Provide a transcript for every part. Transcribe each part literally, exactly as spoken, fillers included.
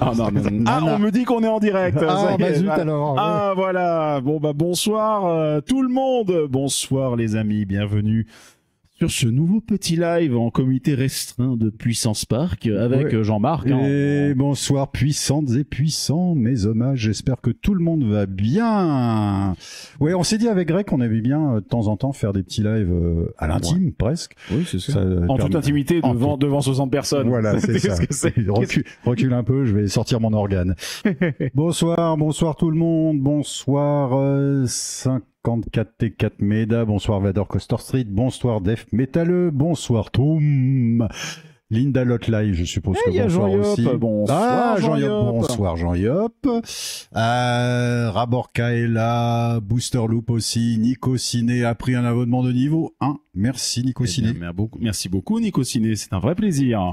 non, non, non, non. Ah, on me dit qu'on est en direct. Ah, bah zut ah, alors. Ah, ouais. voilà. Bon, bah, bonsoir euh, tout le monde. Bonsoir les amis, bienvenue sur ce nouveau petit live en comité restreint de Puissance Park avec Ouais. Jean-Marc. Hein. Et bonsoir puissantes et puissants, mes hommages, j'espère que tout le monde va bien. Ouais, on s'est dit avec Greg qu'on aimait bien euh, de temps en temps faire des petits lives euh, à l'intime, Ouais. presque. Oui, c'est ça. Ça En permet- toute intimité En devant, tout- devant soixante personnes. Voilà, c'est ça. Qu'est-ce que c'est Recule, recule un peu, je vais sortir mon organe. Bonsoir, bonsoir tout le monde, bonsoir euh, cinquante-quatre T quatre Meda, bonsoir Vador Coaster Street, bonsoir Def Métalleux, bonsoir Toum, Linda Lot Live, je suppose Eh, que y a bonsoir Jean Yop, aussi. bonsoir, ah, Jean Jean Yop, Yop. bonsoir Jean Yop. Euh, Raborka est là, Booster Loop aussi, Nico Ciné a pris un abonnement de niveau un. Merci Nico Eh Ciné. bien, merci beaucoup- Merci beaucoup Nico Ciné, c'est un vrai plaisir.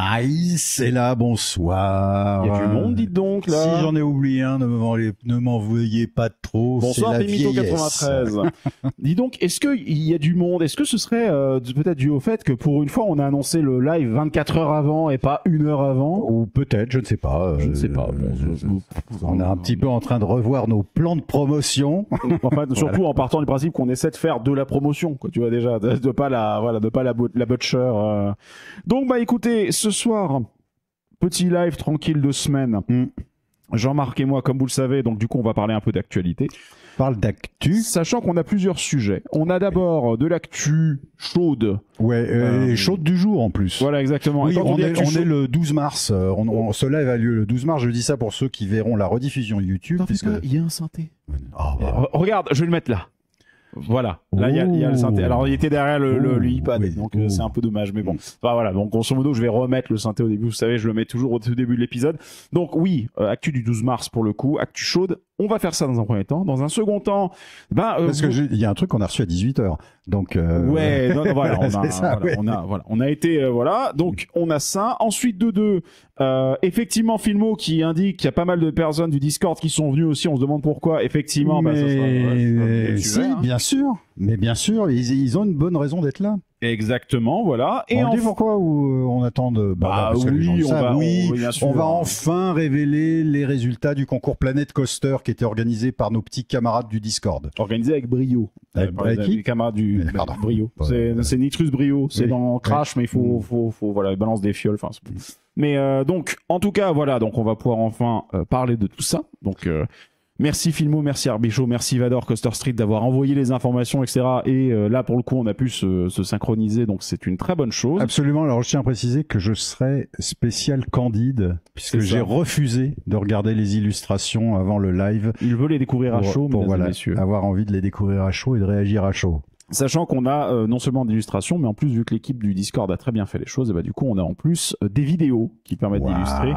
Nice, et là, bonsoir. Il y a du monde, dites donc là. Si j'en ai oublié un, ne m'en- ne m'en veuillez pas trop. Bonsoir c'est la Pimito vieillesse. quatre-vingt-treize. Dis donc, est-ce qu'il y a du monde? Est-ce que ce serait euh, peut-être dû au fait que pour une fois on a annoncé le live vingt-quatre heures avant et pas une heure avant? Ou peut-être, je ne sais pas. Je euh, ne sais pas. Bon, je- je- On est un petit peu en train de revoir nos plans de promotion. Enfin, surtout en partant du principe qu'on essaie de faire de la promotion, quoi. Tu vois déjà, de, de pas la, voilà, de pas la, bo- la butcher. euh. Donc bah écoutez, ce soir, petit live tranquille de semaine. Mm. Jean-Marc et moi, comme vous le savez, donc du coup on va parler un peu d'actualité. Parle d'actu. Sachant qu'on a plusieurs sujets. On a d'abord de l'actu chaude. Ouais, euh, Euh, chaude du jour en plus. Voilà, exactement. Oui, Et quand on, dit est, actu on chaude- est le douze mars. euh, On, on, ce live a lieu le douze mars. Je dis ça pour ceux qui verront la rediffusion YouTube. T'en fais puisque... pas, il y a un synthé. Ah, bah. Re- Regarde, je vais le mettre là. Voilà, là il y, a- il y a le synthé. Alors il était derrière le, le, le iPad, Oui. donc euh, c'est un peu dommage, mais bon. Enfin voilà, donc grosso modo je vais remettre le synthé au début, vous savez, je le mets toujours au tout début de l'épisode. Donc oui, euh, actu du douze mars pour le coup, actu chaude, on va faire ça dans un premier temps. Dans un second temps, ben... euh, Parce que vous- j'ai- il y a un truc qu'on a reçu à dix-huit heures. Donc, euh... Ouais, non, non, voilà, on a, C'est ça, voilà, ouais. on a, voilà, on a été, euh, voilà, donc on a ça. Ensuite de deux, euh, effectivement, Filmo qui indique qu'il y a pas mal de personnes du Discord qui sont venues aussi. On se demande pourquoi. Effectivement, bah, ça sera- ouais, ça sera mais le si, sujet, hein. bien sûr. Mais bien sûr, ils, ils ont une bonne raison d'être là. Exactement, voilà. Et Et on en dit pourquoi ou euh, on attend de... Bah parce que les gens oui, le on savent. va, oui, on, bien sûr. on va enfin révéler les résultats du concours Planète Coaster qui était organisé par nos petits camarades du Discord. organisé avec brio. Avec- Euh, par avec les- qui les camarades du Mais pardon. brio. Ouais, C'est ouais. c'est Nitrus Brio. C'est Oui. dans Crash, mais il faut, Mm. faut, faut, voilà, il balance des fioles. Enfin, c'est- mais euh, donc, en tout cas, voilà. Donc, on va pouvoir enfin euh, parler de tout ça. Donc. Euh, Merci Filmo, merci Arbichaud, merci Vador Coaster Street d'avoir envoyé les informations, et cetera. Et euh, là, pour le coup, on a pu se, se synchroniser, donc c'est une très bonne chose. Absolument. Alors, je tiens à préciser que je serai spécial candide puisque C'est ça. j'ai refusé de regarder les illustrations avant le live Il veut les découvrir à pour, chaud, pour, mesdames et voilà, messieurs. avoir envie de les découvrir à chaud et de réagir à chaud. Sachant qu'on a euh, non seulement d'illustrations, mais en plus, vu que l'équipe du Discord a très bien fait les choses, et bah, du coup, on a en plus euh, des vidéos qui permettent Waouh. d'illustrer.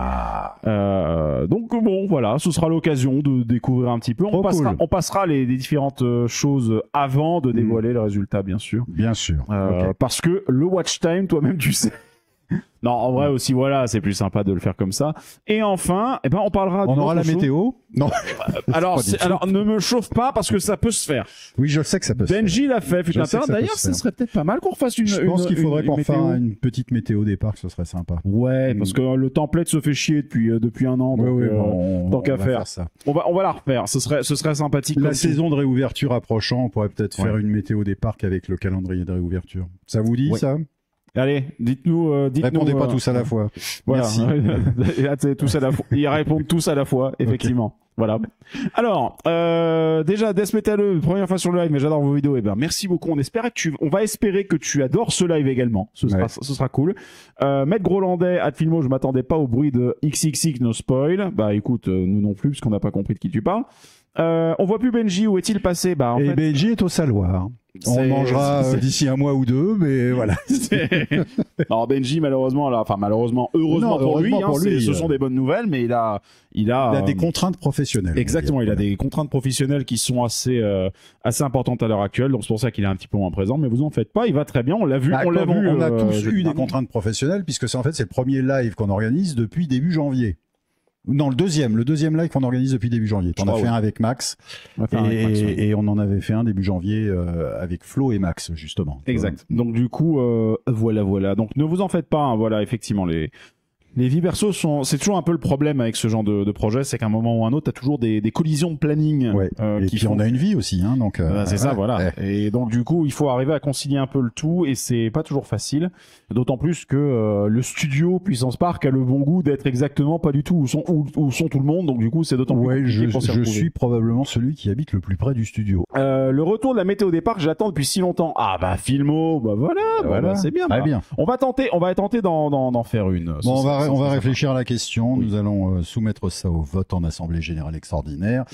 Euh, donc bon, voilà, ce sera l'occasion de découvrir un petit peu. On Trop passera, cool. on passera les, les différentes euh, choses avant de dévoiler le résultat, bien sûr. Bien sûr. Euh, Ok. Parce que le watch time, toi-même, tu sais. Non, en vrai aussi, voilà, c'est plus sympa de le faire comme ça. Et enfin, eh ben, on parlera. On d'une aura autre la chose. météo. Non. Alors, Pas du c'est- tout. alors, ne me chauffe pas parce que ça peut se faire. Oui, je sais que ça peut se faire. Benji l'a fait, Je putain. sais que ça peut D'ailleurs, se ce faire. serait peut-être pas mal qu'on refasse une. Je pense une- qu'il faudrait une qu'on météo. fasse une petite météo des parcs, ce serait sympa. Ouais, Mm. parce que le template se fait chier depuis euh, depuis un an. Donc, Oui, oui, euh, bon, on, tant qu'à on va faire. ça. on va on va la refaire. Ce serait ce serait sympathique. La comme saison de réouverture approchant, on pourrait peut-être Ouais. faire une météo des parcs avec le calendrier de réouverture. Ça vous dit, Ouais. ça? tout. Allez, dites-nous. Euh, dites-nous Répondez pas euh, tous à la fois. Voilà. Merci. Et là, c'est tous à la fois. Ils répondent tous à la fois, effectivement. Voilà. Alors, euh, déjà, Death Metal, première fois sur le live, mais j'adore vos vidéos. Eh ben, merci beaucoup. On espère que tu, on va espérer que tu adores ce live également. Ce sera, Ouais. ce sera cool. Euh, Maître Grolandais, à Filmo, je m'attendais pas au bruit de X X X no spoil. Bah, écoute, euh, nous non plus, parce qu'on n'a pas compris de qui tu parles. Euh, on voit plus Benji. Où est-il passé? Bah, en Et fait, Benji est au saloir. On c'est- le mangera c'est- euh, d'ici un mois ou deux, mais voilà. Alors Benji, malheureusement, là, enfin malheureusement, heureusement Non, pour heureusement lui, hein, pour c'est- lui, ce euh. sont des bonnes nouvelles, mais il a, il a, Il a euh, des contraintes professionnelles. on va exactement, dire. il a des contraintes professionnelles qui sont assez, euh, assez importantes à l'heure actuelle, donc c'est pour ça qu'il est un petit peu moins présent. Mais vous en faites pas, il va très bien, on l'a vu, Bah, on l'a comme vu. on a euh, tous jeudi eu des dernier. contraintes professionnelles, puisque c'est en fait c'est le premier live qu'on organise depuis début janvier. Non, le deuxième, le deuxième live qu'on organise depuis début janvier. Je On a crois, fait oui. un avec Max, On va faire un et, avec Max, oui. et on en avait fait un début janvier euh, avec Flo et Max justement. Exact. Donc du coup, euh, voilà, voilà. Donc ne vous en faites pas. Hein, voilà, effectivement, les Les vies perso sont, c'est toujours un peu le problème avec ce genre de, de projet, c'est qu'à un moment ou un autre, t'as toujours des, des collisions de planning. Ouais. Euh, et qui puis font... on a une vie aussi, hein, donc. Euh, bah, c'est ça, ouais, voilà. ouais. Et donc du coup, il faut arriver à concilier un peu le tout, et c'est pas toujours facile. D'autant plus que euh, le studio Puissance Park a le bon goût d'être exactement pas du tout où sont où, où sont tout le monde. Donc du coup, c'est d'autant plus Ouais, compliqué je, pour s'y je retrouver. suis probablement celui qui habite le plus près du studio. Euh, le retour de la météo des parcs, j'attends depuis si longtemps. Ah bah Filmo, bah voilà, bah, Voilà, bah, c'est bien. Très bah. bien. On va tenter, on va tenter d'en, d'en, d'en faire une. Bon, on Ça, va, ça, on ça, va ça, réfléchir à la question. Oui. Nous allons euh, soumettre ça au vote en Assemblée Générale Extraordinaire.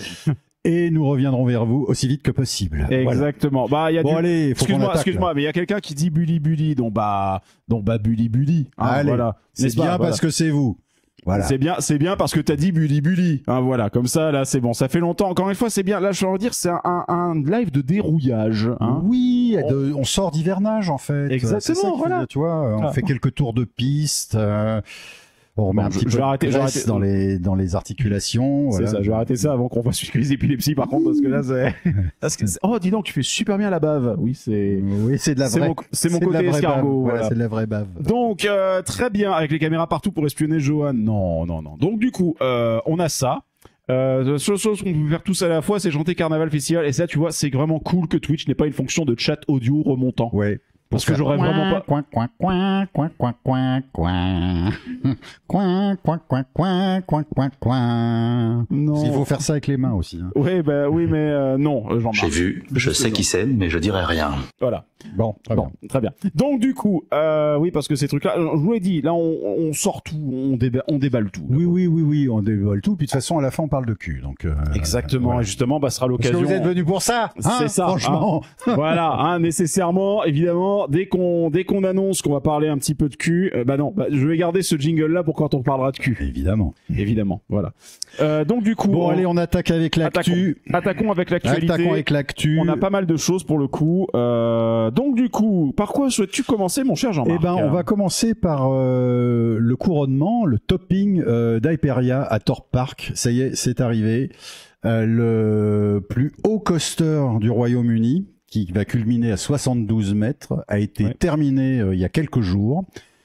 Et nous reviendrons vers vous aussi vite que possible. Voilà. Exactement. Bah, il y a Bon, du... allez, faut qu'on excuse-moi, attaque, excuse-moi, là. mais il y a quelqu'un qui dit Bully Bully, donc bah, donc bah Bully Bully. Hein, Allez, voilà. c'est N'est-ce pas, bien voilà. parce que c'est vous. Voilà. C'est bien, c'est bien parce que t'as dit Bully Bully. Hein, voilà, comme ça, là, c'est bon. Ça fait longtemps. Encore une fois, c'est bien. Là, je veux dire, c'est un, un, un live de dérouillage. Hein. Oui, On- de- on sort d'hivernage en fait. Exactement, C'est ça qu'il faut voilà. dire, tu vois, on Ah. fait quelques tours de piste. Euh, on remet Bon, un je- petit je peu vais arrêter- de je vais graisse arrêter. dans les dans les articulations. C'est voilà. ça. Je vais arrêter ça avant qu'on fasse une crise d'épilepsie, par contre, parce que là, c'est. Parce que c'est- oh, dis donc, tu fais super bien la bave. Oui, c'est. Oui, c'est de la C'est vraie. mon, c'est mon de la côté vraie escargot. bave. Voilà, Voilà. c'est de la vraie bave. Donc euh, très bien, avec les caméras partout pour espionner Johan. Non, non, non. Donc du coup, euh, on a ça. Euh, la seule chose qu'on peut faire tous à la fois, c'est chanter Carnaval Festival. Et ça, tu vois, c'est vraiment cool que Twitch n'ait pas une fonction de chat audio remontant. Ouais. Parce que j'aurais vraiment pas. Coin, coin, coin, coin, coin, coin, coin. Coin, coin, coin, coin, coin, coin, coin. Non. Il faut faire ça avec les mains aussi. Hein. Oui, bah oui, mais euh, non, Jean-Marc. J'ai vu, je sais qui c'est, mais je dirai rien. Voilà. Bon, très Bon, bien. très bien. Donc du coup, euh, oui, parce que ces trucs-là, je vous l'ai dit, là, on, on sort tout, on, déba- on déballe tout. là. Oui, oui, oui, oui, on dévoile tout. Puis de toute façon, à la fin, on parle de cul. Donc, euh, Exactement. voilà. Et justement, bah, ce sera Parce que l'occasion. vous êtes venu pour ça. Hein, C'est ça, franchement. Voilà, hein, nécessairement, évidemment, dès qu'on dès qu'on annonce qu'on va parler un petit peu de cul, euh, bah non, bah, je vais garder ce jingle là pour quand on parlera de cul, Évidemment. évidemment. Voilà. Euh, donc du coup, Bon, on- allez, on attaque avec l'actu. attaquons, attaquons avec l'actualité. Attaquons avec l'actu. On a pas mal de choses pour le coup. Euh, donc du coup, par quoi souhaites-tu commencer, mon cher Jean-Marc? Eh ben, on va commencer par euh, le couronnement, le topping euh, d'Hyperia à Thorpe Park. Ça y est, c'est arrivé. Euh, le plus haut coaster du Royaume-Uni, qui va culminer à soixante-douze mètres, a été Ouais. terminé euh, il y a quelques jours.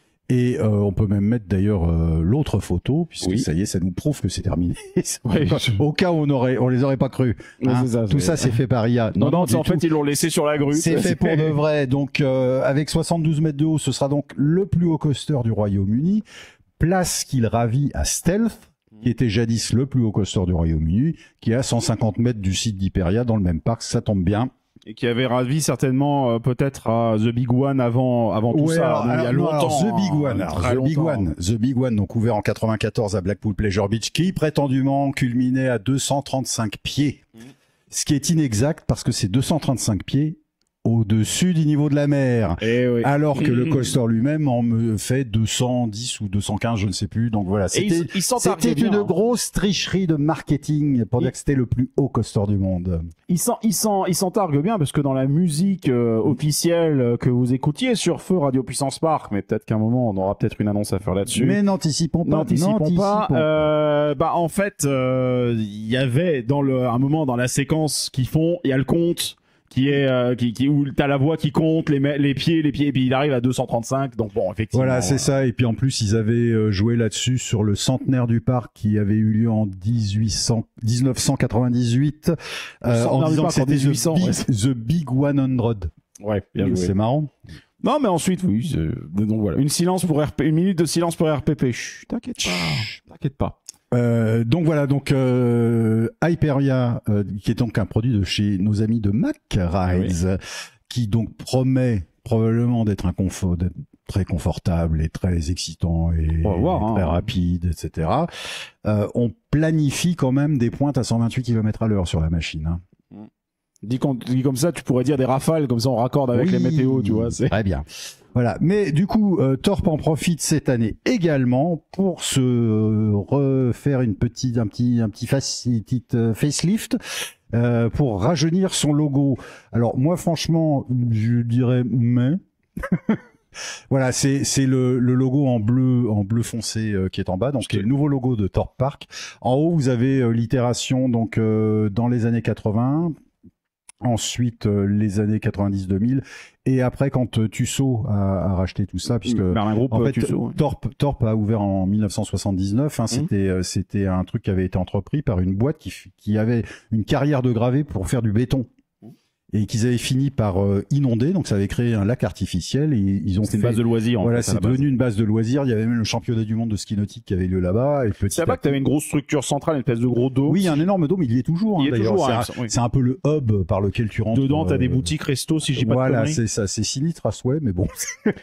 Et euh, on peut même mettre d'ailleurs euh, l'autre photo, puisque Oui. ça y est, ça nous prouve que c'est terminé. Ouais. Au cas où on aurait, on les aurait pas cru. Ouais, hein. c'est ça, Tout c'est- ça, c'est fait par I A. Non, non, c'est du en tout. fait ils l'ont laissé sur la grue. C'est fait pour de vrai. Donc, euh, avec soixante-douze mètres de haut, ce sera donc le plus haut coaster du Royaume-Uni. Place qu'il ravit à Stealth, qui était jadis le plus haut coaster du Royaume-Uni, qui est à cent cinquante mètres du site d'Hyperia dans le même parc. Ça tombe bien. Et qui avait ravi certainement euh, peut-être à The Big One avant avant tout Ouais, ça. alors, Donc, il y a alors, non, longtemps. alors, The Big hein, One, alors, très The Big longtemps. One, The Big One, donc ouvert en quatre-vingt-quatorze à Blackpool Pleasure Beach, qui prétendument culminait à deux cent trente-cinq pieds. Mmh. Ce qui est inexact parce que c'est deux cent trente-cinq pieds au-dessus du niveau de la mer. Eh oui. Alors que le coaster lui-même en me fait deux cent dix ou deux cent quinze, je ne sais plus. Donc voilà, Et c'était ils- ils s'en c'était targuaient bien, une hein. grosse tricherie de marketing pour Il- dire que c'était le plus haut coaster du monde. Il s'en, il s'en, il s'en targue bien parce que dans la musique euh, officielle euh, que vous écoutiez sur Feu Radio Puissance Park, mais peut-être qu'à un moment on aura peut-être une annonce à faire là-dessus. Mais n'anticipons pas. N'anticipons pas. n'anticipons Euh, bah en fait, euh, il y avait dans le un moment dans la séquence qu'ils font, il y a le compte qui est euh, qui, qui où t'as la voix qui compte, les me- les pieds, les pieds, et puis il arrive à deux cent trente-cinq. Donc bon, effectivement. Voilà, c'est euh, ça. Et puis en plus, ils avaient euh, joué là-dessus sur le centenaire du parc qui avait eu lieu en dix-huit cents, dix-neuf cent quatre-vingt-dix-huit, euh, en centenaire du disant que parc en c'était dix-huit cents, the, big- ouais. the Big cent. Ouais, bien joué. C'est marrant. Non, mais ensuite, oui. c'est- Donc voilà, une silence pour R P, une minute de silence pour R P P. Chut, t'inquiète pas, t'inquiète pas. Euh, donc voilà, donc euh, Hyperia, euh, qui est donc un produit de chez nos amis de Mac Rides, qui donc promet probablement d'être un confort, d'être très confortable et très excitant et, On va voir, et hein. très rapide, et cetera. Euh, on planifie quand même des pointes à cent vingt-huit kilomètres à l'heure sur la machine. Hein. Dit, qu'on- dit comme ça, tu pourrais dire des rafales, comme ça on raccorde avec Oui, les météos, tu vois. C'est... Très bien. Voilà. Mais du coup, euh, Thorpe en profite cette année également pour se euh, refaire une petite, un petit, un petit face, une petite euh, facelift euh, pour rajeunir son logo. Alors moi, franchement, je dirais mais. Voilà, c'est c'est le, le logo en bleu en bleu foncé euh, qui est en bas, donc c'est le nouveau logo de Thorpe Park. En haut, vous avez euh, l'itération donc euh, dans les années quatre-vingts. Ensuite, euh, les années quatre-vingt-dix deux mille. Et après, quand euh, Tissot a, a racheté tout ça, puisque Merlin Group, en fait, Tissot, ouais. Torp, Torp a ouvert en mille neuf cent soixante-dix-neuf. Hein, mmh. C'était euh, c'était un truc qui avait été entrepris par une boîte qui, qui avait une carrière de gravé pour faire du béton. Et qu'ils avaient fini par euh, inonder, donc ça avait créé un lac artificiel et ils ont c'était fait une base de loisirs. En voilà, fait, c'est devenu une base de loisirs. Il y avait même le championnat du monde de ski nautique qui avait lieu là-bas. Et petit c'est pas que tu avais une grosse structure centrale, une espèce de gros dôme. Oui, il y a un énorme dôme. Il y est toujours. Il hein, y est toujours. C'est, Hein, un, oui. c'est un peu le hub par lequel tu rentres. Dedans, t'as euh, des boutiques resto, si j'ai pas voilà, de conneries. c'est ça, c'est sinistre à souhait, mais bon.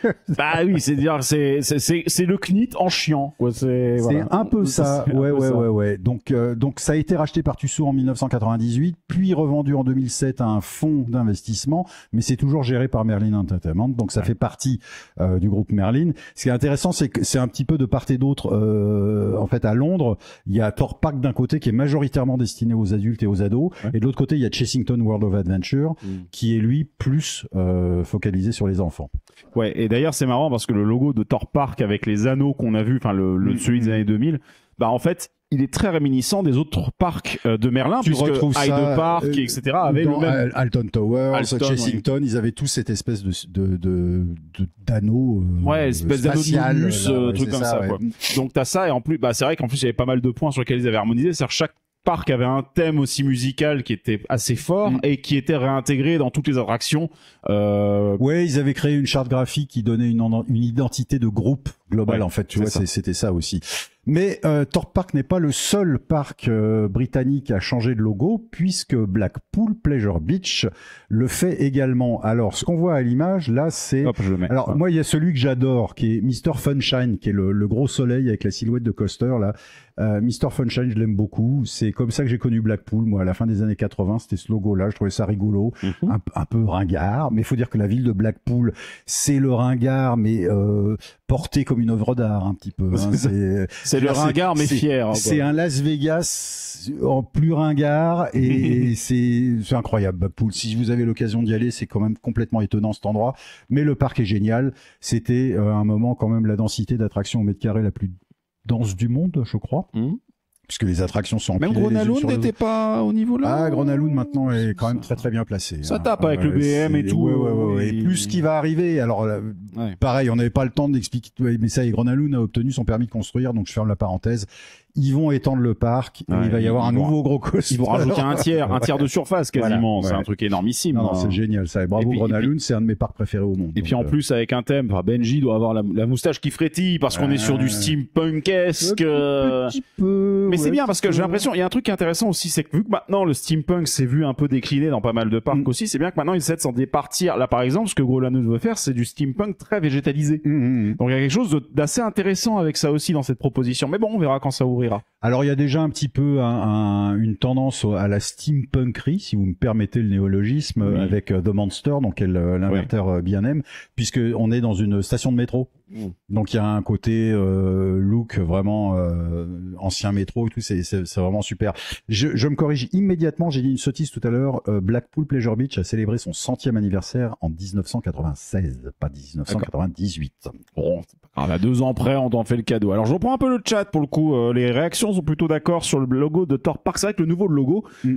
Bah oui, c'est dire, c'est c'est c'est c'est le C N I T en chiant. Quoi. C'est c'est voilà. un peu ça. C'est un ouais, peu ouais, ça. ouais, ouais. Donc, euh, donc ça a été racheté par Tissot en mille neuf cent quatre-vingt-dix-huit, puis revendu en deux mille sept à un fonds d'investissement, mais c'est toujours géré par Merlin Entertainment, donc ça ouais. fait partie euh, du groupe Merlin. Ce qui est intéressant, c'est que c'est un petit peu de part et d'autre. Euh, en fait, à Londres, il y a Thorpe Park d'un côté qui est majoritairement destiné aux adultes et aux ados, ouais. et de l'autre côté, il y a Chessington World of Adventure, mm. qui est lui plus euh, focalisé sur les enfants. Ouais, et d'ailleurs, c'est marrant parce que le logo de Thorpe Park avec les anneaux qu'on a vu, enfin le, le mm. celui des années deux mille, bah en fait, il est très réminiscent des autres parcs euh, de Merlin, tu puisque Hyde Park, euh, et cetera avaient le même. Alton Towers, Alton, Chessington, oui. Ils avaient tous cette espèce de de de, de d'anneaux. Euh, ouais, espèce d'anneaux de Mobius, là, euh, ouais, truc comme ça. ça ouais. Quoi. Donc t'as ça et en plus, bah c'est vrai qu'en plus il y avait pas mal de points sur lesquels ils avaient harmonisé. C'est-à-dire chaque parc avait un thème aussi musical qui était assez fort mm. et qui était réintégré dans toutes les attractions. Euh... Ouais, ils avaient créé une charte graphique qui donnait une, une identité de groupe global ouais, en fait. Tu vois, ça. C'était ça aussi. Mais euh, Thorpe Park n'est pas le seul parc euh, britannique à changer de logo, puisque Blackpool Pleasure Beach le fait également. Alors, ce qu'on voit à l'image, là, c'est... Hop, je le mets. Alors, ouais. moi, il y a celui que j'adore, qui est mister Funshine, qui est le, le gros soleil avec la silhouette de coaster, là. Euh, mister Funshine, je l'aime beaucoup. C'est comme ça que j'ai connu Blackpool, moi, à la fin des années quatre-vingts. C'était ce logo-là, je trouvais ça rigolo, mm-hmm. un, un peu ringard. Mais il faut dire que la ville de Blackpool, c'est le ringard, mais euh, porté comme une œuvre d'art, un petit peu. Hein. C'est, c'est le ringard, mais c'est, fier. C'est quoi. Un Las Vegas en plus ringard, et c'est, c'est incroyable, Blackpool. Si vous avez l'occasion d'y aller, c'est quand même complètement étonnant cet endroit. Mais le parc est génial. C'était euh, un moment quand même la densité d'attractions au mètre carré la plus dense du monde, je crois. Mmh. Puisque les attractions sont empilées. Même Grenalound n'était pas au niveau là. Ah, Grenalound maintenant est quand même très très bien placé. Ça hein. tape avec euh, le B M et tout. Ouais, ouais, ouais, ouais. Et plus ce qui va arriver. Alors, là, ouais. pareil, on n'avait pas le temps d'expliquer. Mais ça, et Grenalound a obtenu son permis de construire, donc je ferme la parenthèse. Ils vont étendre le parc et ouais, il va y avoir un nouveau gros coaster. Ils vont rajouter un tiers, un tiers de surface quasiment. Voilà, c'est ouais. un truc énormissime. Non, non, c'est génial ça. Et bravo Grenalound, c'est un de mes parcs préférés au monde. Et puis en euh... plus avec un thème, enfin, Benji doit avoir la, la moustache qui frétille parce qu'on euh... est sur du steampunkesque. Un petit peu. Mais ouais, c'est bien parce que peu. j'ai l'impression, il y a un truc qui est intéressant aussi, c'est que vu que maintenant le steampunk s'est vu un peu décliné dans pas mal de parcs mm. aussi, c'est bien que maintenant ils essaient de s'en départir. Là par exemple, ce que Grenalound veut faire, c'est du steampunk très végétalisé. Mm. Donc il y a quelque chose de, d'assez intéressant avec ça aussi dans cette proposition. Mais bon, on verra quand ça ouvrira. Alors il y a déjà un petit peu un, un, une tendance à la steampunkerie, si vous me permettez le néologisme, oui. avec uh, The Monster, donc l'inverteur oui. B and M, puisque on est dans une station de métro. Mmh. Donc il y a un côté euh, look vraiment euh, ancien métro et tout, c'est, c'est, c'est vraiment super. Je, je me corrige immédiatement, j'ai dit une sottise tout à l'heure. Euh, Blackpool Pleasure Beach a célébré son centième anniversaire en dix-neuf cent quatre-vingt-seize, pas dix-neuf cent quatre-vingt-dix-huit. Bon, à deux ans près, on t'en fait le cadeau. Alors je reprends un peu le chat pour le coup. Euh, les réactions sont plutôt d'accord sur le logo de Thorpe Park. C'est vrai que le nouveau logo, mmh.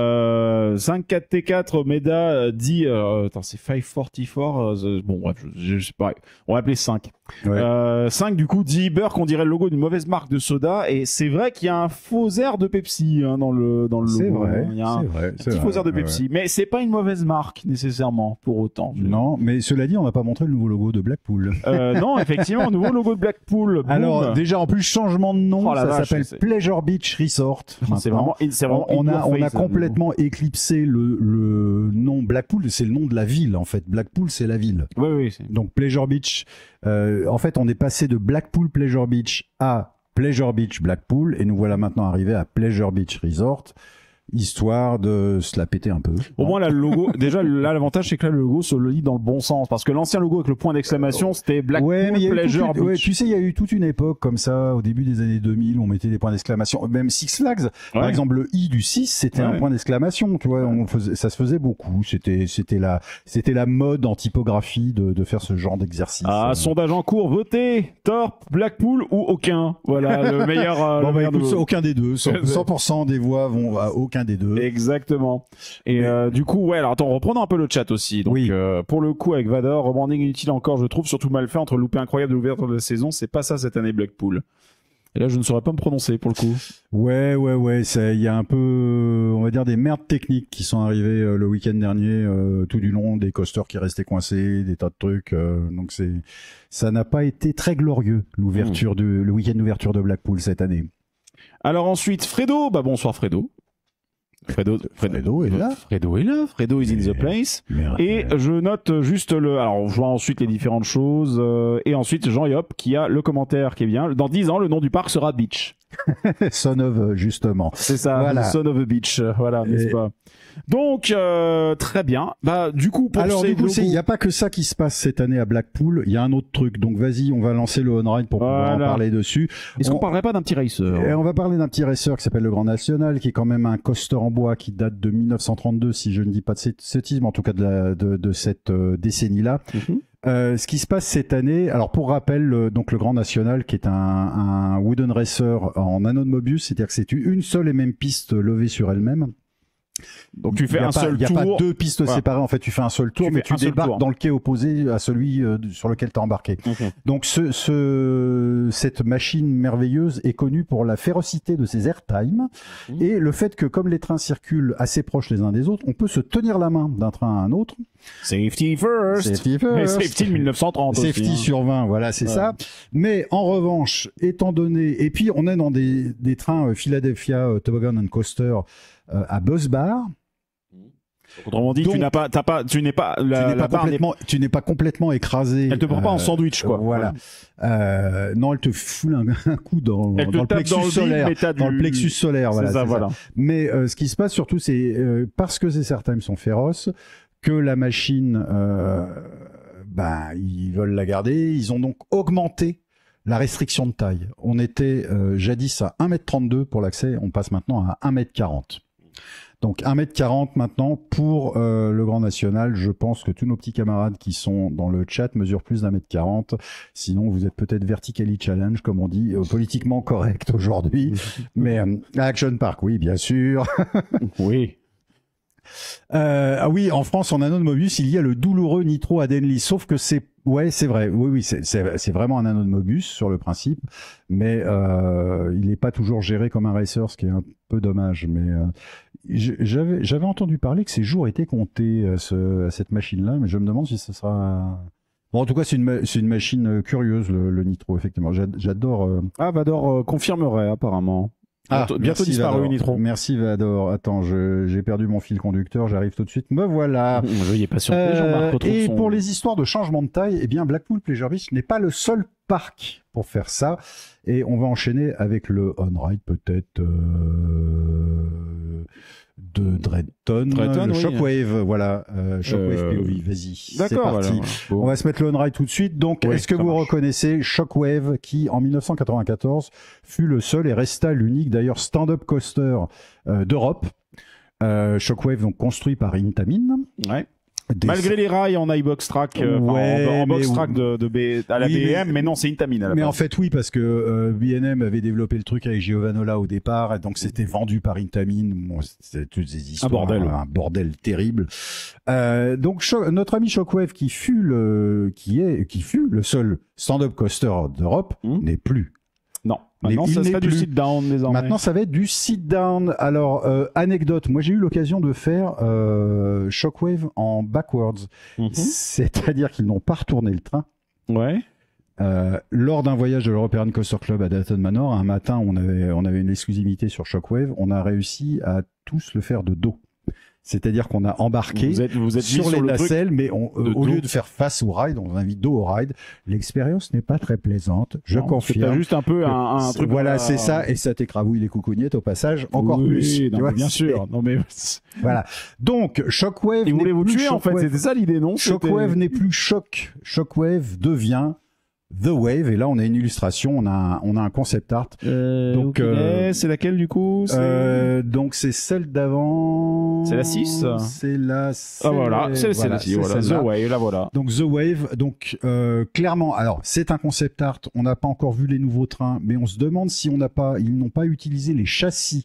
euh, cinq quatre T quatre Meda euh, dit, euh, attends c'est cinq cent quarante-quatre. Euh, bon bref, je, je sais pas. On va appeler cinq. Ouais. Euh, cinq du coup dit Burke, on dirait le logo d'une mauvaise marque de soda, et c'est vrai qu'il y a un faux air de Pepsi hein, dans le dans le logo. C'est vrai, il y a un, c'est vrai, un c'est petit vrai, faux air de Pepsi, ouais. mais c'est pas une mauvaise marque nécessairement pour autant. Je... Non, mais cela dit, on n'a pas montré le nouveau logo de Blackpool. Euh, non, effectivement, nouveau logo de Blackpool. Boom. Alors déjà en plus changement de nom, oh, ça vache, s'appelle c'est... Pleasure Beach Resort. C'est vraiment, c'est vraiment on a on a face, complètement éclipsé le le nom Blackpool, c'est le nom de la ville en fait. Blackpool c'est la ville. Oui oui. C'est... Donc Pleasure Beach. Euh, en fait, on est passé de Blackpool Pleasure Beach à Pleasure Beach Blackpool et nous voilà maintenant arrivés à Pleasure Beach Resort, histoire de se la péter un peu. Au moins là le logo, déjà là l'avantage c'est que là le logo se lit dans le bon sens, parce que l'ancien logo avec le point d'exclamation c'était Blackpool ouais, mais Pleasure une, Beach. Ouais, tu sais il y a eu toute une époque comme ça au début des années deux mille où on mettait des points d'exclamation, même Six Flags ouais. par exemple le I du six c'était ouais. un point d'exclamation, tu vois, on faisait, ça se faisait beaucoup, c'était c'était la c'était la mode en typographie de de faire ce genre d'exercice. Ah euh... sondage en cours, votez Thorpe, Blackpool ou aucun. Voilà le meilleur euh, bon, le bah, meilleur écoute, de... aucun des deux, cent pour cent des voix vont à aucun aucun des deux. Exactement. Et Mais... euh, du coup, ouais, alors attends, reprenons un peu le chat aussi. Donc, oui. euh, pour le coup, avec Vador, rebranding inutile encore, je trouve, surtout mal fait entre loupé incroyable de l'ouverture de la saison. C'est pas ça cette année Blackpool. Et là, je ne saurais pas me prononcer pour le coup. Ouais, ouais, ouais. Il y a un peu, on va dire, des merdes techniques qui sont arrivées euh, le week-end dernier, euh, tout du long, des coasters qui restaient coincés, des tas de trucs. Euh, donc c'est, ça n'a pas été très glorieux l'ouverture mmh. de, le week-end d'ouverture de Blackpool cette année. Alors ensuite, Fredo. Bah bonsoir Fredo. Fredo, Fredo, Fredo est là. Fredo est là. Fredo is in the place. Merde. Et je note juste le. Alors, on voit ensuite les différentes choses. Euh, et ensuite, Jean Yop qui a le commentaire qui est bien. Dans dix ans, le nom du parc sera Beach. Son of, justement. C'est ça, voilà. Son of a Beach. Voilà, n'est-ce pas? Donc, euh, très bien. Bah, du coup, pour Alors, ces du coup, il logos... n'y a pas que ça qui se passe cette année à Blackpool. Il y a un autre truc. Donc, vas-y, on va lancer le on-ride pour voilà. pouvoir en parler dessus. Est-ce on... qu'on parlerait pas d'un petit racer? Et on va parler d'un petit racer qui s'appelle le Grand National, qui est quand même un coaster en bois qui date de mille neuf cent trente-deux, si je ne dis pas de sottises, mais en tout cas de, la, de, de cette euh, décennie-là. Mm-hmm. Euh, ce qui se passe cette année, alors pour rappel, le, donc le Grand National, qui est un, un wooden racer en anneau de Mobius, c'est-à-dire que c'est une seule et même piste levée sur elle-même. Donc tu fais un pas, seul y a tour. Il n'y a pas deux pistes voilà. séparées, en fait tu fais un seul tour, tu mais tu débarques dans le quai opposé à celui euh, sur lequel tu as embarqué. Okay. Donc ce, ce, cette machine merveilleuse est connue pour la férocité de ses airtime mmh. et le fait que comme les trains circulent assez proches les uns des autres, on peut se tenir la main d'un train à un autre. Safety first. Safety first. Et safety mille neuf cent trente. Safety aussi, hein. sur vingt, voilà, c'est ouais. ça. Mais en revanche, étant donné, et puis on est dans des, des trains euh, Philadelphia euh, Toboggan and Coaster euh, à bus bar. Autrement dit, donc, tu n'as pas, t'as pas, tu n'es pas, la, tu n'es la pas complètement, tu n'es pas complètement écrasé. Elle te prend euh, pas en sandwich, quoi. Voilà. voilà. Euh, non, elle te fout un, un coup dans, dans le plexus dans le solaire, bide, dans du... le plexus solaire. Voilà. Ça, ça. voilà. Mais euh, ce qui se passe surtout, c'est euh, parce que ces airtime sont féroces que la machine, euh, ben ils veulent la garder. Ils ont donc augmenté la restriction de taille. On était euh, jadis à un mètre trente-deux pour l'accès, on passe maintenant à un mètre quarante. Donc un mètre quarante maintenant pour euh, le Grand National. Je pense que tous nos petits camarades qui sont dans le chat mesurent plus d'un mètre quarante. Sinon, vous êtes peut-être vertically challenge, comme on dit, euh, politiquement correct aujourd'hui. Mais euh, Action Park, oui, bien sûr. Oui. Euh, ah oui, en France, en anneau de Mobius, il y a le douloureux Nitro à Denly. Sauf que c'est, ouais, c'est vrai. Oui, oui, c'est, c'est, c'est vraiment un anneau de Mobius sur le principe, mais euh, il n'est pas toujours géré comme un racer, ce qui est un peu dommage. Mais euh, j'avais, j'avais entendu parler que ces jours étaient comptés à, ce, à cette machine-là, mais je me demande si ça sera. Bon, en tout cas, c'est une, c'est une machine curieuse, le, le Nitro, effectivement. J'adore. Euh... Ah, Vador euh, confirmerait apparemment. Ah, bientôt, bientôt disparu Vador. Nitro. Merci Vador. Attends, je, j'ai perdu mon fil conducteur, j'arrive tout de suite. Me voilà. Veuillez patienter, euh, Jean-Marc. Et son... pour les histoires de changement de taille, eh bien Blackpool Pleasure Beach n'est pas le seul parc pour faire ça. Et on va enchaîner avec le on-ride peut-être euh, de Dreadton, Dreadton le oui. Shockwave, voilà, euh, Shockwave euh... P O V, vas-y, D'accord, c'est parti. Voilà, bon. On va se mettre le on-ride tout de suite. Donc, oui, est-ce que vous marche. reconnaissez Shockwave, qui en mille neuf cent quatre-vingt-quatorze fut le seul et resta l'unique d'ailleurs stand-up coaster euh, d'Europe. Euh, Shockwave, donc construit par Intamin. Ouais. Des... Malgré les rails en iBox track, euh, ouais, en, en box mais... track de, de B, à la oui, B M, mais, mais non, c'est Intamin à la Mais base. en fait, oui, parce que euh, B and M avait développé le truc avec Giovanola au départ, et donc c'était vendu par Intamin. Bon, c'était toutes ces histoires, un bordel, un, un bordel terrible. Euh, donc Cho- notre ami Shockwave, qui fut le, qui est, qui fut le seul stand-up coaster d'Europe, mmh. n'est plus. Non. Maintenant, ça serait du sit-down désormais. Maintenant, ça va être du sit-down. Alors, euh, anecdote, moi j'ai eu l'occasion de faire euh, Shockwave en backwards. Mm-hmm. C'est-à-dire qu'ils n'ont pas retourné le train. Ouais. Euh, lors d'un voyage de l'European Coaster Club à Dalton Manor, un matin, on avait, on avait une exclusivité sur Shockwave. On a réussi à tous le faire de dos. C'est-à-dire qu'on a embarqué vous êtes, vous êtes sur les nacelles, mais on, euh, au lieu de faire face au ride, on invite dos au ride. L'expérience n'est pas très plaisante, je non, confirme. C'est juste un peu un, un truc. Voilà, à... c'est ça, et ça t'écrabouille les coucougnettes au passage, encore oui, plus. Non, tu vois, bien sûr. Non mais voilà. Donc Shockwave. Ils voulaient vous tuer en fait, c'était ça l'idée, non? Shockwave n'est plus choc. Shockwave devient The Wave, et là on a une illustration, on a un, on a un concept art. Euh, donc okay. euh, c'est laquelle du coup? euh, Donc c'est celle d'avant. C'est la six. C'est la. Ah voilà, c'est voilà, celle-ci. Voilà, The Wave, là voilà. Donc The Wave, donc euh, clairement, alors c'est un concept art. On n'a pas encore vu les nouveaux trains, mais on se demande si on n'a pas, ils n'ont pas utilisé les châssis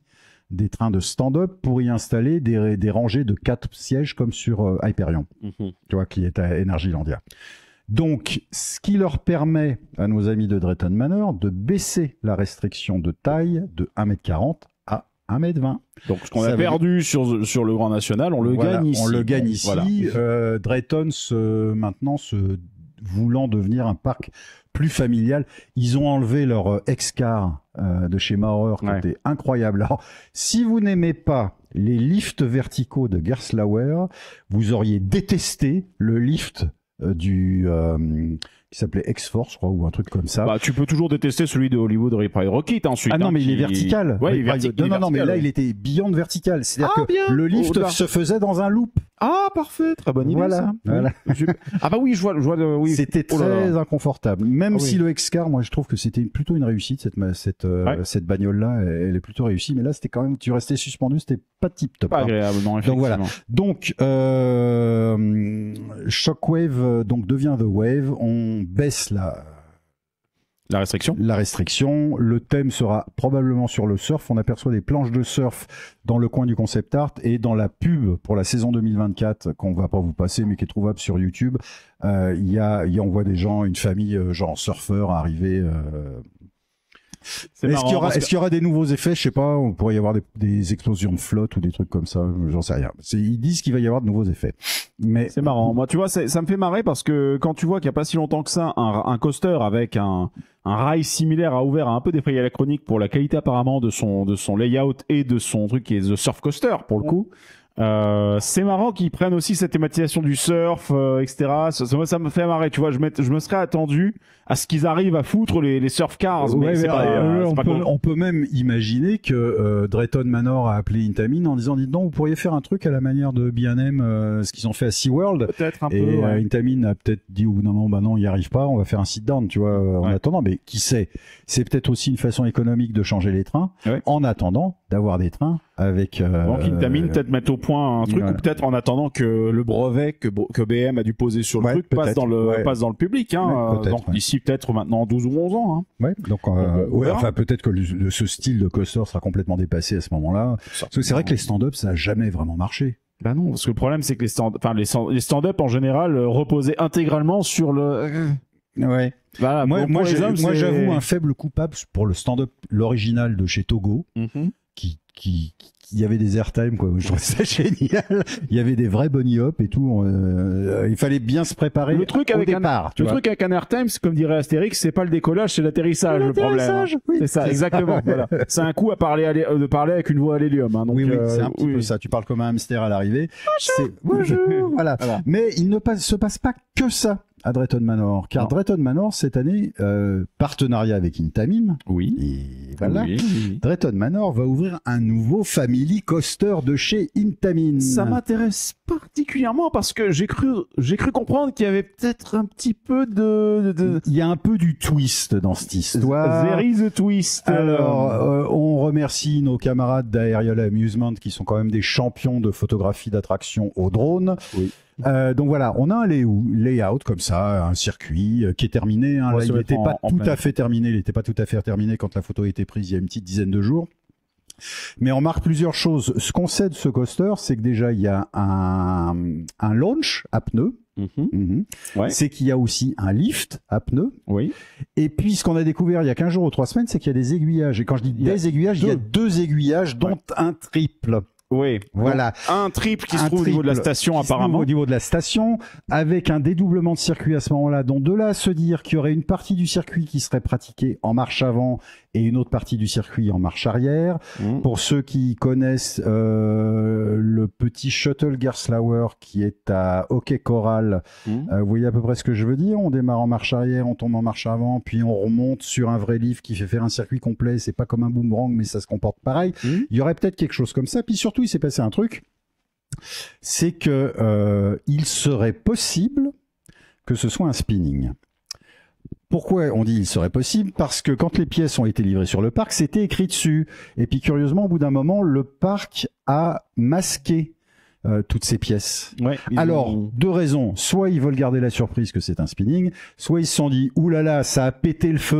des trains de stand-up pour y installer des, des rangées de quatre sièges comme sur euh, Hyperion, Mm-hmm. tu vois, qui est à Energylandia. Donc, ce qui leur permet à nos amis de Drayton Manor de baisser la restriction de taille de un mètre quarante à un mètre vingt. Donc ce qu'on Ça a veut perdu sur, sur le Grand National, on le Voilà, gagne ici. On le gagne Bon, ici. voilà. Euh, Drayton, se, maintenant, se voulant devenir un parc plus familial, ils ont enlevé leur euh, ex-car euh, de chez Maurer, qui Ouais. était incroyable. Alors, si vous n'aimez pas les lifts verticaux de Gerstlauer, vous auriez détesté le lift euh, du euh, qui s'appelait X-Force, je crois, ou un truc comme ça. Bah, tu peux toujours détester celui de Hollywood Reprise Rocket ensuite. Ah non, hein, mais il est qui- vertical. Ouais, il est Pas- verti- non, il est non, non, mais vertical, là, ouais. il était beyond vertical. C'est-à-dire Ah, que bien. le lift Au-delà. se faisait dans un loop. Ah, parfait, très bonne idée Voilà, ça. voilà. Oui, super. Ah bah oui, je vois, je vois, le- oui. C'était Oh là là. très inconfortable. Même Ah oui. si le X-Car, moi, je trouve que c'était plutôt une réussite, cette, ma- cette, euh, Ouais. cette bagnole-là, elle, elle est plutôt réussie. Mais là, c'était quand même, tu restais suspendu, c'était pas tip top. Pas hein. agréable, non, effectivement. Donc voilà. Donc, euh, Shockwave euh, donc devient The Wave. On baisse la, La restriction. la restriction. Le thème sera probablement sur le surf. On aperçoit des planches de surf dans le coin du concept art et dans la pub pour la saison deux mille vingt-quatre qu'on va pas vous passer, mais qui est trouvable sur YouTube. Euh, Il y a, il y a, on voit des gens, une famille euh, genre surfeurs arriver. Euh... C'est Est-ce marrant, qu'il y aura, parce est-ce qu'il y aura des nouveaux effets? Je sais pas. On pourrait y avoir des, des explosions de flotte ou des trucs comme ça. J'en sais rien. C'est- Ils disent qu'il va y avoir de nouveaux effets. Mais C'est marrant. Moi, tu vois, c'est- ça me fait marrer parce que quand tu vois qu'il n'y a pas si longtemps que ça, un, un coaster avec un, un rail similaire a ouvert, a un peu défrayé la chronique pour la qualité apparemment de son, de son layout et de son truc qui est The Surf Coaster pour le coup. Euh, c'est marrant qu'ils prennent aussi cette thématisation du surf, euh, et cetera. Ça, ça, ça me fait marrer, tu vois. Je, m'étais- je me serais attendu à ce qu'ils arrivent à foutre les, les surf cars, mais Ouais, c'est mais, pas, euh, euh, c'est on, pas peut, con. on peut même imaginer que euh, Drayton Manor a appelé Intamin en disant, dites donc, vous pourriez faire un truc à la manière de B and M, euh, ce qu'ils ont fait à SeaWorld. Peut-être un peu. Et ouais. euh, Intamin a peut-être dit, ou non, non, bah non, il n'y arrive pas, on va faire un sit-down, tu vois, euh, en Ouais. attendant. Mais qui sait, c'est peut-être aussi une façon économique de changer les trains, Ouais. en attendant d'avoir des trains avec... Euh, Donc Intamin euh, peut-être mettre au point un truc voilà. ou peut-être en attendant que le brevet que, que B M a dû poser sur le Ouais, truc passe peut-être, dans le ouais. passe dans le public hein. Ouais, Euh, peut-être, donc ouais. d'ici peut-être maintenant douze ou onze ans hein. Ouais, donc euh, On- on ouais, verra. enfin peut-être que le, le- ce style de coaster sera complètement dépassé à ce moment-là. Parce que c'est vrai que les stand-up ça a jamais vraiment marché. Bah non, parce que le problème c'est que les stand enfin les, stand- les stand-up en général euh, reposaient intégralement sur le Ouais. voilà, Moi, pour- moi, pour les j'ai- hommes, moi, c'est- j'avoue un faible coupable pour le stand-up, l'original de chez Togo, Mhm. qui, qui, qui- il y avait des airtime, quoi. Je trouvais ça génial. Il y avait des vrais bunny hop et tout. Euh, il fallait bien se préparer Le truc au avec un- départ. tu Le vois. truc avec un airtime, c'est comme dirait Astérix, c'est pas le décollage, c'est l'atterrissage le problème. L'atterrissage, oui. C'est ça, exactement. Voilà. C'est un coup à parler à l'hé- euh, de parler avec une voix à l'hélium. Hein, donc, oui, oui, euh, c'est un petit oui. peu ça. Tu parles comme un hamster à l'arrivée. C'est- Bonjour. Voilà. Voilà. Mais il ne passe- se passe pas que ça à Drayton Manor, car Non. Drayton Manor cette année, euh, partenariat avec Intamin. Oui. Et voilà. Oui, oui. Drayton Manor va ouvrir un nouveau family coaster de chez Intamin. Ça m'intéresse particulièrement parce que j'ai cru, j'ai cru comprendre qu'il y avait peut-être un petit peu de, de, Il y a un peu du twist dans cette de histoire. there is a twist. Alors, euh, on remercie nos camarades d'Aerial Amusement qui sont quand même des champions de photographie d'attraction au drone. Oui. Euh, donc voilà, on a un layout, layout comme ça, un circuit euh, qui est terminé. Hein. On va Là, se il mettre n'était en- pas en tout plein. à fait terminé. Il n'était pas tout à fait terminé quand la photo a été prise il y a une petite dizaine de jours. Mais on marque plusieurs choses. Ce qu'on sait de ce coaster, c'est que déjà il y a un, un launch à pneus. Mhm. Mhm. Ouais. C'est qu'il y a aussi un lift à pneus. Oui. Et puis, ce qu'on a découvert il y a quinze jours ou trois semaines, c'est qu'il y a des aiguillages. Et quand je dis Il y a des aiguillages, il y a deux aiguillages, dont Ouais. un triple. Oui. Voilà. Un triple qui se Un trouve au niveau de la triple station qui se trouve apparemment. Au niveau de la station, avec un dédoublement de circuit à ce moment-là. Donc, de là à se dire qu'il y aurait une partie du circuit qui serait pratiquée en marche avant et une autre partie du circuit en marche arrière. Mhm. Pour ceux qui connaissent euh, le petit shuttle Gerstlauer qui est à Hockey Coral, Mhm. euh, vous voyez à peu près ce que je veux dire. On démarre en marche arrière, on tombe en marche avant, puis on remonte sur un vrai lift qui fait faire un circuit complet. C'est pas comme un boomerang, mais ça se comporte pareil. Mhm. Il y aurait peut-être quelque chose comme ça. Puis surtout, il s'est passé un truc, c'est que euh, il serait possible que ce soit un spinning. Pourquoi on dit il serait possible? Parce que quand les pièces ont été livrées sur le parc, c'était écrit dessus. Et puis curieusement, au bout d'un moment, le parc a masqué euh, toutes ces pièces. Ouais, ils Alors, ont- deux raisons. Soit ils veulent garder la surprise que c'est un spinning, soit ils se sont dit, oulala, ça a pété le feu.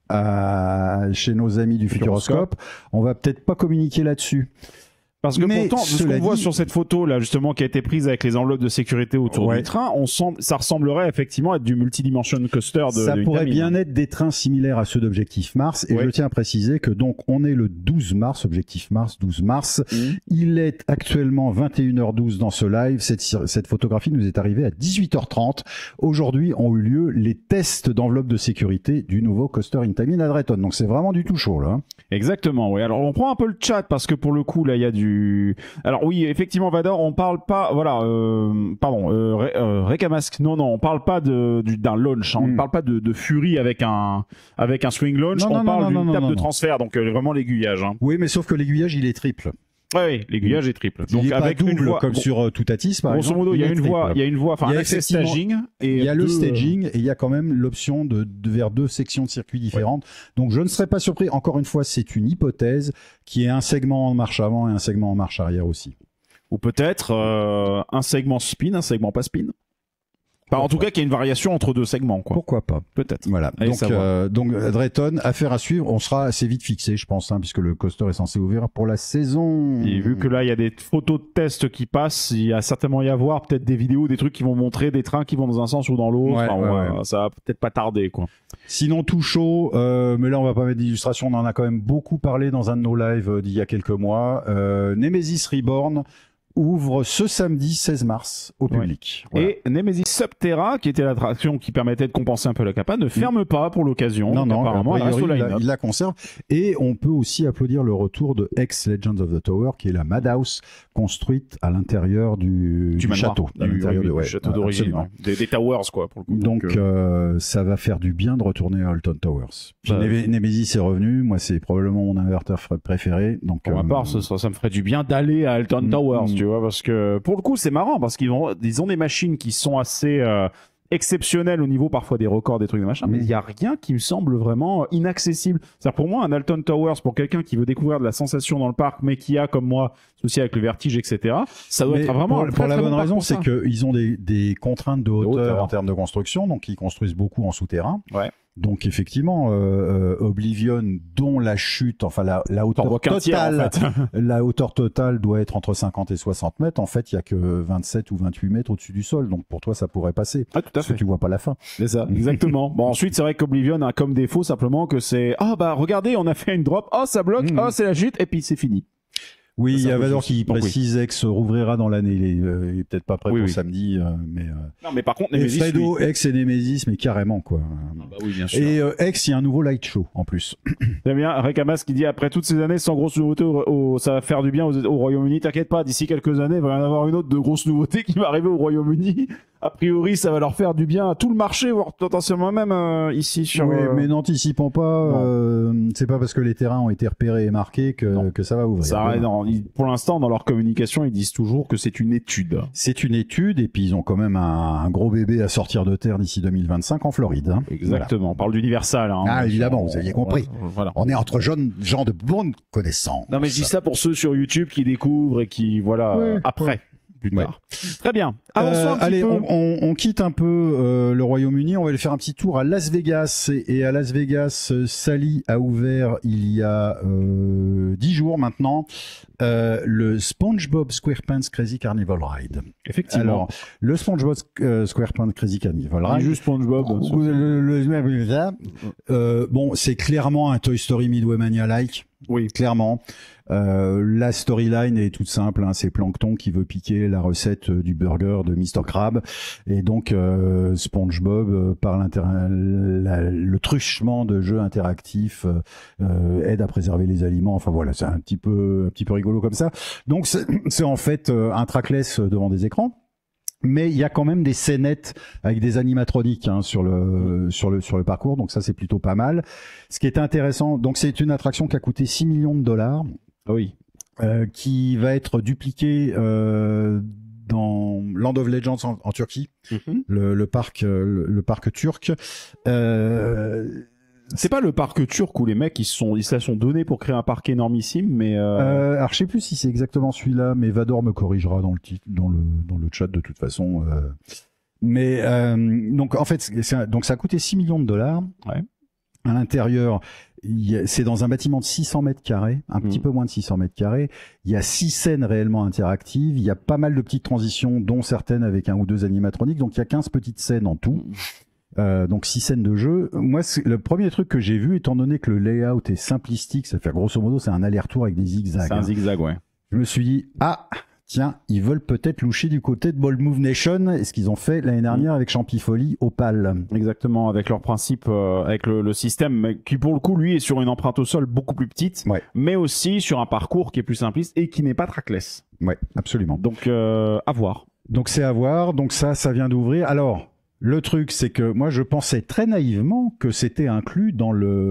à, chez nos amis du Futuroscope. On va peut-être pas communiquer là-dessus. Parce que Mais pourtant, de ce qu'on cela voit dit- sur cette photo là, justement, qui a été prise avec les enveloppes de sécurité autour Ouais. du train, on semble, ça ressemblerait effectivement être du multidimension coaster de Ça de pourrait Intamin. bien être des trains similaires à ceux d'Objectif Mars. Et Ouais. je tiens à préciser que donc on est le douze mars, Objectif Mars, douze mars. Mhm. Il est actuellement vingt et une heures douze dans ce live. Cette, cette photographie nous est arrivée à dix-huit heures trente. Aujourd'hui ont eu lieu les tests d'enveloppe de sécurité du nouveau coaster Intamin à Drayton. Donc c'est vraiment du tout chaud là. Exactement, oui. Alors on prend un peu le chat parce que pour le coup là il y a du. Alors oui, effectivement Vador, on parle pas, voilà, euh, pardon, euh, Ré- euh, Recamask. Non, non, on parle pas de du- d'un launch. Hein. On ne Mm. parle pas de, de Fury avec un avec un swing launch. Non, on non, non, parle non, d'une non, table non, de non. transfert, donc euh, vraiment l'aiguillage. Hein. Oui, mais sauf que l'aiguillage il est triple. Ouais, oui, l'aiguillage est triple. Donc Donc il est avec pas une double voie, comme gros- sur euh, Toutatis par grosso exemple. modo, il y a est une triple. voie, il y a une voie, enfin Il y un a access effectivement- staging et Il y a le deux, euh, staging et il y a quand même l'option de, de vers deux sections de circuit différentes. Donc je ne serais pas surpris. Encore une fois, c'est une hypothèse qui est un segment en marche avant et un segment en marche arrière aussi. ou peut-être euh, un segment spin, un segment pas spin. Enfin, en tout cas, qu'il y ait une variation entre deux segments, quoi. Pourquoi pas? Peut-être. Voilà. Allez Donc, savoir. euh, donc Drayton, affaire à suivre. On sera assez vite fixé, je pense, hein, puisque le coaster est censé ouvrir pour la saison. Et vu que là, il y a des photos de tests qui passent, il y a certainement y avoir peut-être des vidéos, des trucs qui vont montrer des trains qui vont dans un sens ou dans l'autre. Ouais, Enfin, ouais, ouais, ça va peut-être pas tarder, quoi. Sinon tout chaud, euh, mais là on va pas mettre d'illustration, on en a quand même beaucoup parlé dans un de nos lives euh, d'il y a quelques mois. Euh, Nemesis Reborn ouvre ce samedi seize mars au Ouais. public. Voilà. Et Nemesis Subterra, qui était l'attraction qui permettait de compenser un peu la capa, ne ferme pas pour l'occasion. Non, Donc, non, apparemment, a elle reste au priori, il, la, line-up. il la conserve. Et on peut aussi applaudir le retour de ex Legends of the Tower, qui est la Madhouse construite à l'intérieur du, Du du manoir, château. À du, l'intérieur oui, de- du ouais, château d'origine, absolument. ouais. des, des towers, quoi, pour le coup. Donc, euh, euh, ça va faire du bien de retourner à Alton Towers. Puis Bah, Neve- Nemesis est revenu. Moi, c'est probablement mon inverteur fr- préféré. Donc, Pour ma euh, part, ça, ça, ça me ferait du bien d'aller à Alton Mm, Towers, mm. tu vois, parce que pour le coup, c'est marrant, parce qu'ils ont, ils ont des machines qui sont assez euh, exceptionnelles au niveau parfois des records, des trucs de machin, Mm. mais il y a rien qui me semble vraiment inaccessible. C'est-à-dire pour moi, un Alton Towers, pour quelqu'un qui veut découvrir de la sensation dans le parc, mais qui a, comme moi, souci avec le vertige, et cetera, ça doit Mais être vraiment pour, un pour très, la très bonne bon raison, parcours, c'est ça. qu'ils ont des, des contraintes de hauteur, hauteur. en termes de construction, donc ils construisent beaucoup en souterrain. Ouais. Donc effectivement, euh, euh, Oblivion, dont la chute, enfin la, la T'en hauteur vois qu'un tiers, totale, en fait. la hauteur totale doit être entre cinquante et soixante mètres. En fait, il y a que vingt-sept ou vingt-huit mètres au-dessus du sol. Donc pour toi, ça pourrait passer. Ah, tout à Parce que fait. tu vois pas la fin. C'est ça, exactement. Bon, ensuite, c'est vrai qu'Oblivion a comme défaut simplement que c'est, ah, bah, regardez, on a fait une drop, oh, ça bloque, Mhm. oh, c'est la chute, et puis c'est fini. Oui, il Ça, y a ça Vador peut- qui donc, oui. précisait que se rouvrira dans l'année. Il est, euh, il est peut-être pas prêt Oui, pour oui. samedi, euh, mais euh, Non, mais par contre, et Nemesis, Fredo, lui- ex et Nemesis, mais carrément quoi. Ah, bah oui, bien sûr. Et euh, ex, il y a un nouveau light show en plus. J'aime bien Rekamas qui dit après toutes ces années sans grosse nouveauté, au, au- ça va faire du bien au, au Royaume-Uni. T'inquiète pas, d'ici quelques années, il va y en avoir une autre de grosse nouveauté qui va arriver au Royaume-Uni. A priori, ça va leur faire du bien à tout le marché, voire potentiellement même euh, ici sur. Oui, euh, mais n'anticipons pas. non. euh, c'est pas parce que les terrains ont été repérés et marqués que, Non. que ça va ouvrir. ça, Voilà. non, ils- pour l'instant, dans leur communication, ils disent toujours que c'est une étude. C'est une étude et puis ils ont quand même un, un gros bébé à sortir de terre d'ici deux mille vingt-cinq en Floride. hein. Exactement. On parle d'Universal. Hein, Ah, Donc, évidemment, on- vous aviez compris. Voilà. voilà. On est entre jeunes gens de bonne connaissance. Non, mais je dis ça pour ceux sur YouTube qui découvrent et qui, voilà, Ouais, euh, après. Plus Ouais. tard. Très bien. Avançons Euh, un petit allez, peu. on, on- on quitte un peu euh, le Royaume-Uni. On va aller faire un petit tour à Las Vegas. Et, et à Las Vegas, euh, Sally a ouvert il y a euh, dix jours maintenant euh, le SpongeBob SquarePants Crazy Carnival Ride. Effectivement. Alors, le SpongeBob euh, SquarePants Crazy Carnival Il est Ride. juste SpongeBob. Le- le- le- euh, bon, c'est clairement un Toy Story Midway Mania-like. Oui. Clairement. Euh, la storyline est toute simple, hein, c'est Plankton qui veut piquer la recette euh, du burger de mister Crab et donc euh, SpongeBob euh, par l'inter- la- le truchement de jeux interactifs euh, euh, aide à préserver les aliments. Enfin voilà, c'est un petit peu un petit peu rigolo comme ça. Donc c'est c'est en fait euh, un trackless devant des écrans. Mais il y a quand même des scénettes avec des animatroniques hein, sur le sur le sur le parcours, donc ça c'est plutôt pas mal. Ce qui est intéressant, donc c'est une attraction qui a coûté six millions de dollars. Oui. Euh, qui va être dupliqué euh, dans Land of Legends en, en Turquie, le, le parc, euh, le, le parc turc. Euh, C'est pas le parc turc où les mecs ils se sont ils se la sont donnés pour créer un parc énormissime, mais euh... euh, alors je sais plus si c'est exactement celui-là, mais Vador me corrigera dans le titre, dans le dans le chat de toute façon. Euh. Mais euh, donc en fait, c'est un- donc ça a coûté six millions de dollars. Ouais. À l'intérieur, c'est dans un bâtiment de six cents mètres carrés, un mmh. petit peu moins de six cents mètres carrés. Il y a six scènes réellement interactives. Il y a pas mal de petites transitions, dont certaines avec un ou deux animatroniques. Donc il y a quinze petites scènes en tout. Euh, donc six scènes de jeu. Moi, le premier truc que j'ai vu, étant donné que le layout est simplistique, ça fait grosso modo, c'est un aller-retour avec des zigzags. C'est un hein. zigzag, ouais. Je me suis dit, ah, tiens, ils veulent peut-être loucher du côté de Bold Move Nation, et ce qu'ils ont fait l'année dernière avec Champifoli Opal. Exactement, avec leur principe, euh, avec le, le système qui pour le coup, lui, est sur une empreinte au sol beaucoup plus petite, ouais. mais aussi sur un parcours qui est plus simpliste et qui n'est pas trackless. Ouais, absolument. Donc, euh, à voir. Donc c'est à voir, donc ça, ça vient d'ouvrir. Alors, le truc, c'est que moi, je pensais très naïvement que c'était inclus dans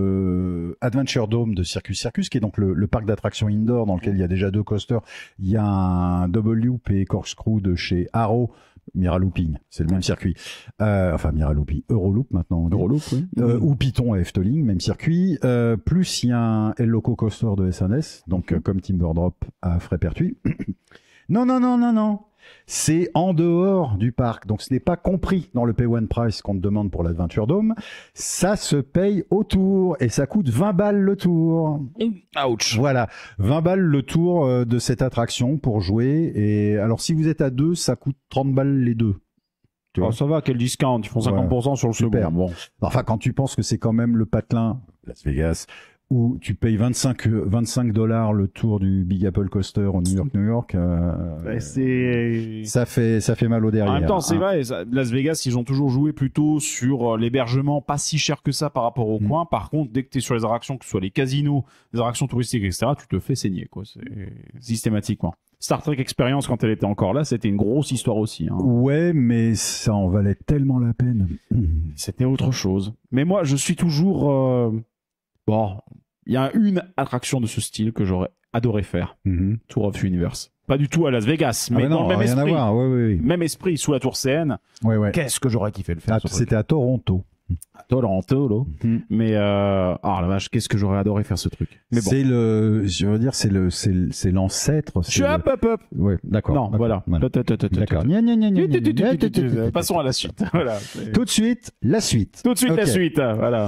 le Adventure Dome de Circus Circus, qui est donc le, le parc d'attractions indoor dans lequel il y a déjà deux coasters. Il y a un Double Loop et Corkscrew de chez Arrow, Miralooping, c'est le même circuit. Euh, enfin, Miralooping, Euroloop maintenant. Euroloop, oui. Euh, ou Python et Efteling, même circuit. Euh, plus il y a un El Loco Coaster de S N S, donc euh, comme Timberdrop à Frépertuis. non, non, non, non, non. C'est en dehors du parc, donc ce n'est pas compris dans le Pay One Price qu'on te demande pour l'Adventure Dome. Ça se paye au tour et ça coûte vingt balles le tour. Ouch. Voilà, vingt balles le tour euh, de cette attraction pour jouer. Et alors si vous êtes à deux, ça coûte trente balles les deux. Tu vois, oh, ça va, quel discount, ils font cinquante pour cent ouais, sur le super. Second. Bon. Enfin, quand tu penses que c'est quand même le patelin Las Vegas, où tu payes vingt-cinq dollars le tour du Big Apple Coaster au New York, New York, euh, ouais, c'est... ça fait ça fait mal au derrière. En même temps, c'est hein. vrai, Las Vegas, ils ont toujours joué plutôt sur l'hébergement, pas si cher que ça par rapport au mmh. coin. Par contre, dès que tu es sur les attractions, que ce soit les casinos, les attractions touristiques, et cetera, tu te fais saigner, quoi. C'est systématiquement. Star Trek Experience, quand elle était encore là, c'était une grosse histoire aussi. Hein. Ouais, mais ça en valait tellement la peine. C'était autre chose. Mais moi, je suis toujours... Euh... Bon, il y a une attraction de ce style que j'aurais adoré faire. Mm-hmm. Tour of Universe. Pas du tout à Las Vegas, mais, ah mais non, dans le même esprit. À voir. Ouais, ouais, ouais. Même esprit, sous la tour C N. Ouais, ouais. Qu'est-ce que j'aurais kiffé le faire. Ah, c'était à Toronto. À Toronto, là. Mm. Mais, euh... ah la vache, qu'est-ce que j'aurais adoré faire ce truc. Mais bon. C'est le, je veux dire, c'est le, c'est l'ancêtre. Hop, hop, hop. Ouais, d'accord. Non, voilà. D'accord. Passons à la suite. Voilà. Tout de suite, la suite. Tout de suite, la suite. Voilà.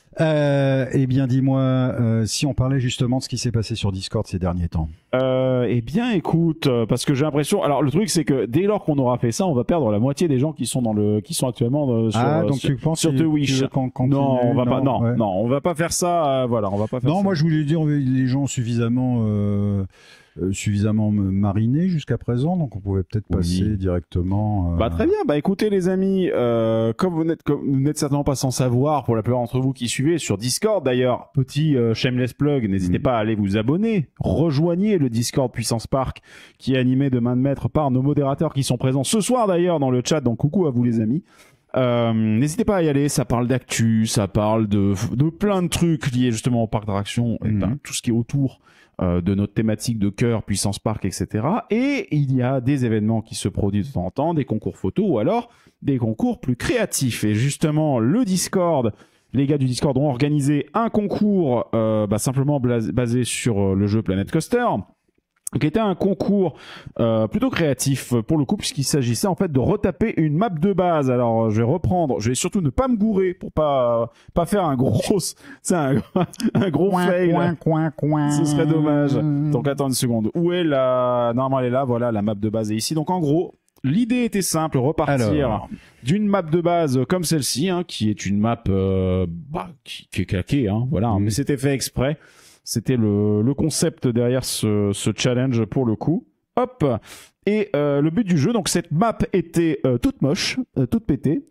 Euh, eh bien, dis-moi, euh, si on parlait justement de ce qui s'est passé sur Discord ces derniers temps. Euh, eh bien, écoute, parce que j'ai l'impression. Alors, le truc, c'est que dès lors qu'on aura fait ça, on va perdre la moitié des gens qui sont dans le, qui sont actuellement euh, sur, ah, donc sur, tu penses sur The Wish. Non, on va non, pas. Non, ouais. non, on va pas faire ça. Euh, voilà, on va pas faire non, ça. Non, moi, je voulais dire, les gens suffisamment. Euh... Euh, suffisamment mariné jusqu'à présent, donc on pouvait peut-être passer oui. directement. Euh... Bah très bien. Bah écoutez les amis, euh, comme vous n'êtes comme vous n'êtes certainement pas sans savoir, pour la plupart d'entre vous qui suivez sur Discord d'ailleurs, petit euh, shameless plug, n'hésitez mmh. pas à aller vous abonner, rejoignez le Discord Puissance Park qui est animé de main de maître par nos modérateurs qui sont présents ce soir d'ailleurs dans le chat. Donc coucou à vous les amis. Euh, n'hésitez pas à y aller, ça parle d'actu, ça parle de de plein de trucs liés justement au parc d'attractions mmh. et ben, tout ce qui est autour. Euh, de notre thématique de cœur, Puissance Park, et cetera. Et il y a des événements qui se produisent de temps en temps, des concours photos ou alors des concours plus créatifs. Et justement, le Discord, les gars du Discord ont organisé un concours euh, bah, simplement basé sur le jeu Planet Coaster, qui était un concours euh, plutôt créatif pour le coup, puisqu'il s'agissait en fait de retaper une map de base. Alors je vais reprendre, je vais surtout ne pas me gourer pour pas pas faire un gros, c'est un, un gros coin, fail. Coin, coin, coin. Ce serait dommage. Donc attends une seconde. Où est la Normalement elle est là. Voilà, la map de base est ici. Donc en gros, l'idée était simple, repartir d'une map de base comme celle-ci, hein, qui est une map euh, bah, qui, qui est claquée, hein, voilà. Mmh. Mais c'était fait exprès. C'était le, le concept derrière ce, ce challenge pour le coup. Hop. Et euh, le but du jeu, donc cette map était euh, toute moche, euh, toute pétée.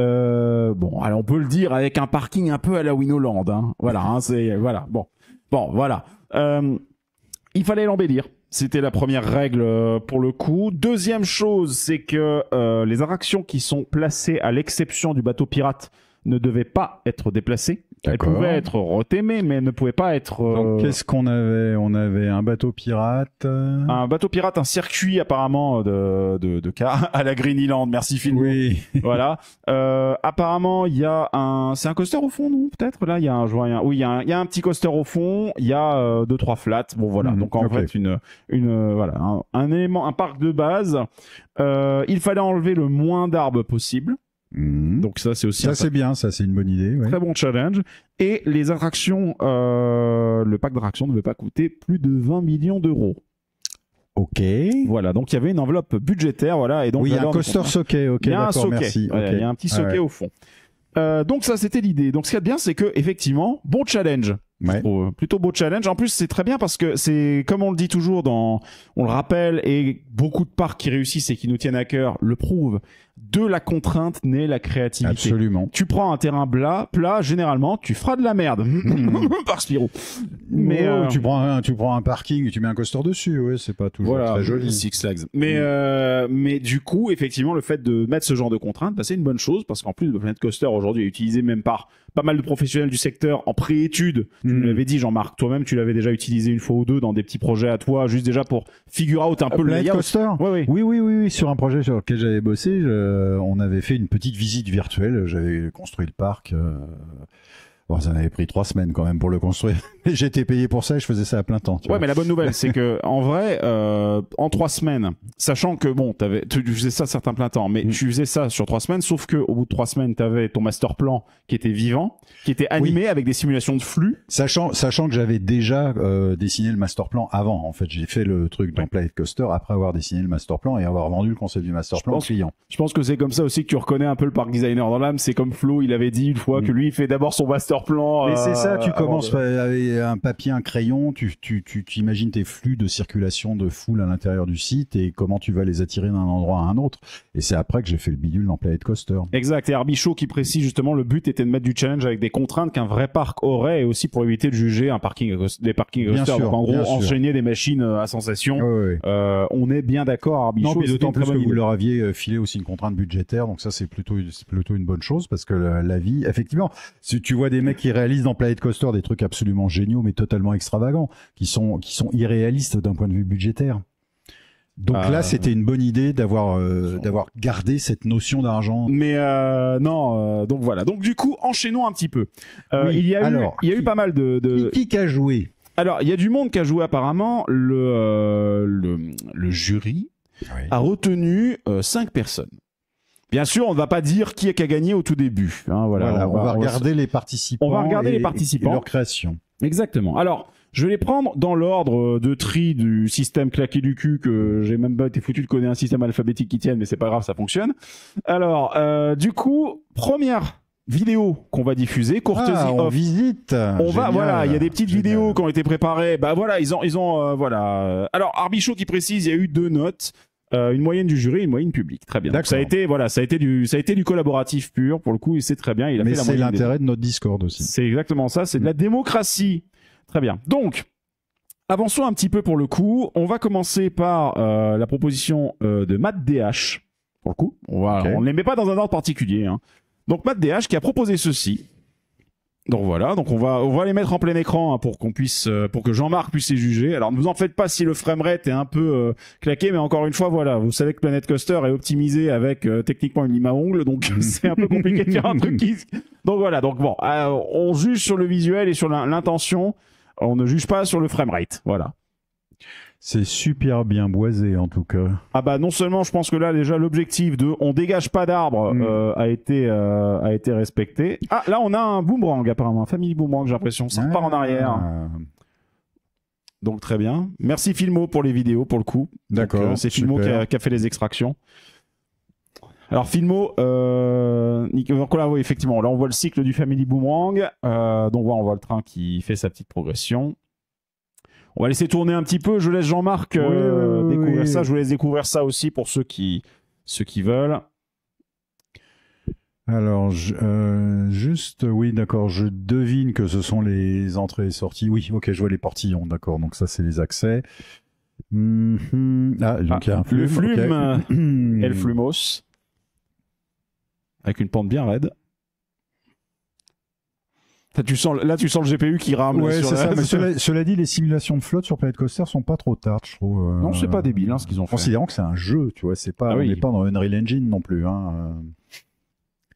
Euh, bon, alors on peut le dire avec un parking un peu à la Winoland. Hein. Voilà, hein, c'est voilà. Bon, bon, voilà. Euh, il fallait l'embellir. C'était la première règle pour le coup. Deuxième chose, c'est que euh, les attractions qui sont placées à l'exception du bateau pirate ne devaient pas être déplacées. Elle pouvait être retémée, mais elle ne pouvait pas être... Euh... Donc, qu'est-ce qu'on avait? On avait un bateau pirate... Un bateau pirate, un circuit apparemment de, de, de car à la Greenland. Merci Phil. Oui. Voilà. Euh, apparemment, il y a un... C'est un coaster au fond, non? Peut-être? Là, il y a un... Je vois, il y a un... Oui, il y a un, il y a un petit coaster au fond. Il y a euh, deux, trois flats. Bon, voilà. Mmh, Donc, en okay. fait, une... une voilà, un, un élément, un parc de base. Euh, il fallait enlever le moins d'arbres possible. Mmh. Donc ça, c'est aussi Ça, un c'est bien, ça, c'est une bonne idée. Ouais. très bon challenge. Et les attractions, euh, le pack d'attractions ne devait pas coûter plus de vingt millions d'euros. Ok. Voilà, donc il y avait une enveloppe budgétaire, voilà. Et donc, Oui, il y a un alors, coaster socket, ok, il y a un d'accord, socket. merci. Voilà, ok. il y a un petit Ah socket ouais. au fond. Euh, donc ça, c'était l'idée. Donc ce qu'il y a de bien, c'est que effectivement, bon challenge. Ouais. Je trouve. Plutôt beau challenge. En plus, c'est très bien parce que c'est, comme on le dit toujours, dans, on le rappelle, et beaucoup de parcs qui réussissent et qui nous tiennent à cœur le prouvent, de la contrainte naît la créativité. Absolument. Tu prends un terrain plat, plat, généralement, tu feras de la merde. Par Spirou. Mais Mais euh, tu prends un, tu prends un parking et tu mets un coaster dessus, ouais, c'est pas toujours voilà, très joli. Six Flags. Mais euh, mais du coup, effectivement, le fait de mettre ce genre de contraintes, bah, c'est une bonne chose parce qu'en plus, le Planet Coaster aujourd'hui est utilisé même par pas mal de professionnels du secteur en préétude. Tu Mm. nous l'avais dit, Jean-Marc, toi-même, tu l'avais déjà utilisé une fois ou deux dans des petits projets à toi, juste déjà pour figure out un peu le Planet layout. Coaster. Ouais, ouais. Oui, oui, oui, oui, sur un projet sur lequel j'avais bossé, je- on avait fait une petite visite virtuelle. J'avais construit le parc. Euh... Bon, ça m'avait pris trois semaines quand même pour le construire. J'étais payé pour ça et je faisais ça à plein temps. Tu Ouais, vois. mais la bonne nouvelle, c'est que en vrai, euh, en trois semaines, sachant que bon, t'avais, tu faisais ça certains plein temps, mais Mm. tu faisais ça sur trois semaines, sauf que au bout de trois semaines, t'avais ton master plan qui était vivant, qui était animé avec des simulations de flux. Sachant, sachant que j'avais déjà euh, dessiné le master plan avant. En fait, j'ai fait le truc dans Ouais. Planet Coaster après avoir dessiné le master plan et avoir vendu le concept du master Je plan au pense- client. Je pense que c'est comme ça aussi que tu reconnais un peu le park designer dans l'âme. C'est comme Flo, il avait dit une fois Mm. que lui, il fait d'abord son master plan. Mais c'est ça, tu euh, avant commences de- avec un papier, un crayon, tu, tu, tu, tu imagines tes flux de circulation de foule à l'intérieur du site et comment tu vas les attirer d'un endroit à un autre. Et c'est après que j'ai fait le bidule dans Planet Coaster. Exact. Et Arbichaud qui précise justement le but était de mettre du challenge avec des contraintes qu'un vrai parc aurait et aussi pour éviter de juger un parking, des parking Bien coasters. sûr, Donc en bien gros, sûr. enchaîner des machines euh, à sensation. Ouais, ouais, ouais. Euh, on est bien d'accord, Arbichaud. Non, puis c'était d'autant une très plus que bonne vous idée. leur aviez euh, filé aussi une contrainte budgétaire, donc ça c'est plutôt c'est plutôt une bonne chose parce que la, la vie, effectivement, si tu vois des mecs qui réalisent dans Planet Coaster des trucs absolument géniaux mais totalement extravagants, qui sont qui sont irréalistes d'un point de vue budgétaire. Donc Ah. là, c'était une bonne idée d'avoir euh, d'avoir gardé cette notion d'argent. Mais euh, non, euh, donc voilà. Donc du coup, enchaînons un petit peu. Euh, Oui, il y a alors, eu, il y a eu qui- pas mal de, de... Qui, qui a joué? Alors, il y a du monde qui a joué apparemment. Le euh, le, le jury a retenu euh, cinq personnes. Bien sûr, on ne va pas dire qui est qui a gagné au tout début. Hein, voilà, Voilà, on, va on regarder les participants. on va regarder et- les participants. et leur création. Exactement. Alors, je vais les prendre dans l'ordre de tri du système claqué du cul que j'ai même pas été foutu de connaître un système alphabétique qui tienne, mais c'est pas grave, ça fonctionne. Alors, euh, du coup, première vidéo qu'on va diffuser, courtesy Ah, on of. visite. On va, Génial. voilà, il y a des petites Génial. vidéos qui ont été préparées. Bah voilà, ils ont, ils ont, euh, voilà. Alors, Arbichaud qui précise, il y a eu deux notes. Euh, une moyenne du jury, une moyenne publique. Très bien. Donc, D'accord. ça a été, voilà, ça a été du, ça a été du collaboratif pur pour le coup, et c'est très bien. Il a Mais fait la c'est moyenne des l'intérêt de notre Discord aussi. c'est exactement ça, c'est de la démocratie. Très bien. Donc, avançons un petit peu pour le coup. On va commencer par euh, la proposition euh, de Matt D H. Pour le coup, on va, Ok. on ne les met pas dans un ordre particulier. Hein. Donc Matt D H qui a proposé ceci. Donc voilà, donc on va on va les mettre en plein écran hein, pour qu'on puisse euh, pour que Jean-Marc puisse les juger. Alors ne vous en faites pas si le framerate est un peu euh, claqué, mais encore une fois voilà, vous savez que Planet Coaster est optimisé avec euh, techniquement une lime à ongles, donc c'est un peu compliqué de faire un truc qui. Donc voilà, donc bon, euh, on juge sur le visuel et sur l'in- l'intention, on ne juge pas sur le framerate. Voilà. C'est super bien boisé en tout cas. Ah bah non seulement je pense que là déjà l'objectif de on dégage pas d'arbres Mm. euh, a été euh, a été respecté. Ah là on a un boomerang apparemment, un family boomerang j'ai l'impression, ça repart en arrière. Ah, Donc très bien. Merci Filmo pour les vidéos pour le coup. D'accord, Donc, euh, c'est Filmo qui super. a, qui a fait les extractions. Alors Filmo, euh, Nick- donc là oui effectivement là on voit le cycle du family boomerang. Euh, donc voilà, on voit le train qui fait sa petite progression. On va laisser tourner un petit peu. Je laisse Jean-Marc euh, Oui, oui, découvrir oui. ça. Je vous laisse découvrir ça aussi pour ceux qui ceux qui veulent. Alors, je- euh, juste, oui, d'accord, je devine que ce sont les entrées et sorties. Oui, ok, je vois les portillons, d'accord, donc ça, c'est les accès. Mhm. Ah, donc il y a un Ah, le flume. flume, ok. Et le Flumos avec une pente bien raide. Là tu sens, là, tu sens le G P U qui rame. Ouais, sur c'est la- ça. Mais cela, cela dit, les simulations de flotte sur Planet Coaster sont pas trop tartes, je trouve. euh, Non, c'est pas débile hein, ce qu'ils ont fait. Considérant que c'est un jeu, tu vois, c'est pas, Ah on oui. n'est pas dans Unreal Engine non plus. Hein. euh.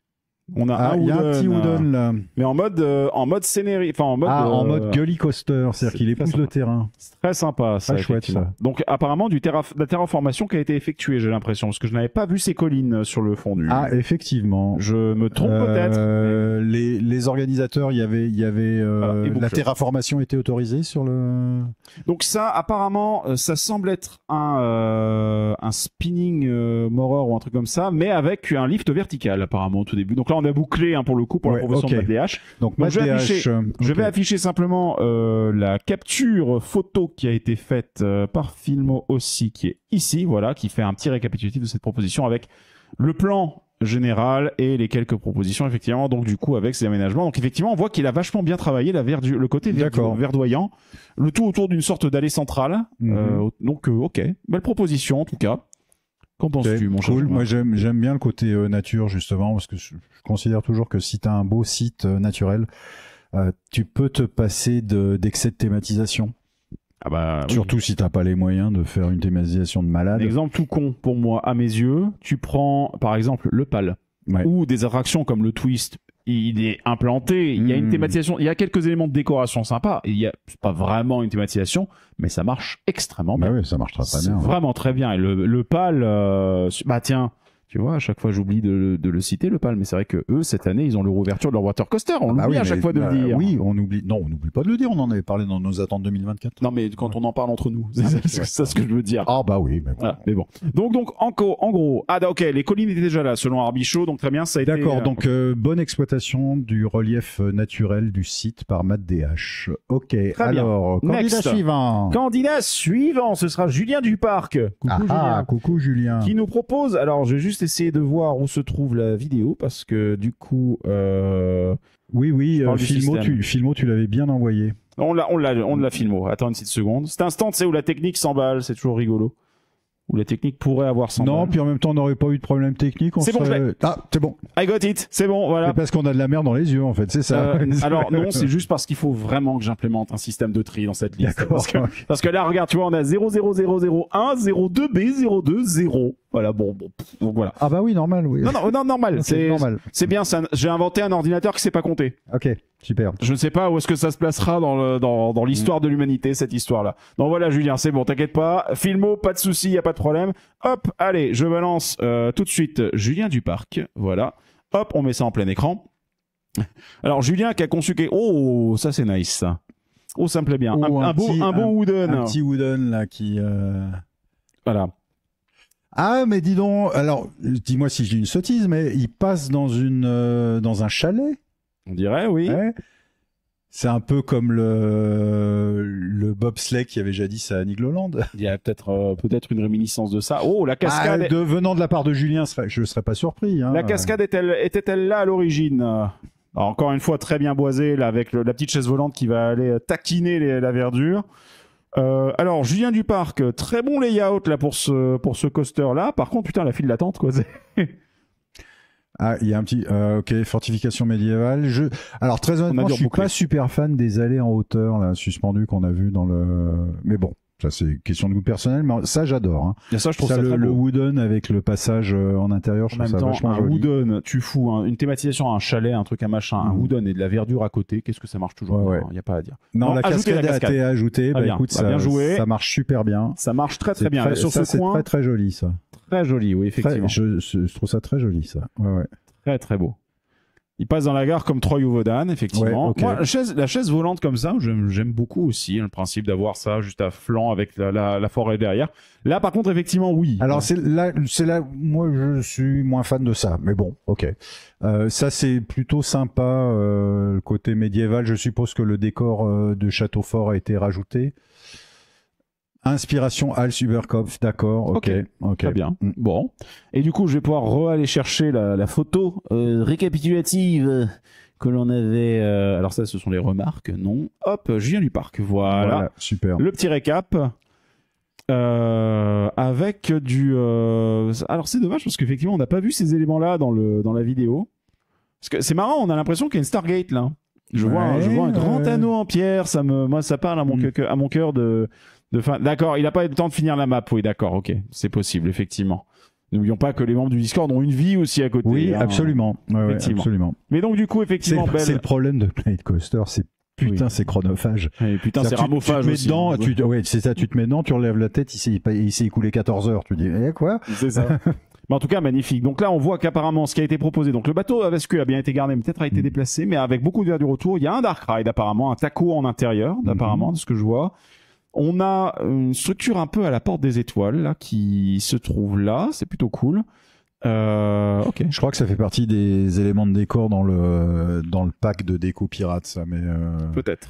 On a Ah, un il y a un petit Wooden, Wooden là. mais en mode euh, en mode scénarii, enfin en mode Ah, en euh, mode Gully Coaster, c'est-à-dire c'est qu'il très épouse sympa. le terrain. C'est très sympa, ça. Très chouette, effectivement. ça. Donc apparemment du terra... de la terraformation qui a été effectuée, j'ai l'impression, parce que je n'avais pas vu ces collines sur le fond du. Ah, effectivement. Je me trompe peut-être. Euh, les, les organisateurs, il y avait, il y avait euh, Voilà, et la Bookshop. terraformation était autorisée sur le. Donc ça, apparemment, euh, ça semble être un euh, un spinning euh, morer ou un truc comme ça, mais avec un lift vertical apparemment au tout début. Donc là, on a bouclé hein, pour le coup pour Ouais, la proposition ok. de Matt D H. Donc, Donc, je vais Matt D H, afficher- euh, Je ok. vais afficher simplement euh, la capture photo qui a été faite euh, par Filmo aussi, qui est ici, voilà, qui fait un petit récapitulatif de cette proposition avec le plan général et les quelques propositions effectivement. Donc du coup avec ces aménagements, donc effectivement on voit qu'il a vachement bien travaillé la verdu... le côté verdu... D'accord. verdoyant, le tout autour d'une sorte d'allée centrale. Mhm. Euh, donc euh, ok, belle proposition en tout cas. Qu'en penses-tu, Ok, mon cher cool. Julien Moi, j'aime, j'aime bien le côté euh, nature, justement, parce que je, je considère toujours que si tu as un beau site euh, naturel, euh, tu peux te passer de, d'excès de thématisation. Ah bah, oui. Surtout si t'as pas les moyens de faire une thématisation de Un malade. exemple tout con pour moi à mes yeux, tu prends par exemple le P A L Ouais. ou des attractions comme le Twist. Il est implanté, il y a une Mm. thématisation, il y a quelques éléments de décoration sympas. Il y a c'est pas vraiment une thématisation, mais ça marche extrêmement Bah bien. oui, ça marche très, très C'est bien. ouais. vraiment très bien. Et le, le P A L, euh, bah tiens, tu vois, à chaque fois j'oublie de, de le citer le P A L, mais c'est vrai que eux cette année ils ont leur ouverture de leur water coaster. On Bah l'oublie oui, à chaque mais, fois de bah, le dire. Oui, on oublie. Non, on n'oublie pas de le dire. On en avait parlé dans nos attentes deux mille vingt-quatre. Non mais quand on en parle entre nous, c'est Ah, ça, ouais. c'est ça ce que je veux dire. Ah bah oui, mais bon. Voilà, mais bon. Donc, donc, en, co- en gros, ah, ok, les collines étaient déjà là, selon Arbichaud, donc très bien, ça a été. D'accord, euh, donc euh, bonne exploitation du relief euh, naturel du site par Matt D H. Ok, bien. alors, candidat Next. suivant. Candidat suivant, ce sera Julien Duparc. Coucou Ah, Julien. ah, coucou Julien. Qui nous propose, alors je vais juste essayer de voir où se trouve la vidéo, parce que du coup, euh, Oui, oui, parle euh, du Filmo, système. tu, Filmo, tu l'avais bien envoyé. on l'a, on l'a, on l'a filmo. Attends une petite seconde. Cet instant, tu sais, où la technique s'emballe, c'est toujours rigolo. Où la technique pourrait avoir s'emballe. Non, puis en même temps, on n'aurait pas eu de problème technique. on C'est bon, serait- je l'ai. Ah, c'est bon. I got it, c'est bon, voilà. C'est parce qu'on a de la merde dans les yeux, en fait, c'est ça. Euh, alors non, c'est juste parce qu'il faut vraiment que j'implémente un système de tri dans cette liste. D'accord. Parce que, parce que là, regarde, tu vois, on a zéro zéro zéro zéro un, zéro deux B, zéro deux, zéro. Voilà, bon, bon, pff, donc voilà. Ah bah oui, normal, oui. Non, non, non, normal. Ok, c'est normal. C'est bien. ça- J'ai inventé un ordinateur qui sait pas compter. Ok, super. Je ne sais pas où est-ce que ça se placera dans le, dans, dans l'histoire de l'humanité, cette histoire-là. Donc voilà, Julien, c'est bon, t'inquiète pas. Filmo, pas de souci, y a pas de problème. Hop, allez, je balance euh, tout de suite Julien Duparc. Voilà. Hop, on met ça en plein écran. Alors Julien qui a conçu, que- oh, ça c'est nice, ça. Oh, ça me plaît bien. Un, Oh, un un beau, petit- un beau un- wooden. Un petit Wooden, là, qui... euh, Voilà. Ah, mais dis donc, alors, dis-moi si je dis une sottise, mais il passe dans une, euh, dans un chalet. On dirait, oui. Ouais. C'est un peu comme le, le bobsleigh qu'il y avait jadis à Nigloland. Il y a peut-être, euh, peut-être une réminiscence de ça. Oh, la cascade. Ah, de, venant de la part de Julien, serait- je ne serais pas surpris. Hein. La cascade est-elle, était-elle là à l'origine? Alors, encore une fois, très bien boisée, là, avec le- la petite chaise volante qui va aller euh, taquiner les- la verdure. Euh, alors, Julien Duparc, euh, très bon layout là pour ce, pour ce coaster-là. Par contre, putain, la file d'attente, quoi. c'est- Ah, il y a un petit, euh, ok, fortification médiévale. Je, alors très honnêtement, dû je suis reboucler. pas super fan des allées en hauteur là suspendues qu'on a vu dans le. Mais bon, ça c'est question de goût personnel, mais ça j'adore. Hein. Et ça, je trouve Ça, ça, le, très le beau. wooden avec le passage euh, en intérieur, je En trouve même ça temps, vachement un joli. wooden, tu fous hein, une thématisation, un chalet, un truc, un machin, un Mhm. wooden et de la verdure à côté. Qu'est-ce que ça marche toujours Ouais, bien, ouais. il n'y a pas à dire. Non, Non, la ajoutez cascade, la a cascade. été ajoutée. Bah bien, écoute, bah, ça, bien joué. ça marche super bien. Ça marche très très C'est bien. très- Sur ça, ce c'est coin, très très joli ça. très joli, oui, Très- effectivement. je, je- je trouve ça très joli ça. Ouais, ouais. Très très beau. Il passe dans la gare comme Troy ou Vodan, effectivement. Ouais, ok. Moi, la chaise, la chaise volante comme ça, j'aime j'aime beaucoup aussi hein, le principe d'avoir ça juste à flanc avec la, la, la forêt derrière. Là, par contre, effectivement, oui. Alors c'est là, c'est là, moi je suis moins fan de ça, mais bon, ok. Euh, ça c'est plutôt sympa, euh, le côté médiéval. Je suppose que le décor euh, de Château Fort a été rajouté. Inspiration Hal Superkopf, d'accord, ok, Ok, ok. Très bien. Mm. Bon. Et du coup, je vais pouvoir re-aller chercher la, la photo euh, récapitulative que l'on avait. euh, Alors ça, ce sont les remarques, non. Hop, Julien Duparc. Voilà. Voilà, super. Le petit récap. Euh, avec du. euh, Alors c'est dommage parce qu'effectivement, on n'a pas vu ces éléments-là dans le dans la vidéo. Parce que c'est marrant, on a l'impression qu'il y a une Stargate là. Je vois, un, je Ouais, vois un grand ouais. anneau en pierre. Ça me, moi, ça parle à mon Mm. cœur, à mon cœur de. de fin... D'accord, il n'a pas eu le temps de finir la map. Oui, d'accord, ok, c'est possible, effectivement. N'oublions pas que les membres du Discord ont une vie aussi à côté. Oui, hein. absolument. Ouais, ouais, Effectivement. absolument. Mais donc du coup, C'est effectivement, le, Belle... c'est le problème de Planet Coaster, c'est putain, Oui. c'est chronophage. Et putain, c'est C'est-à-dire, tu- ramophage tu te mets aussi. dedans, hein. tu, ouais, c'est ça, tu te mets dedans, tu relèves la tête, il s'est, il s'est écoulé quatorze heures. Tu dis, eh, quoi? C'est ça. Mais en tout cas, magnifique. Donc là, on voit qu'apparemment, ce qui a été proposé, donc le bateau à bascule a bien été gardé, mais peut-être a été déplacé, mais avec beaucoup de verdure autour. Il y a un Dark Ride apparemment, un taco en intérieur, apparemment, de ce que je vois. On a une structure un peu à la porte des étoiles, là, qui se trouve là. C'est plutôt cool. Euh, ok. Je crois que ça fait partie des éléments de décor dans le, dans le pack de déco pirate, ça, mais, euh, Peut-être.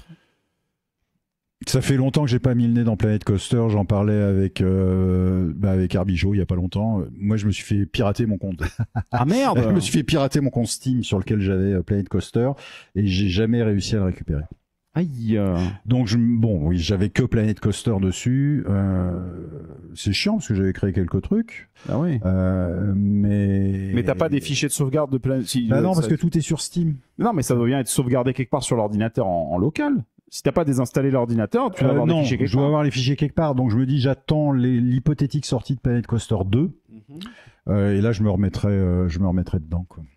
ça fait longtemps que j'ai pas mis le nez dans Planet Coaster. J'en parlais avec, euh, bah avec Arbijo il y a pas longtemps. Moi, je me suis fait pirater mon compte. Ah merde. Je me suis fait pirater mon compte Steam sur lequel j'avais euh, Planet Coaster et j'ai jamais réussi à le récupérer. Aïe. euh. Donc, je, bon, oui, j'avais que Planet Coaster dessus. Euh, c'est chiant parce que j'avais créé quelques trucs. Ah oui. Euh, mais. Mais t'as pas des fichiers de sauvegarde de plein. Si, Bah non, ça- parce que tout est sur Steam. Non, mais ça doit bien être sauvegardé quelque part sur l'ordinateur en, en local. Si t'as pas désinstallé l'ordinateur, tu vas Euh, avoir non, des fichiers quelque je dois part. avoir les fichiers quelque part. Donc, je me dis, j'attends les- l'hypothétique sortie de Planet Coaster deux. Mhm. Euh, et là, je me remettrai, euh, je me remettrai dedans, quoi.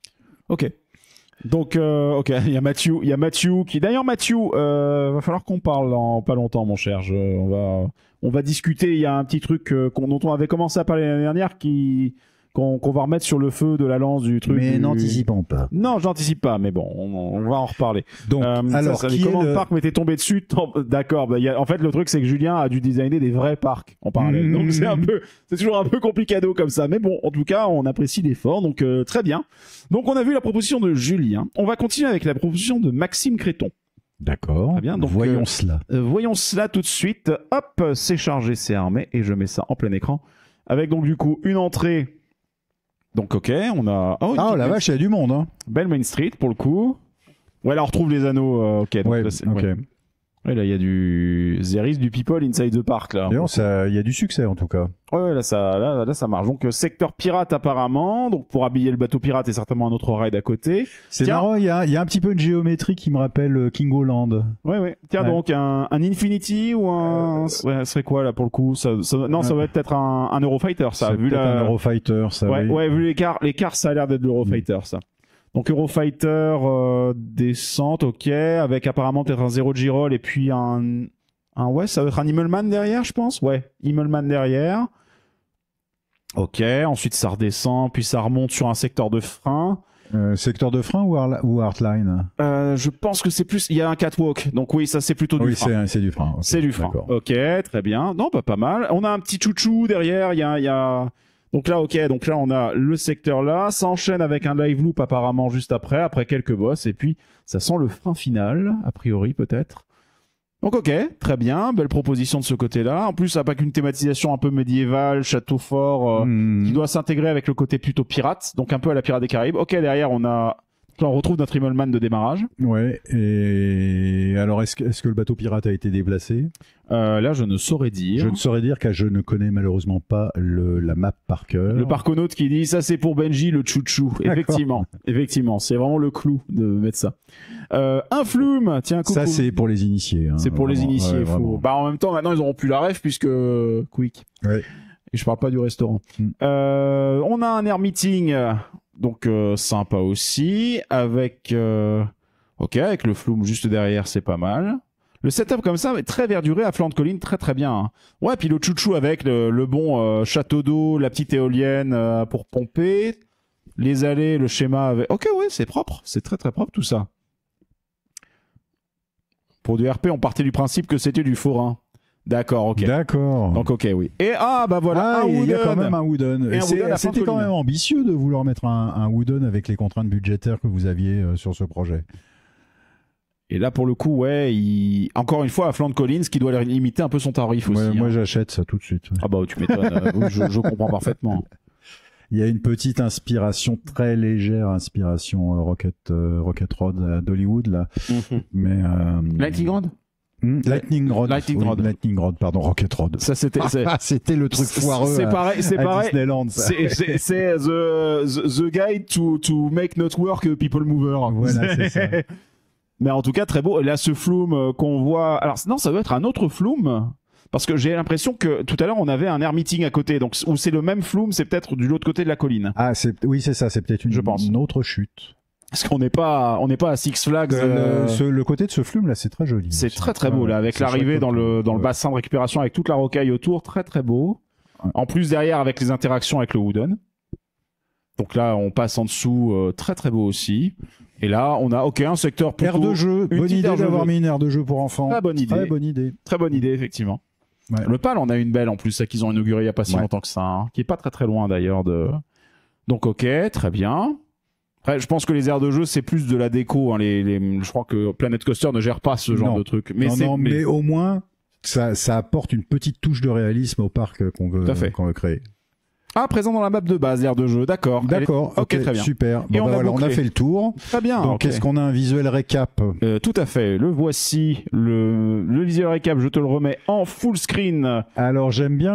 Ok. Donc, euh, ok, il y a Mathieu, il y a Mathieu qui, d'ailleurs, Mathieu, euh, va falloir qu'on parle en pas longtemps, mon cher. Je, on va, on va discuter. Il y a un petit truc euh, qu'on, dont on avait commencé à parler l'année dernière, qui, qu'on, qu'on va remettre sur le feu de la lance du truc. Mais du- n'anticipons pas. Non, j'anticipe pas, mais bon, on, on va en reparler. Donc, Euh, alors, ça, ça, qui les est commandes le- parc m'étaient tombées dessus. tant- D'accord. Bah, il y a, en fait, le truc, c'est que Julien a dû designer des vrais parcs en parallèle. Mmh. Donc, c'est un peu, c'est toujours un peu complicado comme ça. Mais bon, en tout cas, on apprécie l'effort. Donc, euh, très bien. Donc, on a vu la proposition de Julien. On va continuer avec la proposition de Maxime Créton. D'accord. Très bien, donc, voyons euh, cela. Euh, voyons cela tout de suite. Hop, c'est chargé, c'est armé. Et je mets ça en plein écran. Avec donc, du coup, une entrée. Donc, ok, on a. Oh, une Ah, petite la belle- vache, il y a du monde, hein. Belle Main Street pour le coup. Ouais, là on retrouve les anneaux. euh, ok, donc Ouais, là, c'est- ok. ouais. Ouais, là il y a du. There is du people inside the park là. D'ailleurs, ça, il y a du succès, en tout cas. Ouais, ouais, là ça, là, là ça marche. Donc euh, secteur pirate apparemment. Donc pour habiller le bateau pirate et certainement un autre ride à côté. C'est Tiens. marrant, il y a, il y a un petit peu de géométrie qui me rappelle euh, Kingoland. Ouais, ouais. Tiens Ouais. donc un, un Infinity ou un. Ouais, ce serait quoi là pour le coup ça, ça- Non, ça Ouais. va être peut-être un, un Eurofighter ça. C'est Vu peut-être la. un Eurofighter, ça. Ouais, oui. ouais, vu l'écart, l'écart, ça a l'air d'être l'Eurofighter, ça. Donc Eurofighter euh, descente, ok, avec apparemment peut-être un zéro G-roll et puis un, un ouais, ça va être un Himmelman derrière, je pense. Ouais, Himmelman derrière. Ok, ensuite ça redescend, puis ça remonte sur un secteur de frein. Euh, secteur de frein ou, Arla- ou Heartline? Euh, je pense que c'est plus, il y a un catwalk, donc oui, ça c'est plutôt du Oui, frein. c'est c'est du frein. ok, C'est du frein. d'accord. Ok, très bien. Non, pas pas mal. On a un petit chouchou derrière. Il y a, il y a. Donc là, ok. Donc là, on a le secteur là. Ça enchaîne avec un live loop apparemment juste après, après quelques boss, et puis ça sent le frein final, a priori peut-être. Donc ok, très bien, belle proposition de ce côté-là. En plus, ça n'a pas qu'une thématisation un peu médiévale, château fort, euh, Hmm. qui doit s'intégrer avec le côté plutôt pirate, donc un peu à la Pirate des Caraïbes. Ok, derrière, on a. Là, on retrouve notre Himmelman de démarrage. Ouais, et alors est-ce que, est-ce que le bateau pirate a été déplacé? Euh, là, je ne saurais dire. Je ne saurais dire car je ne connais malheureusement pas le, la map par cœur. Le parconaute qui dit ça c'est pour Benji le chouchou. Effectivement, effectivement, c'est vraiment le clou de mettre ça. Euh, un flume, tiens coucou. Ça, c'est pour les initiés. hein, C'est pour les vraiment. initiés. Ouais, faut... vraiment. Bah en même temps maintenant ils auront plus la ref puisque Quick. Ouais. Et je parle pas du restaurant. Mm. Euh, on a un air meeting, donc euh, sympa aussi avec. Euh... Ok, avec le flume juste derrière, c'est pas mal. Le setup comme ça est très verduré à flanc de colline, très très bien. hein. Ouais, puis le chouchou avec le, le bon euh, château d'eau, la petite éolienne euh, pour pomper, les allées, le schéma avec. Ok, ouais, c'est propre, c'est très très propre tout ça. Pour du R P, on partait du principe que c'était du forain. D'accord, ok. D'accord. Donc ok, oui. Et ah bah voilà, Ah, un il y a quand wooden. même un wooden. Et un C'est- wooden à C'était flanc de quand même colline. ambitieux de vouloir mettre un, un wooden avec les contraintes budgétaires que vous aviez euh, sur ce projet. Et là pour le coup, ouais, il... encore une fois à flanc de colline, ce qui doit limiter un peu son tarif aussi. Ouais, hein. moi, j'achète ça tout de suite. ouais. Ah bah tu m'étonnes, euh, je, je comprends parfaitement. Il y a une petite inspiration très légère, inspiration euh, Rocket euh, Rocket Rod euh, d'Hollywood là, mais euh, Lightning Rod. Hmm, Lightning Rod, Lightning oui, Rod. Lightning Rod, pardon, Rocket Rod. Ça c'était. c'est- Ah, c'était le truc foireux. C'est à- pareil, c'est à pareil. Disneyland. ça. C'est c'est- c'est the, the the guide to to make not work a people mover. Voilà, c'est ça. Mais en tout cas très beau. Et là ce flume euh, qu'on voit. Alors non, ça doit être un autre flume Parce que j'ai l'impression que tout à l'heure on avait un air meeting à côté, donc où c'est le même flume, c'est peut-être de l'autre côté de la colline. Ah, c'est, oui, c'est ça, c'est peut-être une, Je pense. une autre chute. Parce qu'on n'est pas, on n'est pas à Six Flags. Euh, euh, ce- le côté de ce flume là, c'est très joli. C'est très très beau là, avec C'est l'arrivée chouette dans le comme- dans le ouais. bassin de récupération avec toute la rocaille autour, très très beau. Ouais. En plus derrière avec les interactions avec le wooden. Donc là on passe en dessous, euh, très très beau aussi. Et là on a ok un secteur plutôt Aire de jeu, une bonne petite idée aire de d'avoir jeu. mis une aire de jeu pour enfants. Très bonne idée. Très bonne idée. Très bonne idée effectivement. Ouais. Le PAL on a une belle en plus, ça qu'ils ont inauguré il y a pas si Ouais. longtemps que ça, hein, qui est pas très très loin d'ailleurs de. Donc ok très bien. Après, je pense que les aires de jeu c'est plus de la déco. Hein, les, les... Je crois que Planet Coaster ne gère pas ce genre Non. de truc. Mais non, c'est non, mais... mais- au moins, ça, ça apporte une petite touche de réalisme au parc qu'on veut, Tout à fait. qu'on veut créer. Ah, présent dans la map de base, l'aire de jeu, d'accord. D'accord, Elle est- ok, très bien. super. Et Bon, on bah a voilà, on a bouclé. fait le tour. Très bien. Donc, ok. est-ce qu'on a un visuel récap? Euh, tout à fait. Le voici. Le, le visual récap, je te le remets en full screen. Alors, j'aime bien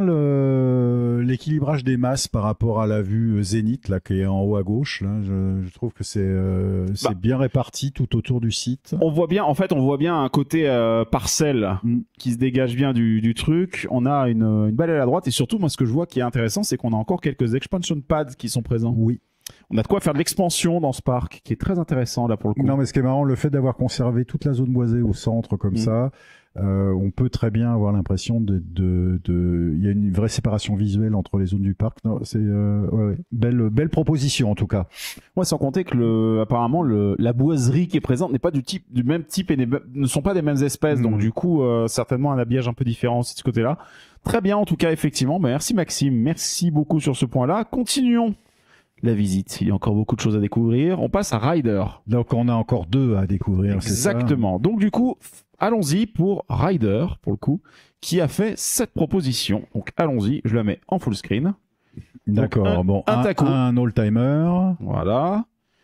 le l'équilibrage des masses par rapport à la vue zénith là qui est en haut à gauche. Là, je, je trouve que c'est euh, c'est Bah. bien réparti tout autour du site. On voit bien, en fait, on voit bien un côté euh, parcelle Mm. qui se dégage bien du, du truc. On a une, une balle à la droite et surtout, moi, ce que je vois qui est intéressant, c'est qu'on a encore quelques expansion pads qui sont présents. Oui. On a de quoi faire de l'expansion dans ce parc qui est très intéressant là pour le coup. Non, mais ce qui est marrant, le fait d'avoir conservé toute la zone boisée au centre comme Mm. ça, euh, on peut très bien avoir l'impression de, de, de, il y a une vraie séparation visuelle entre les zones du parc. Non, c'est euh, ouais, ouais. belle, belle proposition en tout cas. Ouais, sans compter que le, apparemment le, la boiserie qui est présente n'est pas du type, du même type et n'est- ne sont pas des mêmes espèces. Mm. Donc du coup, euh, certainement un habillage un peu différent aussi de ce côté-là. Très bien, en tout cas, effectivement. Bah, merci Maxime, merci beaucoup sur ce point-là. Continuons la visite. Il y a encore beaucoup de choses à découvrir. On passe à Rider. Donc on a encore deux à découvrir. c'est ça Exactement. Donc du coup, f- allons-y pour Rider, pour le coup, qui a fait cette proposition. Donc allons-y, je la mets en full screen. D'accord. Donc, un- Bon, un un, taco. un all-timer. Voilà.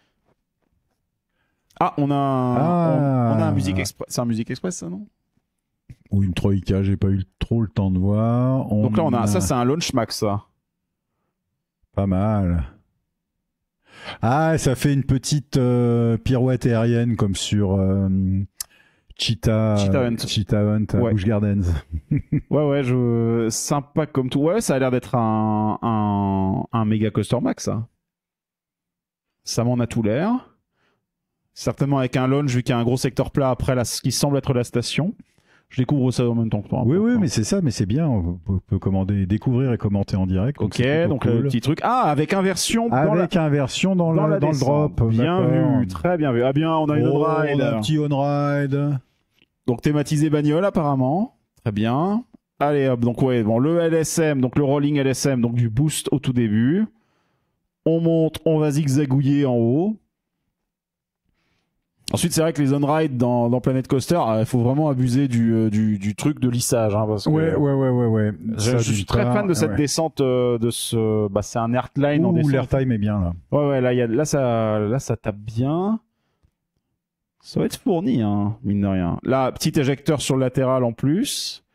Ah, on a un, Ah. on, on a un Music Express. C'est un Music Express, ça, non? Ou une Troïka, j'ai pas eu trop le temps de voir. On Donc là, on a, ça, c'est un Launch Max, ça. pas mal. Ah, ça fait une petite euh, pirouette aérienne comme sur euh, Cheetah, Cheetah Hunt. Cheetah Hunt à Ouais. Busch Gardens. Ouais, ouais, je... sympa comme tout. Ouais, ça a l'air d'être un, un, un méga coaster max, ça. Ça m'en a tout l'air. Certainement avec un launch, vu qu'il y a un gros secteur plat après la, ce qui semble être la station. Je découvre ça en même temps que toi. Oui, oui, mais c'est ça, mais c'est bien. On peut, peut commander, découvrir et commenter en direct. donc Ok, c'est plutôt donc le cool. petit truc. Ah, avec inversion dans la, Avec inversion dans, dans le, la dans le descente. drop. Bien d'accord. vu, très bien vu. Ah bien, on a une Oh, on-ride. on a un petit on-ride. Donc thématisé bagnole apparemment. Très bien. Allez hop, donc ouais, bon, le L S M, donc le rolling L S M, donc du boost au tout début. On monte, on va zigzagouiller en haut. Ensuite, c'est vrai que les on-ride dans, dans Planet Coaster, il faut vraiment abuser du, euh, du, du truc de lissage. Hein, parce que Ouais, ouais, ouais, ouais, ouais. je, Ça, je suis d'une très part, fan de cette ouais. descente euh, de ce... Bah, c'est un airline en Ouh, descente. l'airtime est bien là. Ouais, ouais, là, il y a, là, ça, là, ça tape bien. Ça va être fourni, hein, mine de rien. Là, petit éjecteur sur le latéral en plus.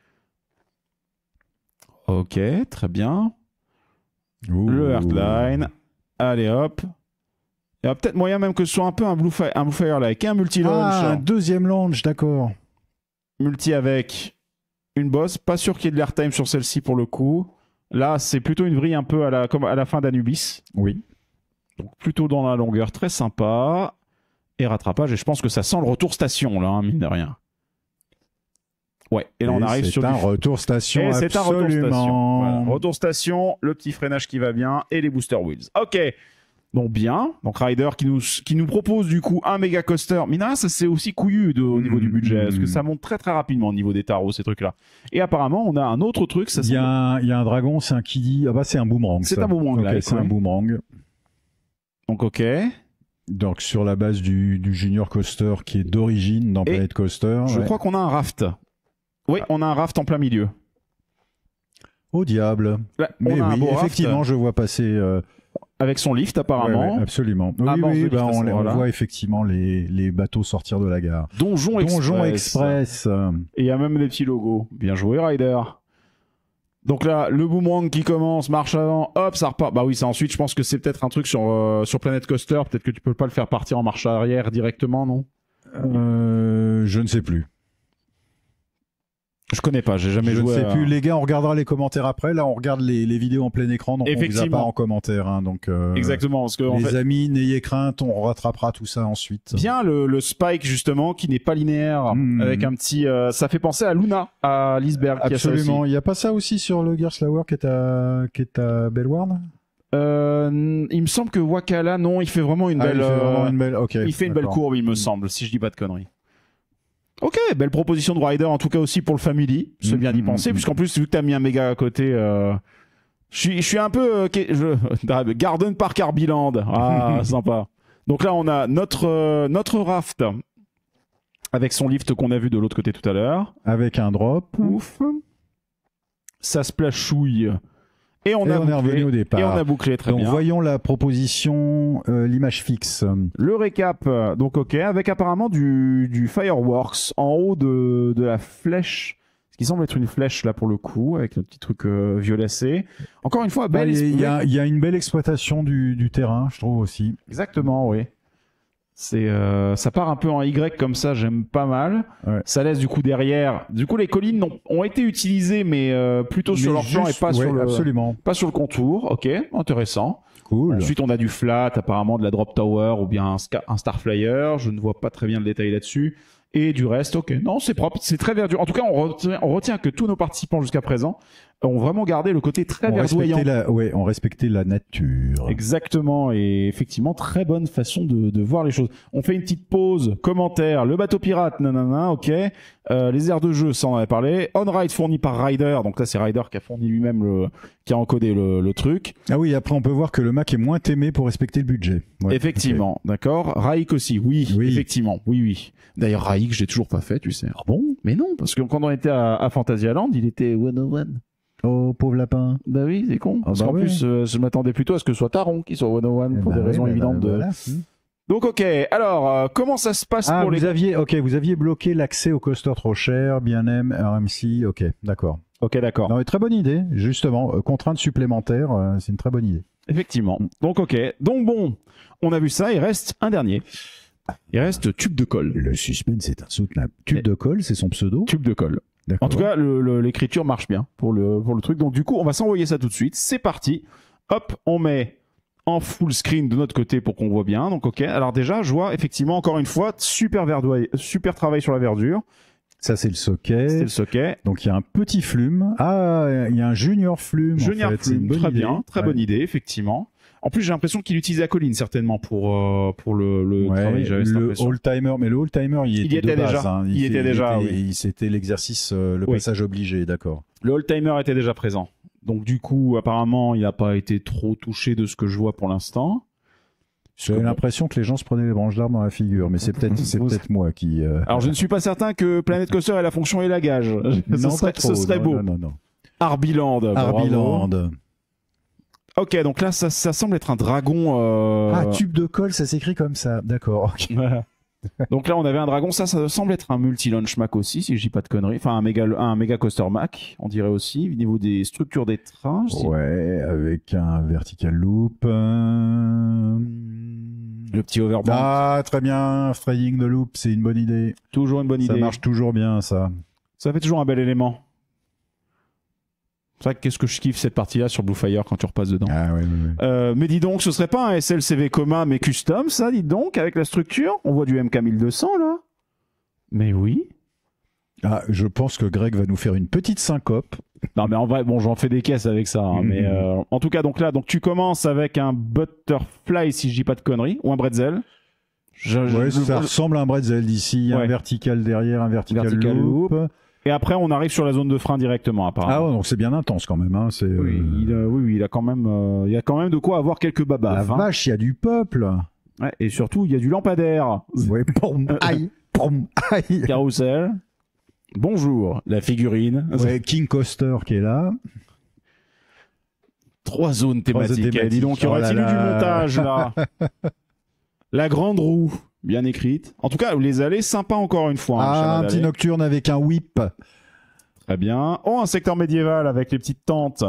Ok, très bien. Ouh. Le Heartline. Allez, hop. Il y a peut-être moyen même que ce soit un peu un Blue Fire, un Blue Fire like, un multi-launch. Ah, un deuxième launch, d'accord. Multi avec une bosse. Pas sûr qu'il y ait de l'airtime sur celle-ci pour le coup. Là, c'est plutôt une vrille un peu à la, comme à la fin d'Anubis. Oui. Donc plutôt dans la longueur, très sympa. Et rattrapage, et je pense que ça sent le retour station, là, hein, mine de rien. Ouais, et là on Et arrive c'est sur un du... retour station, Et c'est un retour station. absolument. Voilà. Retour station, le petit freinage qui va bien, et les booster wheels. Ok, donc bien. Donc Rider qui nous, qui nous propose du coup un méga coaster. Mais non, ça c'est aussi couillu de, au niveau Mmh. du budget, parce que ça monte très très rapidement au niveau des tarots, ces trucs-là. Et apparemment, on a un autre truc, ça Il y, a semble- un, il y a un dragon, c'est un Kiddy. Ah bah c'est un boomerang. C'est ça. un boomerang, Ok, like, c'est ouais. un boomerang. Donc ok. Donc sur la base du, du Junior Coaster qui est d'origine dans Et Planet Coaster. Je ouais. crois qu'on a un raft. Oui, on a un raft en plein milieu. Au diable. Là, Mais on a un oui, beau raft effectivement, je vois passer. euh, avec son lift apparemment. ouais, ouais, absolument. Oui, Ah, bon, oui, je bah, dis ça, on, les- on voilà. voit effectivement les, les bateaux sortir de la gare. Donjon Express. Donjon Express. euh, Et il y a même des petits logos. Bien joué, Rider. Donc là, le boomerang qui commence, marche avant, hop, ça repart. Bah oui, ça ensuite, je pense que c'est peut-être un truc sur, euh, sur Planet Coaster. Peut-être que tu peux pas le faire partir en marche arrière directement, non? euh, je ne sais plus. Je connais pas, j'ai jamais Je joué. ne sais à... plus, les gars, on regardera les commentaires après. Là, on regarde les, les vidéos en plein écran, donc on vous a Effectivement. pas en commentaire. Hein, donc, euh, Exactement, parce que en les fait, amis, n'ayez crainte, on rattrapera tout ça ensuite. bien le, le spike justement qui n'est pas linéaire, Mmh. avec un petit, euh, ça fait penser à Luna, à Lisberg. Qui a ça Absolument. aussi. Il n'y a pas ça aussi sur le Gerstlauer qui est à, qui est à Belwarn? Euh, il me semble que Wakala, non, il fait vraiment une Ah, belle. il fait vraiment euh, une belle, ok. il fait une belle d'accord. courbe, il me semble, si je dis pas de conneries. Ok, belle proposition de Rider, en tout cas aussi pour le Family. C'est Mm, bien d'y mm, penser, mm. puisqu'en plus, vu que t'as mis un méga à côté, euh, je suis, je suis un peu, euh, qu'est- je, Garden Park Arbyland. Ah, sympa. Donc là, on a notre, euh, notre raft avec son lift qu'on a vu de l'autre côté tout à l'heure. Avec un drop. Ouf. Ça se plachouille. Et on Et a on est revenu bouclé. au départ. Et on a bouclé, très Donc bien. voyons la proposition, euh, l'image fixe. Le récap, euh, donc ok, avec apparemment du, du Fireworks en haut de, de la flèche, ce qui semble être une flèche là pour le coup, avec le petit truc euh, violacé. Encore une fois, Bah, belle. Il y, a- il y a une belle exploitation du, du terrain, je trouve aussi. Exactement, oui. C'est, euh, ça part un peu en Y comme ça, j'aime pas mal. Ouais. Ça laisse du coup derrière. Du coup, les collines ont, ont été utilisées, mais euh, plutôt sur Mais leur flanc et juste- pas ouais, sur le, absolument. pas sur le contour. Ok, intéressant. Cool. Ensuite, on a du flat, apparemment de la drop tower ou bien un, Sca- un Starflyer. Je ne vois pas très bien le détail là-dessus. Et du reste, ok. Non, c'est propre, c'est très verdure. En tout cas, on retient, on retient que tous nos participants jusqu'à présent ont vraiment gardé le côté très on verdoyant. respectait la, ouais, on respectait la nature. Exactement, et effectivement, très bonne façon de, de voir les choses. On fait une petite pause, commentaire, le bateau pirate, nanana, ok. Euh, les aires de jeu, ça on en avait parlé. On-ride fourni par Ryder, donc là c'est Ryder qui a fourni lui-même le, qui a encodé le, le truc. Ah oui, après on peut voir que le Mac est moins aimé pour respecter le budget. Ouais, Effectivement, d'accord. Raik aussi, oui, Oui. effectivement, oui, oui. D'ailleurs, Raik, j'ai toujours pas fait, tu sais. Ah bon? Mais non, parce que quand on était à, à Fantasyland, il était one oh one. Oh, pauvre lapin. Bah oui, c'est con. Ah Parce bah qu'en ouais. plus, euh, je m'attendais plutôt à ce que ce soit Taron qui soit one oh one Eh pour ben des oui, raisons bah, évidentes bah, de... voilà. Donc ok, alors euh, comment ça se passe Ah, pour vous les... aviez, ok, vous aviez bloqué l'accès au coaster trop cher, bien M, R M C, ok, d'accord. Ok, d'accord. Non, mais très bonne idée, justement, euh, contrainte supplémentaire, euh, c'est une très bonne idée. Effectivement. Donc ok. Donc bon, on a vu ça, il reste un dernier. Il reste tube de colle. Le suspense est insoutenable. Tube Et- de colle, c'est son pseudo. Tube de colle. D'accord. En tout cas, le- le- l'écriture marche bien pour le, pour le truc. Donc du coup, on va s'envoyer ça tout de suite. C'est parti. Hop, on met en full screen de notre côté pour qu'on voit bien. Donc ok. Alors déjà, je vois effectivement encore une fois super verdoyer, super travail sur la verdure. ça c'est le C'est socket. le socket. Donc il y a un petit flume. Ah, il y a un junior flume. en Junior fait. C'est une Flume, bonne très idée. bien, très Ouais. bonne idée, effectivement. En plus, j'ai l'impression qu'il utilisait la colline certainement pour euh, pour le, le Ouais, travail. J'avais cette le impression. all-timer, mais le all-timer, il, Il y était, était de base, déjà. hein. Il était fait- déjà, était- oui. il- C'était l'exercice, euh, le Oui. passage obligé, d'accord. Le all-timer était déjà présent. Donc du coup, apparemment, il n'a pas été trop touché de ce que je vois pour l'instant. J'avais l'impression que les gens se prenaient les branches d'arbres dans la figure, mais c'est peut-être c'est Vous- peut-être moi qui. euh, Alors, je ne suis pas certain que Planet Coaster ait la fonction élagage. ce non, serait, pas trop. ce serait non, beau. Non, non, non. Arbyland. bravo. Arbyland. Ok, donc là, ça, ça semble être un dragon. euh, Ah, tube de colle, ça s'écrit comme ça. D'accord. ok. Voilà. Donc là, on avait un dragon. Ça, ça semble être un multi-launch Mac aussi, si je dis pas de conneries. Enfin, un méga, un méga coaster Mac, on dirait aussi, au niveau des structures des trains. je dis- Ouais, avec un vertical loop. euh, Le petit overboard. Ah, très bien. Fraying the loop, c'est une bonne idée. Toujours une bonne Ça idée. marche toujours bien, ça. Ça fait toujours un bel élément. C'est vrai que qu'est-ce que je kiffe cette partie-là sur Blue Fire quand tu repasses dedans. Ah, ouais, ouais, ouais. Euh, mais dis donc, ce serait pas un S L C V commun mais custom, ça, dis donc, avec la structure. On voit du M K mille deux cents là. Mais oui. Ah, je pense que Greg va nous faire une petite syncope. Non, mais en vrai, bon, j'en fais des caisses avec ça. hein, Mhm. Mais euh, en tout cas, donc là, donc tu commences avec un butterfly, si je dis pas de conneries, ou un bretzel. Je- je- Ouais, je- ça le- ressemble à un bretzel d'ici. Ouais. Un vertical derrière, un vertical, Vertical loop. loop. Et après, on arrive sur la zone de frein directement, Ah, apparemment. ouais, donc c'est bien intense quand même. Hein. C'est, Oui, euh, il, a- oui, oui, il a quand même, euh, il y a quand même de quoi avoir quelques La babas. hein. vache, il y a du peuple. Ouais, et surtout, il y a du lampadaire. Ouais, pom, aïe, pom, aïe. Carousel. Bonjour, la figurine. Ouais, King Coaster qui est là. Trois zones Trois zones thématiques. Eh, dis donc, y thématiques. aurait-il Oh eu là du là. montage là? La grande roue, bien écrite. En tout cas, les allées sympas encore une fois. hein, Ah, schéma un petit d'allée. nocturne avec un whip. Très bien. Oh, un secteur médiéval avec les petites tentes.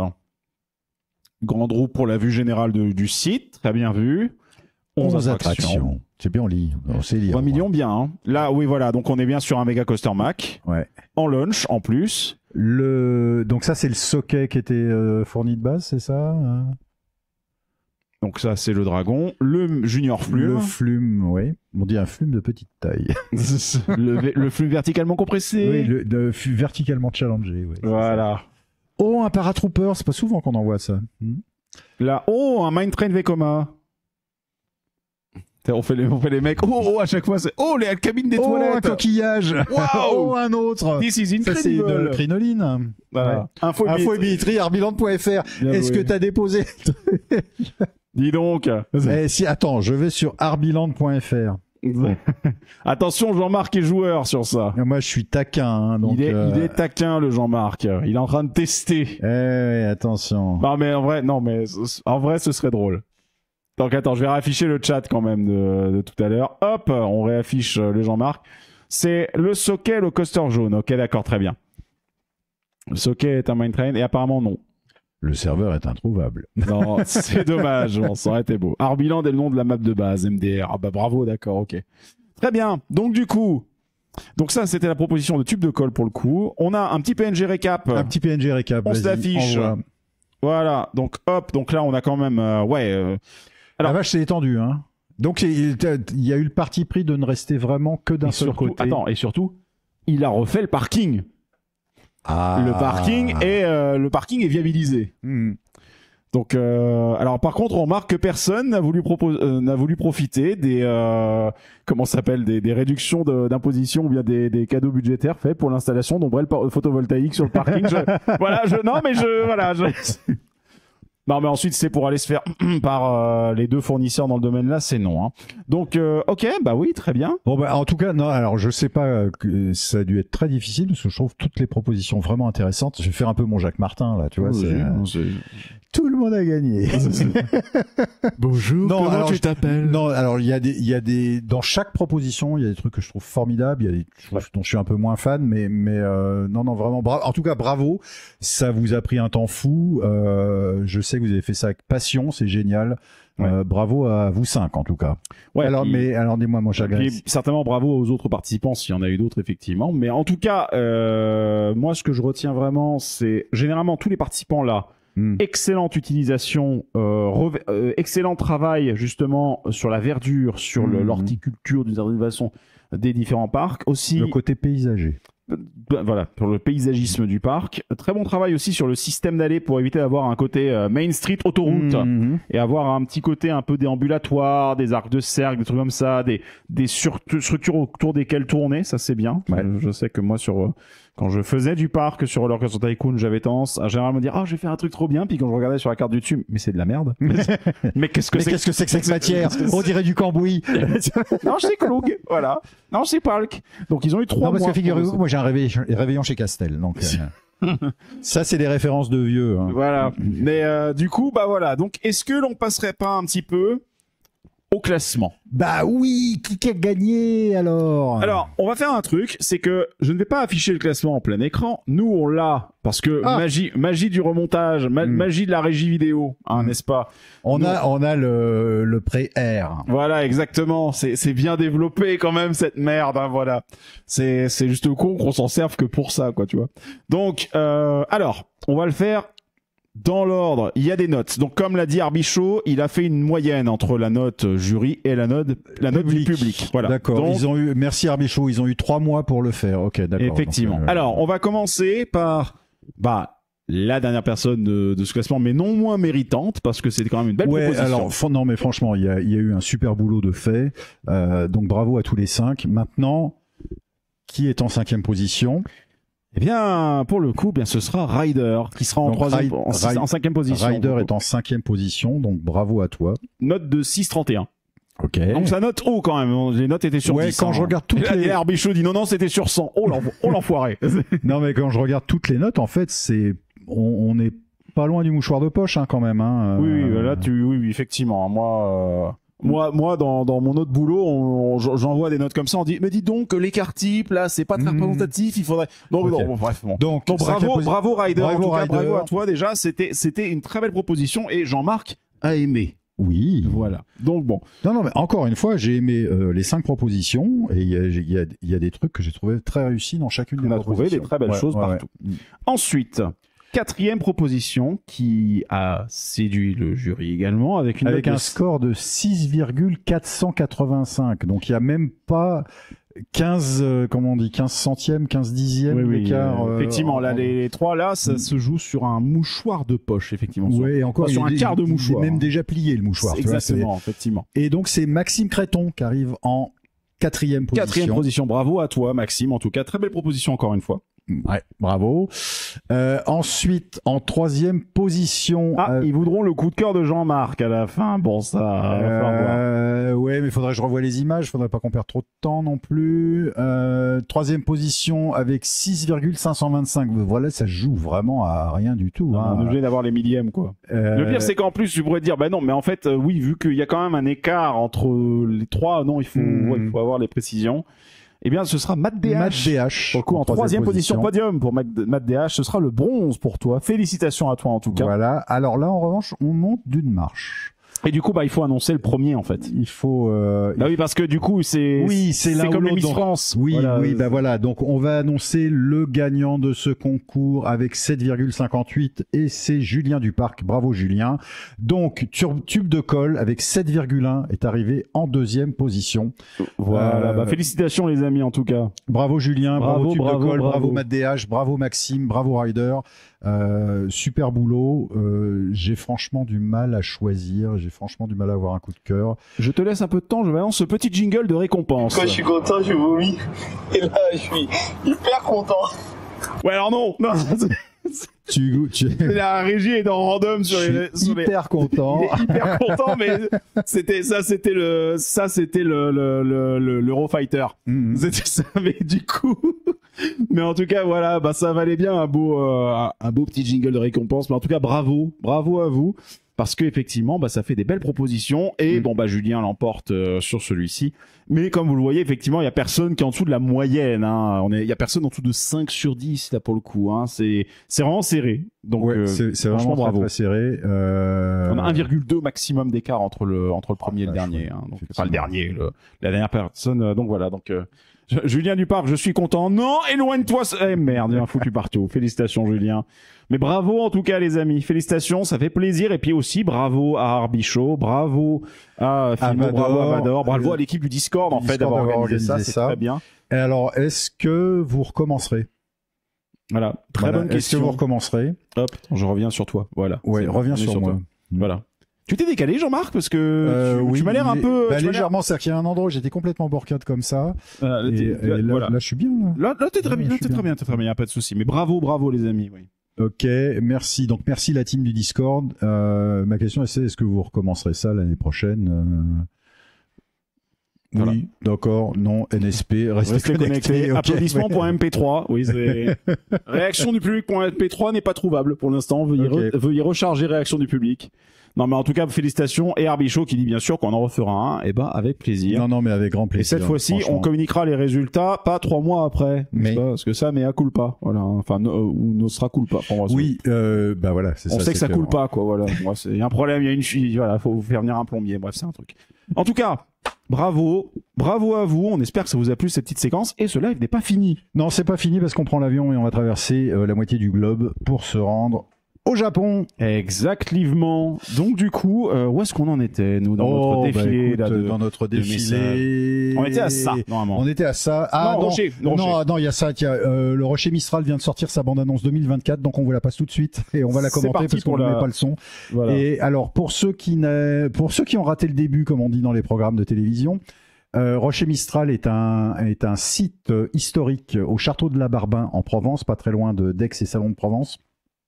Grande roue pour la vue générale de- du site. Très bien vu. onze attractions. C'est bien, on lit. On sait lire. vingt millions, bien. Hein. Là, oui, voilà. Donc, on est bien sur un Mega Coaster Mac. Ouais. En launch, en plus. Le... Donc ça, c'est le socket qui était euh, fourni de base, c'est ça hein Donc ça, c'est le dragon. Le Junior Flume. Le flume, oui. On dit un flume de petite taille. le, le flume verticalement compressé. Oui, le de, verticalement challengé. Oui, voilà. Oh, un paratrooper, c'est pas souvent qu'on en voit ça. Hmm. Là, oh, un Mine Train Vekoma. On fait, les, on fait les mecs. Oh, oh, à chaque fois, c'est. Oh, les cabines des oh, toilettes. un coquillage. Wow. Oh, un autre. This is incredible. Ça, c'est de la crinoline. Voilà. Ouais. Info, Info et billetterie, arbiland point f r. Est-ce que tu as déposé Dis donc. Eh, si, attends, je vais sur arbiland point f r. Attention, Jean-Marc est joueur sur ça. Moi, je suis taquin. Hein, donc, il, est, euh... il est taquin, le Jean-Marc. Il est en train de tester. Eh, ouais, attention. Non, mais en vrai, non, mais en vrai, ce serait drôle. Donc, attends, je vais réafficher le chat quand même de, de tout à l'heure. Hop, on réaffiche le Jean-Marc. C'est le socket, le coaster jaune. Ok, d'accord, très bien. Le socket est un Mine Train et apparemment non. Le serveur est introuvable. Non, c'est dommage. Bon, ça aurait été beau. Arbiland est le nom de la map de base, M D R. Ah bah bravo, d'accord, ok. Très bien. Donc du coup, donc ça c'était la proposition de tube de colle pour le coup. On a un petit P N G récap. Un petit P N G récap. On se l'affiche. Voilà. Donc hop. Donc là on a quand même euh, ouais. Euh... Alors, la vache s'est étendue, hein. Donc il y a eu le parti pris de ne rester vraiment que d'un seul surtout, côté. Attends, et surtout, il a refait le parking. Ah. Le parking est euh, le parking est viabilisé. Hmm. Donc, euh, alors par contre, on remarque que personne n'a voulu proposer, euh, n'a voulu profiter des euh, comment ça s'appelle des, des réductions d'imposition ou bien des, des cadeaux budgétaires faits pour l'installation d'ombrelles photovoltaïques sur le parking. je, voilà, je non mais je voilà. Je, non mais ensuite c'est pour aller se faire par euh, les deux fournisseurs dans le domaine là, c'est non. Hein. Donc euh, ok, bah oui, très bien. Bon bah en tout cas non, alors je sais pas que ça a dû être très difficile parce que je trouve toutes les propositions vraiment intéressantes. Je vais faire un peu mon Jacques Martin là, tu vois. Oui, c'est, euh, tout le monde a gagné. Bonjour. Non, comment alors, tu t'appelles? Non, alors il y a des, il y a des, dans chaque proposition, il y a des trucs que je trouve formidables, il y a des trucs ouais. dont je suis un peu moins fan, mais mais euh, non non vraiment bravo. En tout cas bravo, ça vous a pris un temps fou. Euh, je sais que vous avez fait ça avec passion, c'est génial. Ouais. Euh, bravo à vous cinq en tout cas. Ouais. Alors puis, mais alors dis-moi mon chagrin. Certainement bravo aux autres participants s'il y en a eu d'autres effectivement. Mais en tout cas, euh, moi ce que je retiens vraiment, c'est généralement tous les participants là. Hmm. Excellente utilisation, euh, euh, excellent travail justement sur la verdure, sur hmm. l'horticulture d'une certaine façon des différents parcs. Aussi le côté paysager. Euh, voilà, pour le paysagisme du parc. Très bon travail aussi sur le système d'allée pour éviter d'avoir un côté euh, Main Street autoroute mmh. et avoir un petit côté un peu déambulatoire, des arcs de cercle, des trucs comme ça, des, des structures autour desquelles tourner, ça c'est bien. Ouais. Je, je sais que moi sur euh, quand je faisais du parc sur Roller Coaster Tycoon, j'avais tendance à généralement me dire ah oh, je vais faire un truc trop bien, puis quand je regardais sur la carte YouTube, mais c'est de la merde. mais qu'est-ce que c'est qu'est-ce que c'est que cette matière? On dirait du cambouis. Non, c'est Klug, voilà. Non, c'est Park. Donc ils ont eu trois non, parce mois. Que figurez-vous, moi j'ai un réveillon, réveillon chez Castel, donc euh, ça c'est des références de vieux. Hein. Voilà. Mais euh, du coup, bah voilà. Donc est-ce que l'on passerait pas un petit peu au classement? Bah oui, qui a gagné alors? Alors, on va faire un truc, c'est que je ne vais pas afficher le classement en plein écran. Nous, on l'a parce que ah. magie, magie du remontage, ma mm. magie de la régie vidéo, hein, mm. n'est-ce pas? On Nous, a, on a le, le pré-air. Voilà, exactement. C'est, c'est bien développé quand même cette merde. Hein, voilà. C'est, c'est juste con qu'on s'en serve que pour ça, quoi, tu vois. Donc, euh, alors, on va le faire. Dans l'ordre, il y a des notes. Donc, comme l'a dit Arbichaud, il a fait une moyenne entre la note jury et la note, la note public. du public. Voilà. D'accord. Donc, ils ont eu, merci Arbichaud, ils ont eu trois mois pour le faire. Ok, d'accord. Effectivement. Donc, euh... Alors, on va commencer par, bah, la dernière personne de, de ce classement, mais non moins méritante, parce que c'était quand même une belle ouais, proposition. Alors, non, mais franchement, il y a, il y a eu un super boulot de fait. Euh, donc, bravo à tous les cinq. Maintenant, qui est en cinquième position? Eh bien, pour le coup, bien, ce sera Ryder qui sera en, troisième, en, six, en cinquième position. Ryder est en cinquième position, donc bravo à toi. Note de six virgule trente et un. Ok. Donc ça note haut quand même. Les notes étaient sur ouais, dix. Quand hein. je regarde toutes et les... Et Arbichaud dit non, non, c'était sur cent. Oh, l'enfoiré. Non, mais quand je regarde toutes les notes, en fait, c'est, on, on est pas loin du mouchoir de poche, hein, quand même. Hein. Oui, oui, là, tu, oui, oui, effectivement. Moi, euh... Moi, moi, dans, dans mon autre boulot, on, on, j'envoie des notes comme ça. On dit, mais dis donc, l'écart type, là, c'est pas très mmh. représentatif. Il faudrait. Donc, okay. non, bon, bref. Bon. Donc, donc bravo, posi... bravo Ryder. Bravo, en tout cas, Ryder. Bravo à toi déjà. C'était, c'était une très belle proposition et Jean-Marc a aimé. Oui. Voilà. Donc bon. Non, non, mais encore une fois, j'ai aimé euh, les cinq propositions et il y a, il y, a, il y a des trucs que j'ai trouvé très réussis dans chacune des On a propositions. trouvé des très belles Ouais, choses ouais, partout. ouais. Ensuite, quatrième proposition qui a séduit le jury également avec une Avec note un de- score de six virgule quatre cent quatre-vingt-cinq. Donc il y a même pas quinze, euh, comment on dit, quinze centièmes, quinze dixièmes Oui, oui, d'écart. euh, euh, effectivement, en- là, les, les trois là, ça Mm. se joue sur un mouchoir de poche, effectivement. sur- Ouais, et encore Enfin, sur il est un dé- quart de il est mouchoir, même hein. déjà plié le mouchoir. tu vois, Exactement, effectivement. c'est- et donc c'est Maxime Créton qui arrive en quatrième position. Quatrième position, bravo à toi, Maxime. En tout cas, très belle proposition encore une fois. Ouais, bravo. Euh, ensuite, en troisième position. Ah, euh, ils voudront le coup de cœur de Jean-Marc à la fin. Bon, ça, va falloir voir. Euh, ouais, mais il faudrait que je revoie les images, faudrait pas qu'on perde trop de temps non plus. Euh, troisième position avec six virgule cinq cent vingt-cinq. Voilà, ça joue vraiment à rien du tout. On Hein. est obligé d'avoir les millièmes, quoi. Euh, Le pire, c'est qu'en plus, tu pourrais te dire, bah non, mais en fait, euh, oui, vu qu'il y a quand même un écart entre les trois, non, il faut, Mm. ouais, il faut avoir les précisions. Eh bien, ce sera Matt D H. Matt D H. Pour le coup, en troisième position, podium pour Matt Matt D H. Ce sera le bronze pour toi. Félicitations à toi, en tout cas. Voilà. Alors là, en revanche, on monte d'une marche. Et du coup, bah, il faut annoncer le premier, en fait. Il faut. Euh, Bah oui, parce que du coup, c'est, Oui, c'est l'un ou comme les l'autre, Miss donc- France. Oui, Voilà. oui, bah voilà. Donc, on va annoncer le gagnant de ce concours avec sept virgule cinquante-huit et c'est Julien Duparc. Bravo, Julien. Donc, tur- Tube de colle avec sept virgule un est arrivé en deuxième position. Voilà. Euh, Bah, félicitations, les amis, en tout cas. Bravo, Julien. Bravo, Bravo, Tube bravo, de colle. Bravo, bravo. Matt D H. Bravo, Maxime. Bravo, Ryder. Euh, super boulot. Euh, j'ai franchement du mal à choisir. J'ai franchement du mal à avoir un coup de cœur. Je te laisse un peu de temps, je balance ce petit jingle de récompense. Quand je suis content, je vomis. Et là, je suis hyper content. Ouais, alors non, non. Tu, tu... La régie est dans random sur Je les, suis sur les- hyper content. Il est hyper content, mais c'était ça, c'était le, ça, c'était le, le, le, le, l'Eurofighter. Mhm. C'était ça, mais du coup, mais en tout cas, voilà, bah, ça valait bien un beau, euh, un- un beau petit jingle de récompense. Mais en tout cas, bravo, bravo à vous. Parce que effectivement, bah, ça fait des belles propositions et Mm. bon bah Julien l'emporte euh, sur celui-ci. Mais comme vous le voyez, effectivement, il y a personne qui est en dessous de la moyenne. Hein. On est, il y a personne en dessous de cinq sur dix là pour le coup. Hein. C'est, c'est vraiment serré. Donc Ouais, euh, c'est c'est franchement, vraiment très, bravo. très serré. Euh... On a un virgule deux maximum d'écart entre le entre le premier et le Ah, dernier. chouette, Hein. Donc, effectivement. enfin le dernier, le, la dernière personne. euh, donc voilà. Donc euh, je- Julien Duparc, je suis content. Non, éloigne-toi. ce- Eh merde, il y a un foutu partout. Félicitations Julien. Mais bravo en tout cas les amis. Félicitations, ça fait plaisir. Et puis aussi bravo à Arbichaud, bravo à Filmo, Amador, bravo à Amador, bravo euh, à l'équipe du Discord du en fait Discord d'avoir d'avoir organisé, ça. organisé C'est ça. très bien. Et alors, est-ce que vous recommencerez Voilà, très Voilà. bonne Est-ce que question. vous recommencerez Hop, je reviens sur toi. Voilà. Ouais, C'est bon, reviens on est sur moi. toi. Voilà. Tu t'es décalé Jean-Marc parce que Euh, tu, oui, tu m'as l'air un lé- peu bah, tu m'as l'air- légèrement, c'est-à-dire qu'il y a un endroit où j'étais complètement borcade comme ça. Voilà, là, Et, t'es- et là, voilà. là, je suis bien. Là. Là, là, t'es très Ouais, bien, je t'es suis très bien. bien, t'es très bien, y a pas de souci. Mais bravo, bravo les amis, oui. Ok, merci. Donc merci la team du Discord. Euh, ma question c'est est-ce que vous recommencerez ça l'année prochaine euh... Voilà. Oui, d'accord. Non, N S P, restez, Restez connectés. connectés. ok. Applaudissements.mp3. Oui, c'est réaction du public.mp3 n'est pas trouvable pour l'instant. Veuillez, Ok. re- veuillez recharger réaction du public. Non, mais en tout cas, félicitations. Et Arbichaud qui dit bien sûr qu'on en refera un. Et ben, avec plaisir. Non, non, mais avec grand Et plaisir. cette fois-ci, on franchement. communiquera les résultats pas trois mois après. Mais- Mais... Parce que ça, mais à culpa. Voilà. Enfin, no, ou Nostra culpa. Pour moi, Oui, euh, bah voilà, c'est ça. on sait que ça c'est coule pas, quoi. Voilà. Moi, c'est- il y a un problème, il y a une chute. Voilà, faut vous faire venir un plombier. Bref, c'est un truc. En tout cas, bravo, bravo à vous. On espère que ça vous a plu cette petite séquence. Et ce live n'est pas fini. Non, c'est pas fini parce qu'on prend l'avion et on va traverser euh, la moitié du globe pour se rendre au Japon. Exactement. Donc du coup, euh, où est-ce qu'on en était nous dans Oh, notre bah, défilé écoute, là, de... dans notre de défilé. On était à ça normalement. On était à ça. Ah Non, non, Rocher, non, Rocher. non, non, il y a ça. Tiens, euh, le Rocher Mistral vient de sortir sa bande-annonce deux mille vingt-quatre, donc on vous la passe tout de suite et on va la C'est commenter parti parce qu'on pour ne la- met pas le son. Voilà. Et alors pour ceux qui n'a- pour ceux qui ont raté le début, comme on dit dans les programmes de télévision. Euh, Rocher Mistral est un est un site euh, historique au château de la Barbin en Provence, pas très loin de d'Aix et Salon de Provence.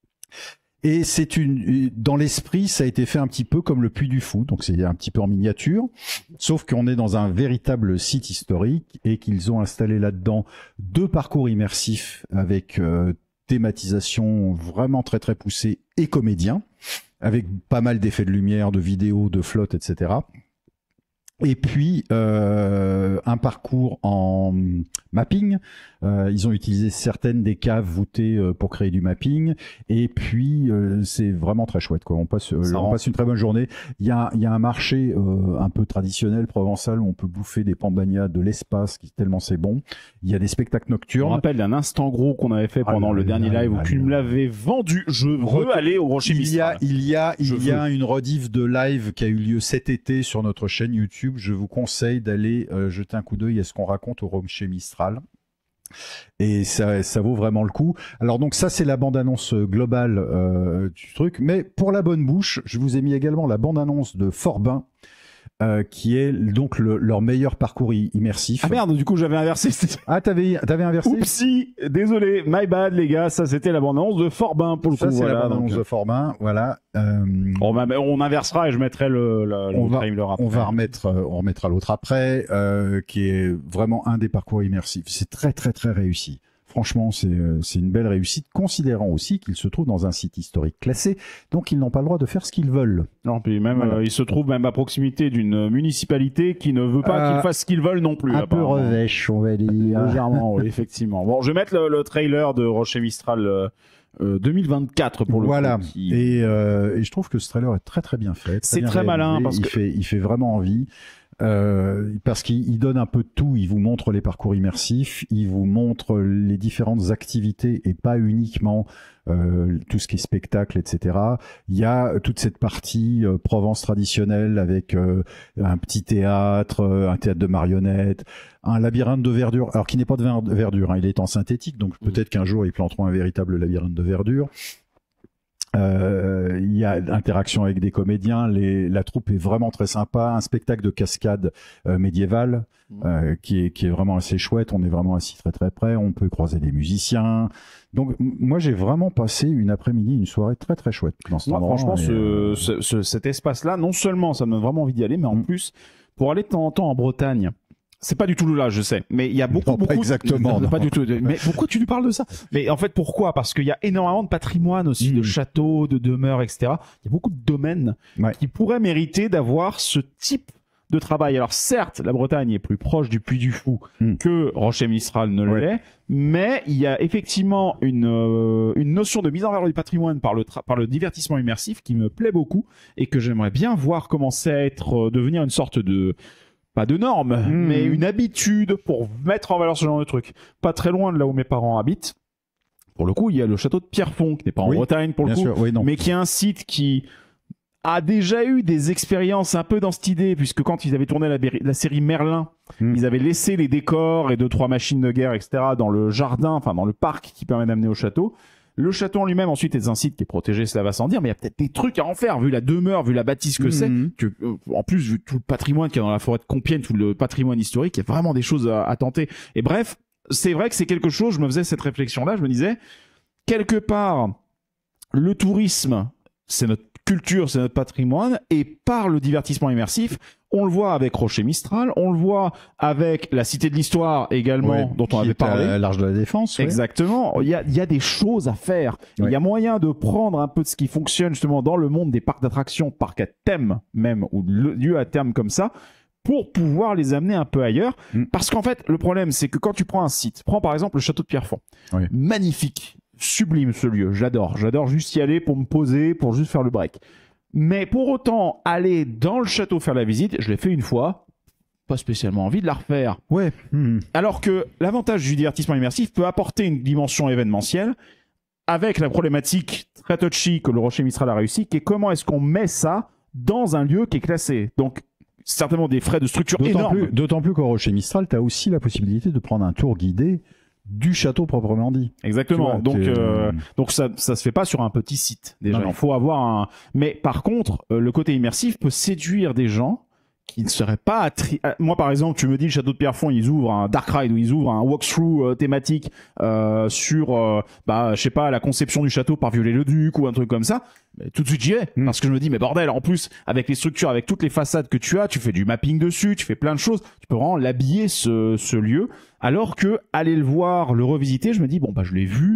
Et c'est une, dans l'esprit, ça a été fait un petit peu comme le Puy du Fou, donc c'est un petit peu en miniature, sauf qu'on est dans un véritable site historique et qu'ils ont installé là-dedans deux parcours immersifs avec euh, thématisation vraiment très très poussée et comédien, avec pas mal d'effets de lumière, de vidéos, de flotte, et cetera. Et puis euh, un parcours en mapping. Euh, ils ont utilisé certaines des caves voûtées euh, pour créer du mapping. Et puis euh, c'est vraiment très chouette, quoi. On passe, euh, on passe une très bonne journée. Il y a, il y a un marché euh, un peu traditionnel provençal où on peut bouffer des pambagnas de l'espace, qui tellement c'est bon. Il y a des spectacles nocturnes. Je me rappelle d'un instant gros qu'on avait fait pendant ah, le là, dernier là, live là, où tu là. me l'avais vendu. Je veux aller au Rocher Il y a, Mistral. il y a, Je il y a veux. une rediff de live qui a eu lieu cet été sur notre chaîne YouTube. Je vous conseille d'aller euh, jeter un coup d'œil à ce qu'on raconte au Rocher Mistral. Et ça, ça vaut vraiment le coup. Alors donc ça, c'est la bande-annonce globale euh, du truc. Mais pour la bonne bouche, je vous ai mis également la bande-annonce de Forbin, euh, qui est donc le, leur meilleur parcours i- immersif. Ah merde, du coup j'avais inversé. Ah, t'avais, t'avais inversé. Oupsie, désolé, my bad les gars, ça c'était l'abondance de Forbin pour le Ça, coup. c'est Voilà, la bande-annonce donc, de Forbin. Voilà. Euh, on, va- on inversera et je mettrai le, le, le On va- trailer après. On va remettre, euh, on remettra l'autre après, euh, qui est vraiment un des parcours immersifs. C'est très très très réussi. Franchement, c'est euh, c'est une belle réussite, considérant aussi qu'ils se trouvent dans un site historique classé, donc ils n'ont pas le droit de faire ce qu'ils veulent. Non, puis même, Voilà. euh, ils se trouvent même à proximité d'une municipalité qui ne veut pas Euh, qu'ils fassent ce qu'ils veulent non plus. Un peu apparemment. revêche, on va dire. Légèrement, oui, effectivement. Bon, je vais mettre le, le trailer de Rocher Mistral euh, euh, deux mille vingt-quatre pour le Voilà. coup. qui- Et, euh, et je trouve que ce trailer est très très bien fait. C'est bien très réalisé. malin, parce il que- fait, il fait vraiment envie. Euh, parce qu'il il donne un peu de tout, il vous montre les parcours immersifs, il vous montre les différentes activités et pas uniquement euh, tout ce qui est spectacle, et cetera. Il y a toute cette partie euh, Provence traditionnelle avec euh, un petit théâtre, euh, un théâtre de marionnettes, un labyrinthe de verdure, alors qui n'est pas de ver- verdure, hein, il est en synthétique, donc peut-être qu'un jour ils planteront un véritable labyrinthe de verdure. Euh, il y a interaction avec des comédiens, les, la troupe est vraiment très sympa, un spectacle de cascade euh, médiévale euh, qui, est, qui est vraiment assez chouette, on est vraiment assis très très près, on peut croiser des musiciens. Donc m- moi j'ai vraiment passé une après-midi, une soirée très très chouette dans cet Moi, endroit. franchement, Et, ce, euh, ce- ce- cet espace-là, non seulement ça me donne vraiment envie d'y aller, mais en Mm. plus, pour aller de temps en temps en Bretagne, c'est pas du tout là, je sais, mais il y a beaucoup, Non, pas beaucoup. exactement, Pas non. du tout. Mais pourquoi tu nous parles de ça? Mais en fait, pourquoi? Parce qu'il y a énormément de patrimoine aussi, Mm. de châteaux, de demeures, et cetera. Il y a beaucoup de domaines Ouais. qui pourraient mériter d'avoir ce type de travail. Alors certes, la Bretagne est plus proche du Puy du Fou Mm. que Rocher Mistral ne Ouais. l'est, mais il y a effectivement une euh, une notion de mise en valeur du patrimoine par le tra- par le divertissement immersif qui me plaît beaucoup et que j'aimerais bien voir commencer à être euh, devenir une sorte de pas de norme, Mm. mais une habitude pour mettre en valeur ce genre de truc. Pas très loin de là où mes parents habitent. Pour le coup, il y a le château de Pierrefonds qui n'est pas en Oui, Bretagne pour le bien coup, sûr, oui, non. mais qui est un site qui a déjà eu des expériences un peu dans cette idée, puisque quand ils avaient tourné la, béri- la série Merlin, Mm. ils avaient laissé les décors et deux, trois machines de guerre, et cetera dans le jardin, enfin dans le parc qui permet d'amener au château. Le château en lui-même, ensuite, est un site qui est protégé, cela va sans dire, mais il y a peut-être des trucs à en faire, vu la demeure, vu la bâtisse que c'est. Mhm. Que, euh, en plus, vu tout le patrimoine qu'il y a dans la forêt de Compiègne, tout le patrimoine historique, il y a vraiment des choses à, à tenter. Et bref, c'est vrai que c'est quelque chose, je me faisais cette réflexion-là, je me disais, quelque part, le tourisme, c'est notre culture, c'est notre patrimoine, et par le divertissement immersif, on le voit avec Rocher Mistral, on le voit avec la Cité de l'Histoire également, Ouais, dont on qui avait est parlé. à l'Arche de la Défense. ouais. Exactement. Il y a, il y a des choses à faire. Il Ouais. y a moyen de prendre un peu de ce qui fonctionne justement dans le monde des parcs d'attractions, parcs à thème même, ou le- lieux à terme comme ça, pour pouvoir les amener un peu ailleurs. Mm. Parce qu'en fait, le problème, c'est que quand tu prends un site, prends par exemple le château de Pierrefonds. Ouais. Magnifique. Sublime ce lieu. J'adore. J'adore juste y aller pour me poser, pour juste faire le break. Mais pour autant, aller dans le château faire la visite, je l'ai fait une fois. Pas spécialement envie de la refaire. Ouais. Mhm. Alors que l'avantage du divertissement immersif peut apporter une dimension événementielle avec la problématique très touchy que le Rocher Mistral a réussi, qui est comment est-ce qu'on met ça dans un lieu qui est classé. Donc, certainement des frais de structure D'autant énormes. plus, d'autant plus qu'au Rocher Mistral, tu as aussi la possibilité de prendre un tour guidé du château proprement dit. Exactement. Tu vois, donc, t'es- euh, donc ça, ça se fait pas sur un petit site. Déjà, Non, mais- il faut avoir un. Mais par contre, euh, le côté immersif peut séduire des gens qui ne seraient pas attri... euh, Moi, par exemple, tu me dis le château de Pierrefonds, ils ouvrent un dark ride ou ils ouvrent un walkthrough euh, thématique euh, sur, euh, bah, je sais pas, la conception du château par Viollet-le-Duc ou un truc comme ça. Mais tout de suite, j'y vais. Mm. Parce que je me dis, mais bordel, en plus, avec les structures, avec toutes les façades que tu as, tu fais du mapping dessus, tu fais plein de choses. Tu peux vraiment l'habiller, ce, ce lieu. Alors que aller le voir, le revisiter, je me dis, bon, bah, je l'ai vu.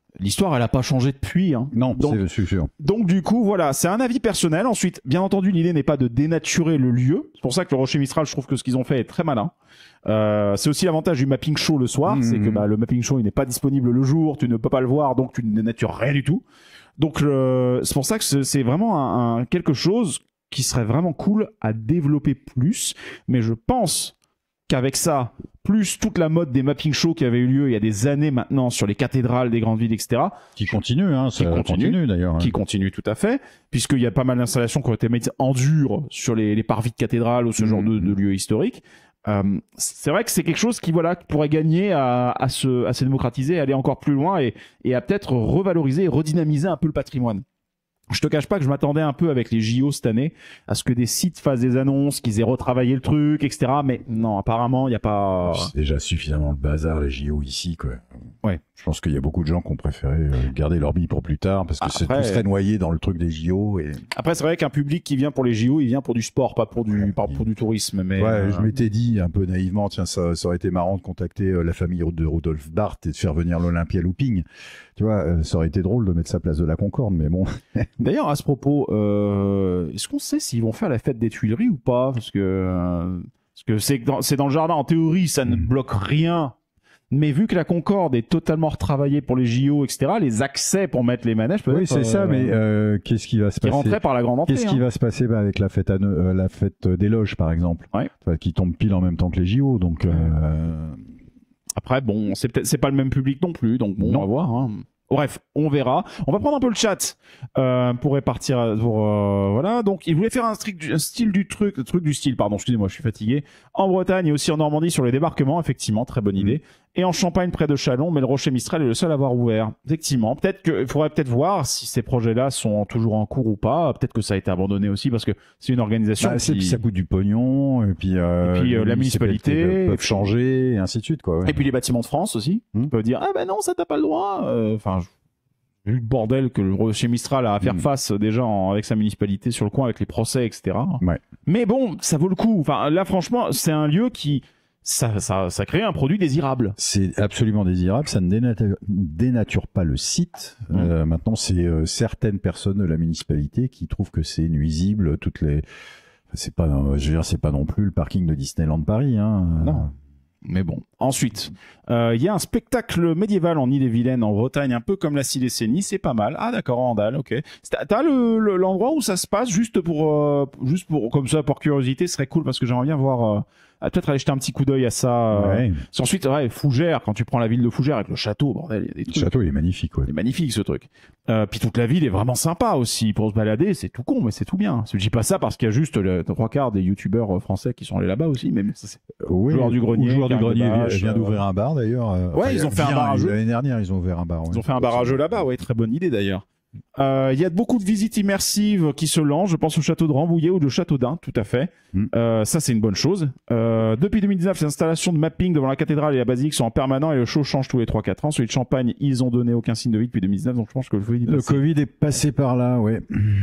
l'histoire, elle a pas changé depuis. Hein. Non, donc, c'est sûr. Donc du coup, voilà, c'est un avis personnel. Ensuite, bien entendu, l'idée n'est pas de dénaturer le lieu. C'est pour ça que le Rocher Mistral, je trouve que ce qu'ils ont fait est très malin. Euh, c'est aussi l'avantage du mapping show le soir, mmh. c'est que bah, le mapping show il n'est pas disponible le jour, tu ne peux pas le voir, donc tu ne dénatures rien du tout. Donc euh, c'est pour ça que c'est vraiment un, un, quelque chose qui serait vraiment cool à développer plus. Mais je pense qu'avec ça, plus toute la mode des mapping shows qui avait eu lieu il y a des années maintenant sur les cathédrales des grandes villes, et cetera. Qui continue, hein, ça qui continue, continue d'ailleurs. Hein. Qui continue tout à fait, puisqu'il y a pas mal d'installations qui ont été mises en dur sur les, les parvis de cathédrales ou ce mmh. genre de, de lieux historiques. Euh, c'est vrai que c'est quelque chose qui voilà qui pourrait gagner à, à, se, à se démocratiser, à aller encore plus loin et, et à peut-être revaloriser et redynamiser un peu le patrimoine. Je te cache pas que je m'attendais un peu avec les J O cette année à ce que des sites fassent des annonces, qu'ils aient retravaillé le truc, et cetera. Mais non, apparemment, il n'y a pas... C'est déjà suffisamment le bazar, les J O ici, quoi. Ouais. Je pense qu'il y a beaucoup de gens qui ont préféré garder leur bille pour plus tard parce que Après, c'est tout serait noyé dans le truc des J O. Et... Après, c'est vrai qu'un public qui vient pour les J O, il vient pour du sport, pas pour du, ouais, pas pour du tourisme. Mais ouais, euh... je m'étais dit un peu naïvement, tiens, ça, ça aurait été marrant de contacter la famille de Rudolf Barth et de faire venir l'Olympia Looping. Tu vois, ça aurait été drôle de mettre ça place de la Concorde, mais bon. D'ailleurs, à ce propos, euh, est-ce qu'on sait s'ils vont faire la fête des Tuileries ou pas? Parce que euh, parce que c'est dans, c'est dans le jardin. En théorie, ça ne mmh. bloque rien. Mais vu que la Concorde est totalement retravaillée pour les J O, et cetera, les accès pour mettre les manèges peut-être... Oui, c'est euh, ça, mais euh, qu'est-ce qui va se qui passer? rentrait par la grande entrée. Qu'est-ce hein. qui va se passer bah, avec la fête, à, euh, la fête des loges, par exemple, ouais. enfin, qui tombe pile en même temps que les J O, donc... Euh... Après, bon, c'est peut-être c'est pas le même public non plus, donc bon, non. on va voir. Hein. Bref, on verra. On va prendre un peu le chat euh, pour répartir. Pour euh, voilà. Donc, il voulait faire un, strict, un style du truc, truc du style. Pardon, excusez-moi, je suis fatigué. En Bretagne et aussi en Normandie sur les débarquements, effectivement, très bonne idée. Et en Champagne près de Châlons, mais le Rocher Mistral est le seul à avoir ouvert. Effectivement, peut-être que il faudrait peut-être voir si ces projets-là sont toujours en cours ou pas. Peut-être que ça a été abandonné aussi parce que c'est une organisation. Bah, qui... puis ça coûte du pognon et puis, euh, et puis euh, la municipalité peuvent changer et ainsi de suite quoi. Ouais. Et puis les bâtiments de France aussi. Mmh. Ils peuvent dire ah ben non ça t'as pas le droit. Enfin. Euh, vu le bordel que le Rocher Mistral a à faire mmh. face déjà en, avec sa municipalité sur le coin avec les procès et cetera. Ouais. Mais bon ça vaut le coup. Enfin là franchement c'est un lieu qui Ça, ça, ça crée un produit désirable. C'est absolument désirable. Ça ne dénature, dénature pas le site. Mmh. Euh, maintenant, c'est euh, certaines personnes de la municipalité qui trouvent que c'est nuisible. Toutes les, c'est pas, je veux dire, c'est pas non plus le parking de Disneyland Paris. Hein. Non. Mais bon. Ensuite, il euh, y a un spectacle médiéval en Ille-et-Vilaine, en Bretagne, un peu comme la Scie-les-Cénies, c'est pas mal. Ah d'accord, Randall, ok. T'as le, le, l'endroit où ça se passe juste pour, euh, juste pour, comme ça, pour curiosité, ce serait cool parce que j'aimerais bien voir. Euh, Ah, peut-être aller jeter un petit coup d'œil à ça. Ouais. Euh, ensuite, ouais, Fougères, quand tu prends la ville de Fougères avec le château, bordel, il y a des trucs. Le château, il est magnifique, ouais. Il est magnifique, ce truc. Euh, puis toute la ville est vraiment sympa aussi pour se balader. C'est tout con, mais c'est tout bien. Je dis pas ça parce qu'il y a juste le trois quarts des youtubeurs français qui sont allés là-bas aussi, mais ça, c'est oui, joueur du grenier. Joueur du grenier vient, vient d'ouvrir un bar d'ailleurs. Ouais, enfin, ils ont fait un barrage. L'année dernière, ils ont ouvert un bar. Ils ouais. ont fait un barrage là-bas, ouais, très bonne idée d'ailleurs. Il euh, y a beaucoup de visites immersives qui se lancent. Je pense au château de Rambouillet ou de Châteaudun, tout à fait. Mm. Euh, ça, c'est une bonne chose. Euh, depuis deux mille dix-neuf, les installations de mapping devant la cathédrale et la basilique sont en permanent et le show change tous les trois quatre ans. Celui de Champagne, ils ont donné aucun signe de vie depuis deux mille dix-neuf, donc je pense que le Covid est Le Covid est passé par là, ouais.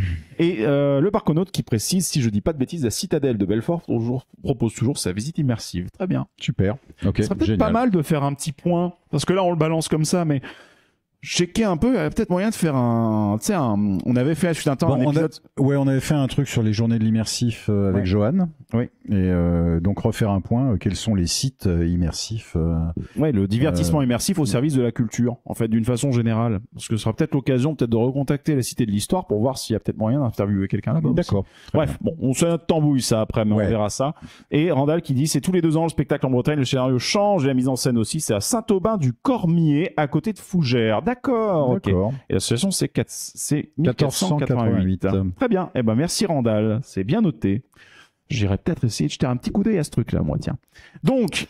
Et euh, le parconaute qui précise, si je dis pas de bêtises, la citadelle de Belfort toujours, propose toujours sa visite immersive. Très bien. Super. Ok. Ce serait peut-être génial. pas mal de faire un petit point, parce que là, on le balance comme ça, mais... checker un peu, il y avait peut-être moyen de faire un, tu sais, un, on avait fait à un temps bon, un épisode. On a, ouais, on avait fait un truc sur les journées de l'immersif euh, avec ouais. Johan. Oui. Et euh, donc refaire un point, euh, quels sont les sites euh, immersifs euh, Ouais, le divertissement euh, immersif au service de la culture, en fait, d'une façon générale. Parce que ce sera peut-être l'occasion peut-être de recontacter la Cité de l'Histoire pour voir s'il y a peut-être moyen d'interviewer quelqu'un là-bas. D'accord. Bref, bien. Bon, on se notre tambouille ça après, mais ouais. on verra ça. Et Randall qui dit, c'est tous les deux ans le spectacle en Bretagne, le scénario change et la mise en scène aussi. C'est à Saint-Aubin-du-Cormier, à côté de Fougères. D'accord. Ok. Et l'association, c'est quatorze cent quatre-vingt-huit. Très bien. Eh ben, merci Randall. C'est bien noté. J'irai peut-être essayer de jeter un petit coup d'œil à ce truc-là, moi, tiens. Donc,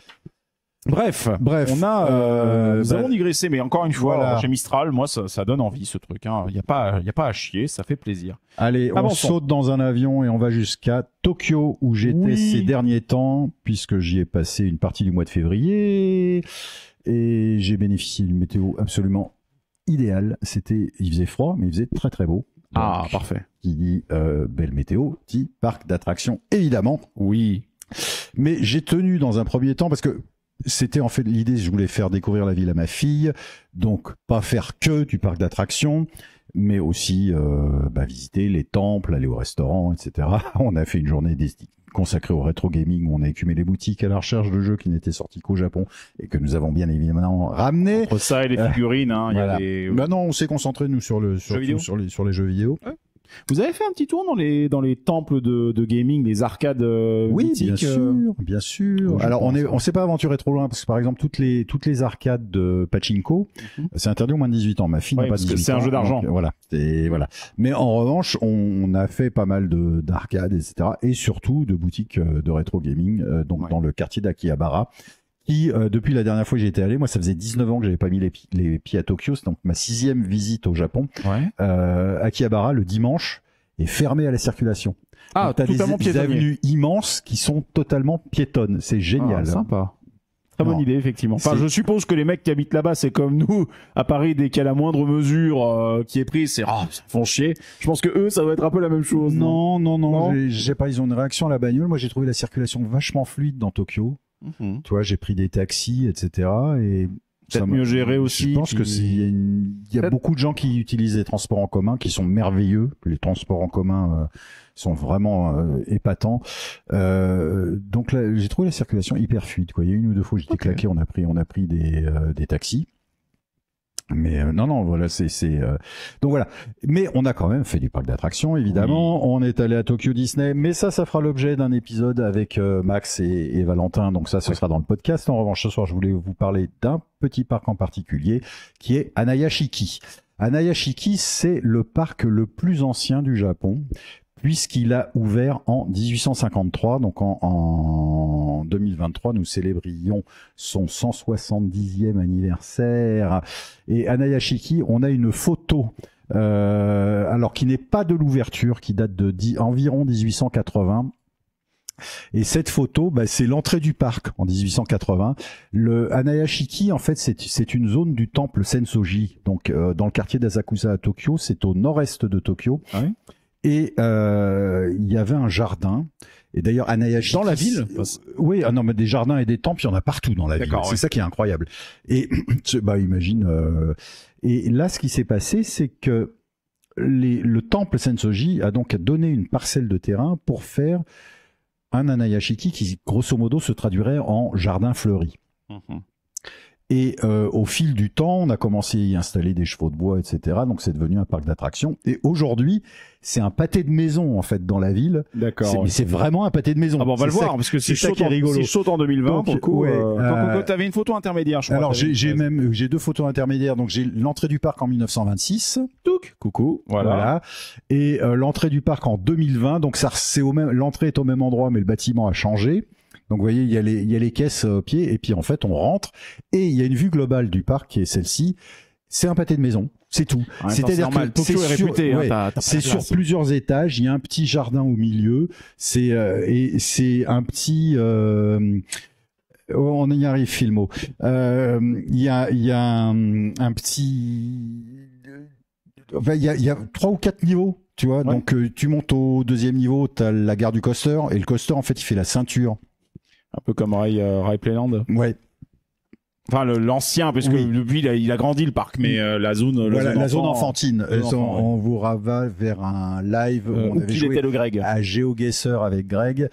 bref. Bref. On a, euh, nous bah, avons digressé, mais encore une fois, voilà. chez Mistral, moi, ça, ça donne envie, ce truc, hein. Il n'y a pas, il y a pas à chier, ça fait plaisir. Allez, on Avançons. saute dans un avion et on va jusqu'à Tokyo, où j'étais oui. ces derniers temps, puisque j'y ai passé une partie du mois de février, et j'ai bénéficié d'une météo absolument idéal. C'était, il faisait froid, mais il faisait très très beau. Donc, ah, parfait. Qui dit euh, belle météo, dit parc d'attractions, évidemment. Oui. Mais j'ai tenu dans un premier temps, parce que c'était en fait l'idée, je voulais faire découvrir la ville à ma fille, donc pas faire que du parc d'attractions, mais aussi euh, bah, visiter les temples, aller au restaurant, et cetera. On a fait une journée destinée consacré au rétro gaming où on a écumé les boutiques à la recherche de jeux qui n'étaient sortis qu'au Japon et que nous avons bien évidemment ramenés. Entre ça et les figurines, hein, il voilà. y a des... Bah non, on s'est concentré nous sur le sur, sur les sur les jeux vidéo. Ouais. Vous avez fait un petit tour dans les dans les temples de, de gaming, les arcades euh, oui, mythiques, bien sûr, euh... bien sûr. Alors on est on s'est pas aventuré trop loin parce que par exemple toutes les toutes les arcades de pachinko, mm-hmm. c'est interdit au moins de dix-huit ans. Ma fille ouais, n'a pas dix-huit ans. C'est un jeu d'argent. Donc, voilà, et voilà. Mais en revanche, on, on a fait pas mal de d'arcades, et cetera. Et surtout de boutiques de rétro gaming, euh, donc ouais. dans le quartier d'Akihabara. Qui, euh, depuis la dernière fois que j'étais allé, moi ça faisait dix-neuf ans que j'avais pas mis les, pi- les pieds à Tokyo, c'est donc ma sixième visite au Japon. Ouais. Euh, Akihabara le dimanche est fermé à la circulation. Ah, donc, t'as totalement des, des avenues immenses qui sont totalement piétonnes. C'est génial. Ah, sympa. Très non. bonne idée, effectivement. Enfin, je suppose que les mecs qui habitent là-bas, c'est comme nous, à Paris, dès qu'il y a la moindre mesure euh, qui est prise, c'est ah, ça font chier. Je pense que eux, ça va être un peu la même chose. Non, non, non. non, non. J'ai, j'ai pas, ils ont une réaction à la bagnole. Moi, j'ai trouvé la circulation vachement fluide dans Tokyo. Mmh. Tu vois, j'ai pris des taxis, et cetera. Et peut-être mieux géré aussi. Je pense puis... que c'est, il y a, une, il y a beaucoup de gens qui utilisent les transports en commun, qui sont merveilleux. Les transports en commun euh, sont vraiment euh, épatants. Euh, donc là, j'ai trouvé la circulation hyper fluide. Quoi. Il y a une ou deux fois, j'étais okay. claqué. On a pris, on a pris des, euh, des taxis. Mais euh, non, non, voilà, c'est, c'est euh... donc voilà. Mais on a quand même fait du parc d'attractions, évidemment. Oui. On est allé à Tokyo Disney, mais ça, ça fera l'objet d'un épisode avec euh, Max et, et Valentin. Donc ça, ce oui. sera dans le podcast. En revanche, ce soir, je voulais vous parler d'un petit parc en particulier, qui est Hanayashiki. Hanayashiki, c'est le parc le plus ancien du Japon, puisqu'il a ouvert en dix-huit cent cinquante-trois, donc en, en deux mille vingt-trois, nous célébrions son cent soixante-dixième anniversaire. Et Hanayashiki, on a une photo, euh, alors qui n'est pas de l'ouverture, qui date de dix, environ dix-huit cent quatre-vingts. Et cette photo, bah, c'est l'entrée du parc en dix-huit cent quatre-vingts. Le Hanayashiki, en fait, c'est, c'est une zone du temple Sensoji, donc euh, dans le quartier d'Asakusa à Tokyo. C'est au nord-est de Tokyo. Ah oui. Et euh, il y avait un jardin. Et d'ailleurs, Hanayashiki... Dans la ville euh, Oui, ah non, mais des jardins et des temples, il y en a partout dans la D'accord, ville. ouais. C'est ça qui est incroyable. Et bah, imagine... Euh, et là, ce qui s'est passé, c'est que les, le temple Sensoji a donc donné une parcelle de terrain pour faire un Hanayashiki qui, grosso modo, se traduirait en jardin fleuri. Mmh. Et euh, au fil du temps, on a commencé à y installer des chevaux de bois, et cetera. Donc c'est devenu un parc d'attractions. Et aujourd'hui, c'est un pâté de maison en fait dans la ville. D'accord. C'est, ouais. Mais c'est vraiment un pâté de maison. Ah bon, on va c'est le voir ça, parce que c'est, c'est chaud, en, rigolo. c'est chaud en deux mille vingt. Donc, pour le coup, ouais, euh, euh, tu avais une photo intermédiaire, je crois. Alors j'ai, j'ai même j'ai deux photos intermédiaires. Donc j'ai l'entrée du parc en dix-neuf cent vingt-six. Touc. Coucou. Voilà. voilà. Et euh, l'entrée du parc en deux mille vingt. Donc ça, c'est au même. L'entrée est au même endroit, mais le bâtiment a changé. Donc vous voyez, il y a les, il y a les caisses au pied, et puis en fait on rentre, et il y a une vue globale du parc qui est celle-ci. C'est un pâté de maison, c'est tout. Ouais, C'est-à-dire c'est que c'est, sur, réputé, ouais, hein, t'as, t'as c'est sur plusieurs étages, il y a un petit jardin au milieu, c'est euh, et c'est un petit... Euh, on y arrive, Filmo. Euh, il y a, il y a un, un petit... Enfin, il y a, il y a trois ou quatre niveaux. Tu vois, ouais. donc euh, tu montes au deuxième niveau, t'as la gare du coaster, et le coaster en fait il fait la ceinture. Un peu comme Rai, euh, Rai Playland. Ouais. Enfin le, l'ancien, parce oui. que depuis il a, il a grandi le parc, mais euh, la zone, la voilà, zone, la enfant, zone enfantine. Zone on, enfant, on ouais. vous rava vers un live euh, où on avait qui joué était le Greg à GeoGuessr avec Greg.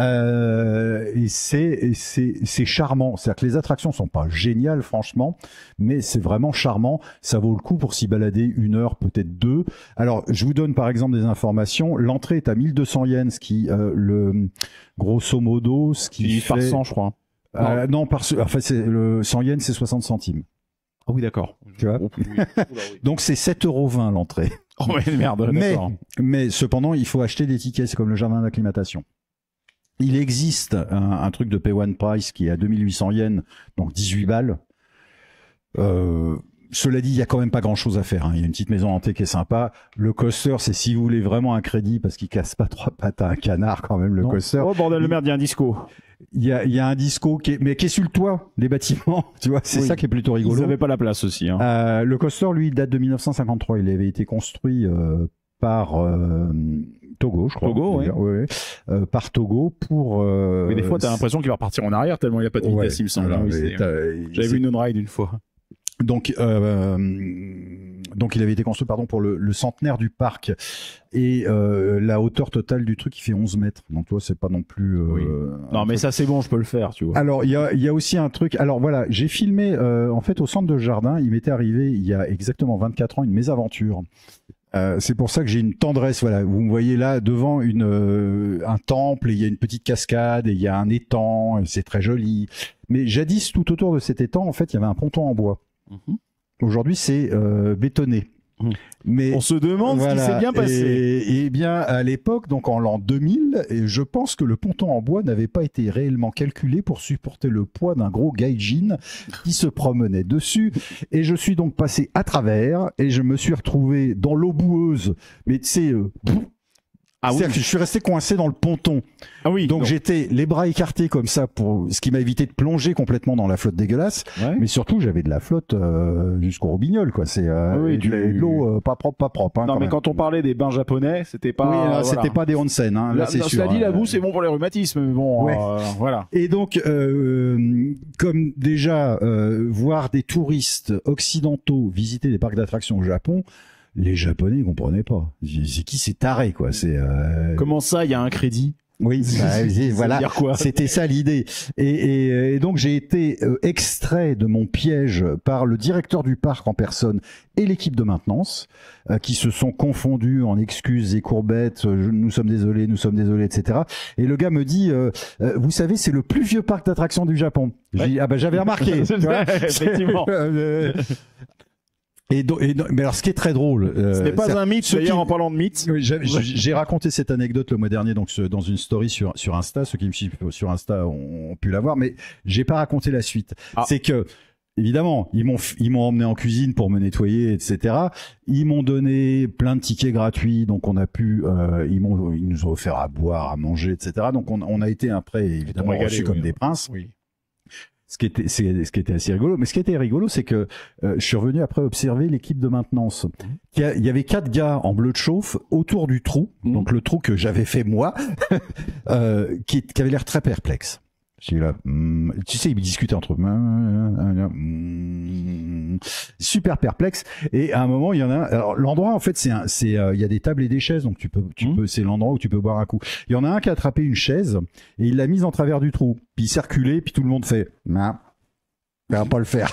Euh, et c'est, et c'est, c'est charmant. C'est-à-dire que les attractions sont pas géniales, franchement, mais c'est vraiment charmant. Ça vaut le coup pour s'y balader une heure, peut-être deux. Alors, je vous donne par exemple des informations. L'entrée est à mille deux cents yens, ce qui, euh, le grosso modo, ce qui il fait par cent, je crois. Euh, non, par enfin, c'est le cent yens, c'est soixante centimes. Ah oui, d'accord. Tu vois. Oh, oui. Oula, oui. Donc c'est sept euros vingt l'entrée. Oh mais merde. Mais, d'accord. mais cependant, il faut acheter des tickets, c'est comme le jardin d'acclimatation. Il existe un, un truc de Pay One Price qui est à deux mille huit cents yens, donc dix-huit balles. Euh, Cela dit, il y a quand même pas grand-chose à faire. Hein. Il y a une petite maison hantée qui est sympa. Le coaster, c'est si vous voulez vraiment un crédit parce qu'il casse pas trois pattes à un canard quand même le non. coaster. Oh bordel de merde, il y a un disco. Il y a, il y a un disco qui est, mais qui est sur le toit des bâtiments. Tu vois, c'est oui. ça qui est plutôt rigolo. Ils n'avaient pas la place aussi. Hein. Euh, le coaster, lui, date de mille neuf cent cinquante-trois. Il avait été construit euh, par euh, Togo, je crois. Togo, ouais. ouais, ouais. Euh, par Togo pour. Euh, Mais des fois, t'as l'impression qu'il va repartir en arrière tellement il n'y a pas de vitesse, ouais, il me semble. alors, Oui, mais c'est- t'as- J'avais c'est- vu une on-ride une fois. Donc, euh, donc il avait été construit pardon pour le, le centenaire du parc et euh, la hauteur totale du truc il fait onze mètres. Donc toi c'est pas non plus. Euh, Oui. un Non, mais truc- ça, c'est bon, je peux le faire, tu vois. Alors il y a, il y a aussi un truc. Alors voilà, j'ai filmé euh, en fait au centre de jardin. Il m'était arrivé il y a exactement vingt-quatre ans une mésaventure. Euh, c'est pour ça que j'ai une tendresse. Voilà, vous me voyez là devant une euh, un temple et il y a une petite cascade et il y a un étang. Et c'est très joli. Mais jadis tout autour de cet étang en fait il y avait un ponton en bois. Mhm. Aujourd'hui, c'est euh, bétonné. Mmh. Mais On se demande ce qui s'est bien passé. Et, et bien, à l'époque, donc en l'an deux mille, et je pense que le ponton en bois n'avait pas été réellement calculé pour supporter le poids d'un gros gaijin qui se promenait dessus. Et je suis donc passé à travers et je me suis retrouvé dans l'eau boueuse. Mais tu sais, euh, Ah oui. c'est-à-dire que je suis resté coincé dans le ponton. Ah oui. Donc non. j'étais les bras écartés comme ça, pour ce qui m'a évité de plonger complètement dans la flotte dégueulasse. Ouais. Mais surtout, j'avais de la flotte euh, jusqu'au robignol, quoi. C'est euh, Oui, et tu- de, de l'eau euh, pas propre, pas propre. Hein, Non, quand mais même. quand on parlait des bains japonais, c'était pas. oui, là, voilà. c'était pas des onsen. Hein, là, Là, c'est non, sûr. cela dit, la hein. boue, c'est bon pour les rhumatismes, mais bon, Ouais. euh, voilà. Et donc, euh, comme déjà euh, voir des touristes occidentaux visiter des parcs d'attractions au Japon, les Japonais ils comprenaient pas. C'est c'est qui ces tarés, quoi. C'est euh... Comment ça, il y a un crédit? oui, bah, Ça veut voilà. dire quoi? C'était ça l'idée. Et, et, et donc j'ai été euh, extrait de mon piège par le directeur du parc en personne et l'équipe de maintenance euh, qui se sont confondus en excuses et courbettes. euh, je- nous sommes désolés, nous sommes désolés, et cetera. Et le gars me dit, euh, euh, vous savez, c'est le plus vieux parc d'attractions du Japon. J'ai Ouais. dit, ah ben j'avais remarqué. Tu vois. Effectivement. Euh, et, donc, et donc- mais alors ce qui est très drôle, euh, Ce n'est pas c'est- un mythe, ceux d'ailleurs, qui- en parlant de mythe. oui, j'ai j'ai- j'ai raconté cette anecdote le mois dernier donc ce- dans une story sur sur Insta. Ceux qui me suivent sur Insta ont, ont pu la voir, mais j'ai pas raconté la suite. Ah. C'est que évidemment ils m'ont f- ils m'ont emmené en cuisine pour me nettoyer, et cetera. Ils m'ont donné plein de tickets gratuits, donc on a pu euh, ils m'ont ils nous ont offert à boire, à manger, et cetera. Donc on, on a été après évidemment régalé, reçus comme oui. des princes. Oui. Ce qui était, c'est- ce qui était assez rigolo. Mais ce qui était rigolo, c'est que euh, je suis revenu après observer l'équipe de maintenance. Il y, a- il y avait quatre gars en bleu de chauffe autour du trou, Mhm. donc le trou que j'avais fait moi, euh, qui, qui avait l'air très perplexe. J'ai dit là, hmm, tu sais, ils discutaient entre eux, hmm, super perplexe. Et à un moment, il y en a. un- Alors l'endroit, en fait, c'est, un- c'est, euh, il y a des tables et des chaises, donc tu peux, tu Mhm. peux, c'est l'endroit où tu peux boire un coup. Il y en a un qui a attrapé une chaise et il l'a mise en travers du trou. Puis il circulait, puis tout le monde fait, non, ça va pas le faire.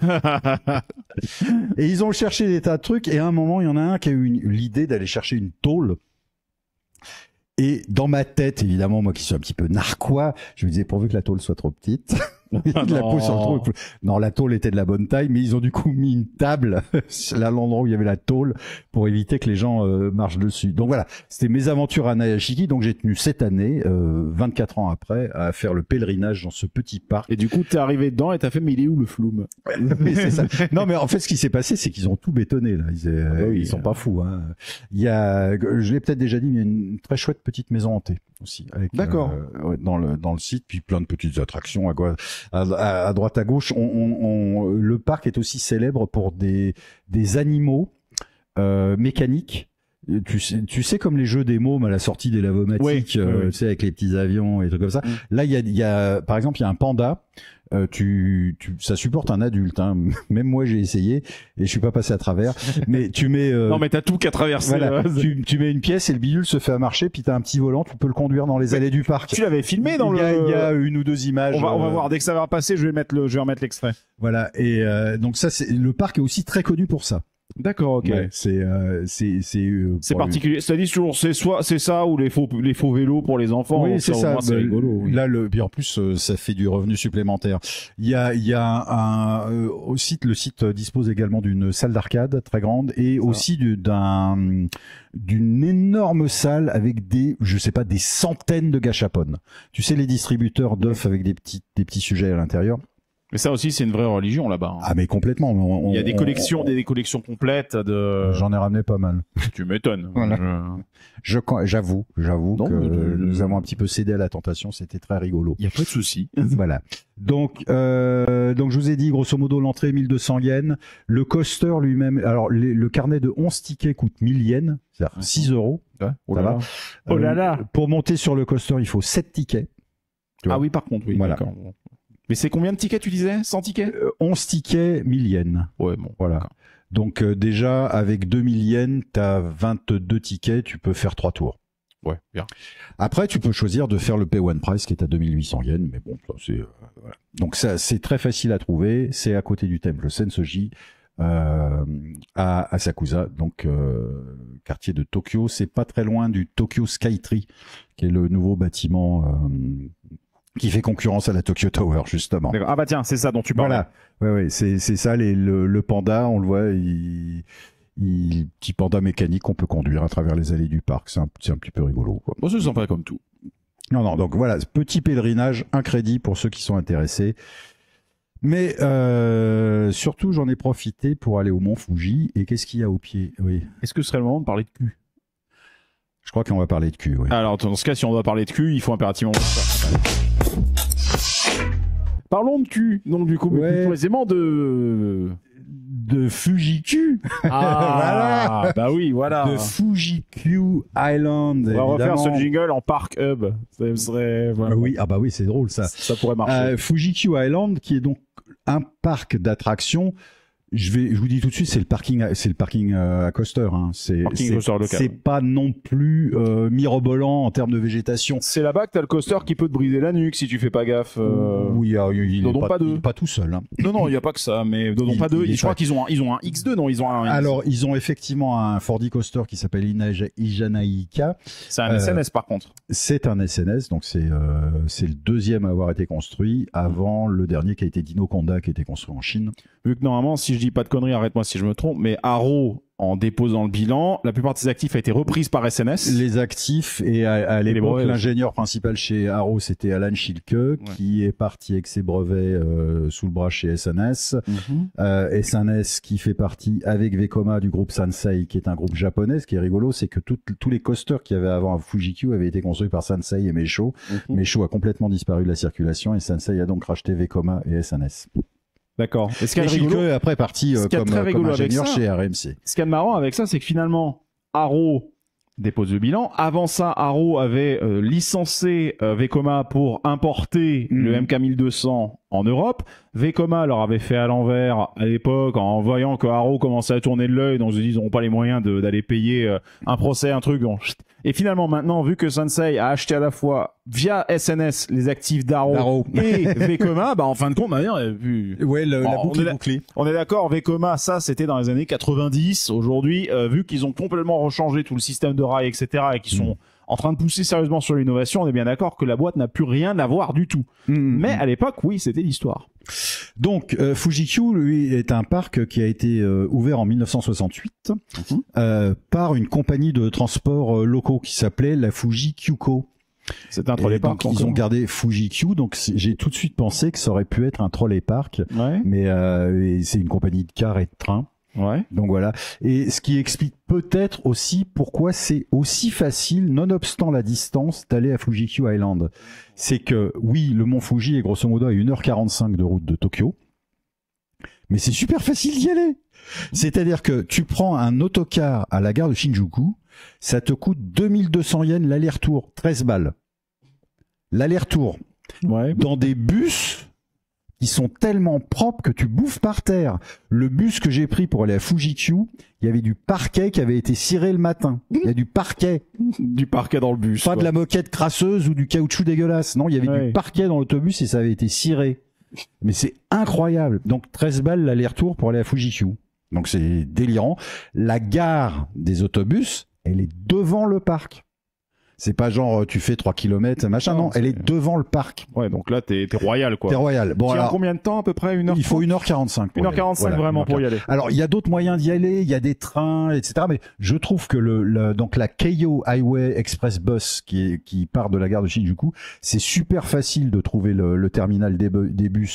Et ils ont cherché des tas de trucs. Et à un moment, il y en a un qui a eu une- l'idée d'aller chercher une tôle. Et dans ma tête, évidemment, moi qui suis un petit peu narquois, je me disais pourvu que la tôle soit trop petite. de la peau sur le trou. Non, la tôle était de la bonne taille, mais ils ont du coup mis une table là l'endroit où il y avait la tôle pour éviter que les gens euh, marchent dessus. Donc voilà, c'était mes aventures à Nagashiki. Donc j'ai tenu cette année, euh, vingt-quatre ans après, à faire le pèlerinage dans ce petit parc. Et du coup, t'es arrivé dedans et t'as fait, mais il est où le flume? Mais c'est ça. Non, mais en fait, ce qui s'est passé, c'est qu'ils ont tout bétonné là. Ils, euh, Ah bah oui, ils sont euh. pas fous. Hein. Il y a, je l'ai peut-être déjà dit, mais il y a une très chouette petite maison hantée aussi. avec, D'accord. euh, ouais, dans le dans le site, puis plein de petites attractions à gauche, à, à, à droite, à gauche. On, on, on, le parc est aussi célèbre pour des des animaux euh, mécaniques. Tu sais, tu sais comme les jeux des mômes à la sortie des lavomatiques, Oui, euh, oui, oui. tu sais avec les petits avions et trucs comme ça. Mm. Là, il y a, il y a, par exemple, il y a un panda. Euh, tu, tu, ça supporte un adulte. Hein. Même moi, j'ai essayé et je suis pas passé à travers. Mais tu mets, euh, Non, mais t'as tout qu'à traverser. voilà, là. tu, tu mets une pièce et le bidule se fait à marcher. Puis t'as un petit volant, tu peux le conduire dans les allées du parc. Tu l'avais filmé dans il, y a, le. il y a une ou deux images. On va, on va euh, voir. Dès que ça va passer, je vais mettre le, je vais remettre l'extrait. Voilà. Et euh, donc ça, c'est le parc est aussi très connu pour ça. D'accord, ok. Ouais, c'est, euh, c'est, c'est. euh, C'est pour- particulier. C'est-à-dire toujours, c'est soit, c'est ça ou les faux, les faux vélos pour les enfants. Oui, Donc c'est au ça. moins, c'est Bah, rigolo. Oui. Là, le, puis en plus, euh, ça fait du revenu supplémentaire. Il y a, il y a un, euh, au site, le site dispose également d'une salle d'arcade très grande et aussi du- d'un, d'une énorme salle avec des, je sais pas, des centaines de gâchapon. Tu sais, les distributeurs d'œufs avec des petits, des petits sujets à l'intérieur. Mais ça aussi, c'est une vraie religion là-bas. Hein. Ah mais complètement. On, Il y a des on, collections, on, des, des collections complètes de. J'en ai ramené pas mal. Tu m'étonnes. Voilà. Je... Je, j'avoue, j'avoue Non, que mais... nous avons un petit peu cédé à la tentation. C'était très rigolo. Il y a pas de souci. Voilà. Donc, euh, donc je vous ai dit grosso modo l'entrée mille deux cents yens. Le coaster lui-même, alors les, le carnet de onze tickets coûte mille yens, c'est-à-dire six euros. Ouais. Oh Ça là va. là. Oh là là. Euh, pour monter sur le coaster, il faut sept tickets. Tu vois. Ah oui, par contre, oui. Voilà. D'accord. Mais c'est combien de tickets, tu disais? cent tickets? Euh, onze tickets, mille yens. Ouais, bon. Voilà. D'accord. Donc euh, déjà, avec deux mille yens, t'as vingt-deux tickets, tu peux faire trois tours. Ouais, bien. Après, tu peux choisir de faire le Pay One Price qui est à deux mille huit cents yens, mais bon, ça, c'est euh, voilà. Donc ça, c'est très facile à trouver. C'est à côté du temple Sensoji, euh, à, à Sakusa, donc euh, quartier de Tokyo. C'est pas très loin du Tokyo Skytree, qui est le nouveau bâtiment euh, qui fait concurrence à la Tokyo Tower, justement. D'accord. Ah bah tiens, c'est ça dont tu parles. Voilà. Ouais, ouais, c'est c'est ça. Les, le, le panda, on le voit, il Il, petit panda mécanique qu'on peut conduire à travers les allées du parc. C'est un, c'est un petit peu rigolo, quoi. Bon, c'est sympa comme tout. Non, non, donc voilà, petit pèlerinage, un crédit pour ceux qui sont intéressés. Mais euh, surtout, j'en ai profité pour aller au Mont Fuji. Et qu'est-ce qu'il y a au pied? Oui. Est-ce que ce serait le moment de parler de cul? Je crois qu'on va parler de cul, oui. Alors, dans ce cas, si on doit parler de cul, il faut impérativement... Parlons de cul. Donc, du coup, Ouais. plus précisément de... De Fuji-Q. Ah, Voilà. bah oui, voilà. De Fuji-Q Island. On va refaire ce évidemment. jingle en parc hub. Ça serait... Ah oui, ah bah oui, c'est drôle, ça. Ça pourrait marcher. Euh, Fuji-Q Island, qui est donc un parc d'attractions. Je vais, je vous dis tout de suite, c'est le parking, c'est le parking euh, à coaster. Hein. C'est, Parking c'est, coaster local. c'est pas non plus euh, mirobolant en termes de végétation. C'est là-bas que t'as le coaster qui peut te briser la nuque si tu fais pas gaffe. Euh... Oui, il, il, il Dodon est pas, pas deux. il est pas tout seul. Hein. Non, non, il y a pas que ça, mais Dodon Il- pas deux. il est Je crois pas- qu'ils ont un, ils ont un X deux, non, ils ont un. Alors, ils ont effectivement un four D coaster qui s'appelle Ina- Ijanaika. c'est un euh, S N S par contre. C'est un S N S, donc c'est euh, c'est le deuxième à avoir été construit avant le dernier qui a été Dino Conda, qui a été construit en Chine. Vu que normalement, si je dis pas de conneries, arrête-moi si je me trompe, mais Arrow, en déposant le bilan, la plupart de ses actifs a été reprise par S N S. Les actifs et à, à l'époque brevets, l'ingénieur principal chez Arrow c'était Alan Schilke qui est parti avec ses brevets euh, sous le bras chez S N S. Mhm. Euh, S N S qui fait partie avec Vekoma du groupe Sansei qui est un groupe japonais. Ce qui est rigolo c'est que tout- tous les coasters qu'il y avait avant à Fuji-Q avaient été construits par Sansei et Meisho. Mhm. Meisho a complètement disparu de la circulation et Sansei a donc racheté Vekoma et S N S. D'accord. Et ce qui est Et Schilke rigolo, est après parti euh, ce qu'il y a comme, très comme rigolo avec ingénieur ça, chez R M C. ce qu'il y a de marrant avec ça, c'est que finalement, Arrow dépose le bilan. Avant ça, Arrow avait euh, licencé euh, Vekoma pour importer Mhm. le M K mille deux cents en Europe. Vekoma leur avait fait à l'envers à l'époque en voyant que Arrow commençait à tourner de l'œil, donc ils se disent ils n'auront pas les moyens de- d'aller payer euh, un procès, un truc. Donc, chut. Et finalement, maintenant, vu que Sansei a acheté à la fois via S N S les actifs d'Arrow D'Arrow. et Vekoma, bah en fin de compte, maintenant, il y a plus- Ouais, le, Bon, la on boucle est est là- bouclée. on est d'accord, Vekoma, ça c'était dans les années quatre-vingt-dix. Aujourd'hui, euh, vu qu'ils ont complètement rechangé tout le système de rails, et cetera, et qu'ils sont en train de pousser sérieusement sur l'innovation, on est bien d'accord que la boîte n'a plus rien à voir du tout. Mhm. Mais à l'époque, oui, c'était l'histoire. Donc, euh, Fuji-Q, lui, est un parc qui a été euh, ouvert en mille neuf cent soixante-huit Mhm. euh, par une compagnie de transport euh, locaux qui s'appelait la Fuji-Q-Co. C'était un Et trolley donc, park. ils ont gardé Fuji-Q, donc c'est- j'ai tout de suite pensé que ça aurait pu être un trolley park, Ouais, mais euh, et c'est une compagnie de cars et de trains. ouais. Donc voilà. Et ce qui explique peut-être aussi pourquoi c'est aussi facile, nonobstant la distance, d'aller à Fuji-Q Island. C'est que, oui, le mont Fuji est grosso modo à une heure quarante-cinq de route de Tokyo. Mais c'est super facile d'y aller. C'est-à-dire que tu prends un autocar à la gare de Shinjuku, ça te coûte deux mille deux cents yens l'aller-retour, treize balles. L'aller-retour. Ouais. Dans des bus qui sont tellement propres que tu bouffes par terre. Le bus que j'ai pris pour aller à Fuji-Q, il y avait du parquet qui avait été ciré le matin. Il y a du parquet. Du parquet dans le bus. Pas quoi. de la moquette crasseuse ou du caoutchouc dégueulasse. Non, il y avait Ouais. du parquet dans l'autobus et ça avait été ciré. Mais c'est incroyable. Donc treize balles l'aller-retour pour aller à Fuji-Q. Donc c'est délirant. La gare des autobus, elle est devant le parc. C'est pas genre tu fais trois kilomètres, machin. Non, Non, elle c'est- est devant le parc. Ouais, donc là, t'es t'es royal, quoi. T'es royal. Bon Tu as alors, combien de temps à peu près? Une heure il faut une heure quarante-cinq. pour y une heure aller. quarante-cinq Voilà, vraiment une heure pour y aller. Alors, il y a d'autres moyens d'y aller, il y a des trains, et cetera. Mais je trouve que le, le- donc la Keio Highway Express Bus qui, est, qui part de la gare de Shinjuku, c'est super facile de trouver le, le terminal des, bu- des bus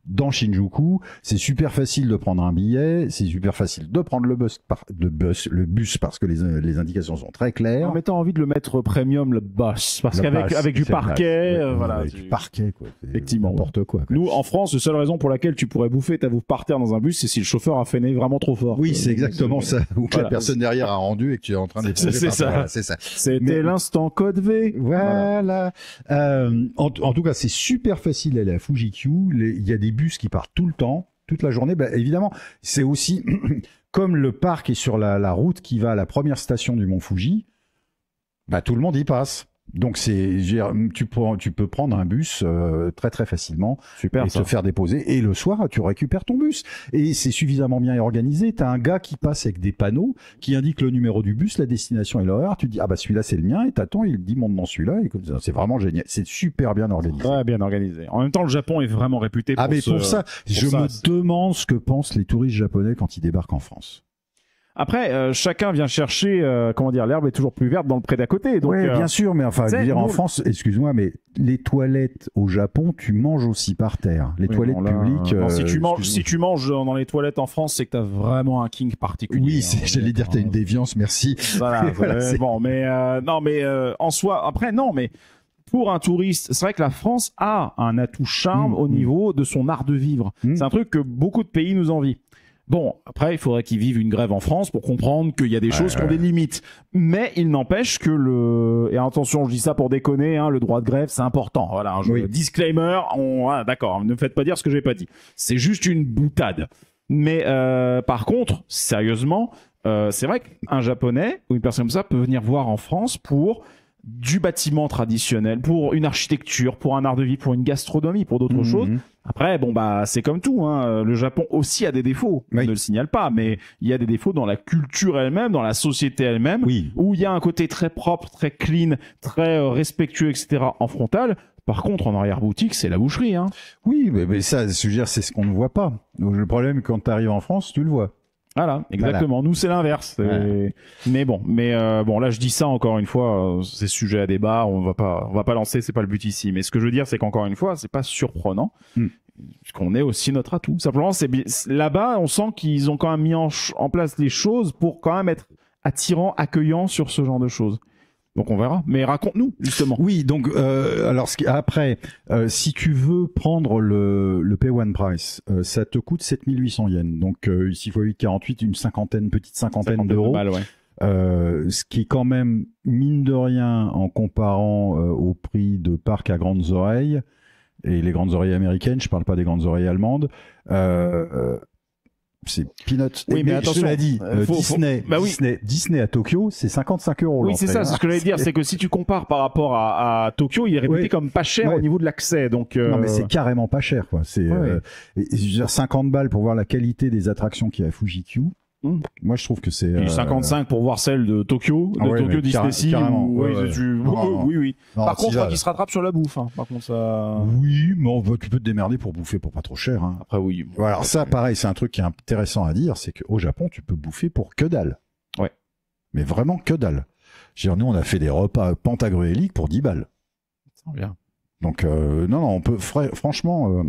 dans Shinjuku. C'est super facile de prendre un billet, c'est super facile de prendre le bus, par, de bus, le bus parce que les, les indications sont très claires. En mettant envie de le mettre premium, le bus, parce Le qu'avec bus, avec du c'est parquet, vrai. euh, Ouais, voilà. avec tu- du parquet, quoi. C'est Effectivement. n'importe quoi, quoi. Nous, en France, la seule raison pour laquelle tu pourrais bouffer ta bouffe par terre dans un bus, c'est si le chauffeur a freiné vraiment trop fort. Oui, Euh, c'est exactement ça. Ou que voilà. la personne derrière a rendu et que tu es en train de C'est- c'est ça. Voilà, c'est ça. C'était Mais- l'instant code V. Voilà. Euh, en, en tout cas, c'est super facile d'aller à Fuji-Q. Les- Il y a des bus qui partent tout le temps, toute la journée. Bah, évidemment, c'est aussi comme le parc est sur la, la route qui va à la première station du Mont Fuji. Bah, tout le monde y passe. Donc c'est, j'ai- tu, prends- tu peux prendre un bus euh, très très facilement Super, et ça. te faire déposer. Et le soir, tu récupères ton bus. Et c'est suffisamment bien organisé. T'as un gars qui passe avec des panneaux qui indiquent le numéro du bus, la destination et l'horaire. Tu dis ah bah celui-là c'est le mien et t'attends. Il dit monte dans celui-là. Et comme ça, c'est vraiment génial. C'est super bien organisé. Ouais, bien organisé. En même temps, le Japon est vraiment réputé pour Ah mais ce- pour ça, je ça, me c'est- demande ce que pensent les touristes japonais quand ils débarquent en France. Après, euh, chacun vient chercher, euh, comment dire, l'herbe est toujours plus verte dans le pré d'à côté. Donc, Ouais, euh, bien sûr, mais enfin, je veux c'est- dire, en nous- France, excuse-moi, mais les toilettes au Japon, tu manges aussi par terre. Les oui, toilettes bon, là, publiques. non, si euh, tu manges, excuse-moi. si tu manges dans les toilettes en France, c'est que t'as vraiment un king particulier. Oui, hein, c'est- j'allais dire, t'as une déviance, merci. Voilà, Voilà, euh, c'est- bon, mais euh, non, mais euh, en soi, après, non, mais pour un touriste, c'est vrai que la France a un atout charme Mmh, au mmh. niveau de son art de vivre. Mmh. C'est un truc que beaucoup de pays nous envient. Bon, après, il faudrait qu'ils vivent une grève en France pour comprendre qu'il y a des choses qui ont des limites. Mais il n'empêche que le... Et attention, je dis ça pour déconner, hein, le droit de grève, c'est important. Voilà, un jeu- Oui. disclaimer, on... ah, d'accord, ne me faites pas dire ce que j'ai pas dit. C'est juste une boutade. Mais euh, par contre, sérieusement, euh, c'est vrai qu'un Japonais ou une personne comme ça peut venir voir en France pour du bâtiment traditionnel, pour une architecture, pour un art de vie, pour une gastronomie, pour d'autres Mhm. choses. Après, bon bah c'est comme tout, hein. Le Japon aussi a des défauts. Oui. On ne le signale pas, mais il y a des défauts dans la culture elle-même, dans la société elle-même, Oui. où il y a un côté très propre, très clean, très euh, respectueux, et cetera en frontal. Par contre, en arrière-boutique, c'est la boucherie, hein. Oui, mais, mais ça, je veux dire, c'est ce qu'on ne voit pas. Donc, le problème, quand tu arrives en France, tu le vois. Voilà, exactement. Nous, c'est l'inverse. C'est- Voilà. Mais bon, mais euh, bon, là, je dis ça encore une fois, euh, c'est sujet à débat. On va pas, on va pas lancer. C'est pas le but ici. Mais ce que je veux dire, c'est qu'encore une fois, c'est pas surprenant, Mm. puisqu'on est aussi notre atout. Simplement, c'est bi- là-bas, on sent qu'ils ont quand même mis en, ch- en place les choses pour quand même être attirants, accueillants sur ce genre de choses. Donc on verra. Mais raconte-nous justement. Oui, donc euh, alors ce qui, après, euh, si tu veux prendre le, le Pay One Price, euh, ça te coûte sept mille huit cents yens. Donc euh, ici fois huit virgule quarante-huit, une cinquantaine, petite cinquantaine cinquante d'euros. balles, ouais. Euh, ce qui est quand même mine de rien en comparant euh, au prix de parc à grandes oreilles et les grandes oreilles américaines. Je parle pas des grandes oreilles allemandes. Euh, euh, c'est peanuts. Oui, mais je attention, te l'ai dit, euh, euh, faut- faut- Disney, Bah oui. Disney, Disney à Tokyo, c'est cinquante-cinq euros. Oui, c'est ça, l'entrée, c'est ce que j'allais dire, c'est que si tu compares par rapport à, à Tokyo, il est réputé Ouais. comme pas cher Ouais. au niveau de l'accès, donc. euh, Non, mais c'est carrément pas cher, quoi. C'est, Ouais. euh, et- et je veux dire, cinquante balles pour voir la qualité des attractions qu'il y a à Fuji-Q. Mm. Moi, je trouve que c'est. Puis euh, cinquante-cinq pour voir celle de Tokyo, de Ah ouais, Tokyo mais Disney carré- Sea. carrément, où- ouais, oui, ouais. tu- Non, non. oui, oui. non, Par t'y contre, vas, il là. se rattrape sur la bouffe. Hein. Par contre, ça. Oui, mais on va- tu peux te démerder pour bouffer pour pas trop cher. Hein. Après, oui. Voilà, alors ça, pareil, c'est un truc qui est intéressant à dire, c'est qu'au Japon, tu peux bouffer pour que dalle. Ouais. Mais vraiment que dalle. Je veux dire, nous, on a fait des repas pantagruéliques pour dix balles. Bien. Donc, euh, non, non, on peut, fra- franchement, euh,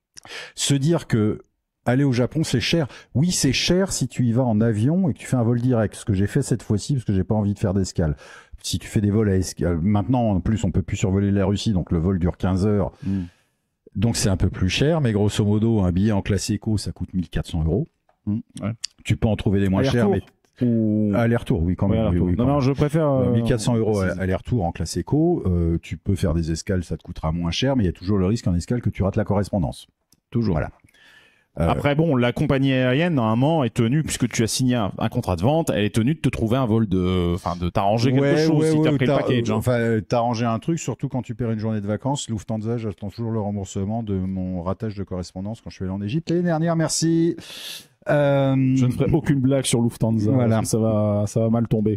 se dire que aller au Japon, c'est cher. Oui, c'est cher si tu y vas en avion et que tu fais un vol direct. Ce que j'ai fait cette fois-ci, parce que j'ai pas envie de faire d'escale. Si tu fais des vols à escale, maintenant, en plus, on peut plus survoler la Russie, donc le vol dure quinze heures. Mm. Donc, c'est un peu plus cher, mais grosso modo, un billet en classe éco, ça coûte mille quatre cents euros. Mm. Ouais. Tu peux en trouver des moins chers, mais Ou... aller-retour, oui, quand Ouais, même. aller-retour. oui, oui, non, quand non, même. je préfère. Euh, euh, mille quatre cents euros préciser. aller-retour en classe éco, euh, tu peux faire des escales, ça te coûtera moins cher, mais il y a toujours le risque en escale que tu rates la correspondance. Toujours. Voilà. Euh, Après, bon, la compagnie aérienne, normalement, est tenue, puisque tu as signé un, un contrat de vente, elle est tenue de te trouver un vol de, enfin, de t'arranger quelque ouais, chose ouais, si t'as ouais, pris le t'as- package. euh, hein. Enfin, euh, t'as arrangé un truc, surtout quand tu perds une journée de vacances. Lufthansa, j'attends toujours le remboursement de mon ratage de correspondance quand je suis allé en Égypte l'année dernière. Merci. Euh, Je ne ferai aucune blague sur Lufthansa. Voilà. Parce que ça va, ça va mal tomber.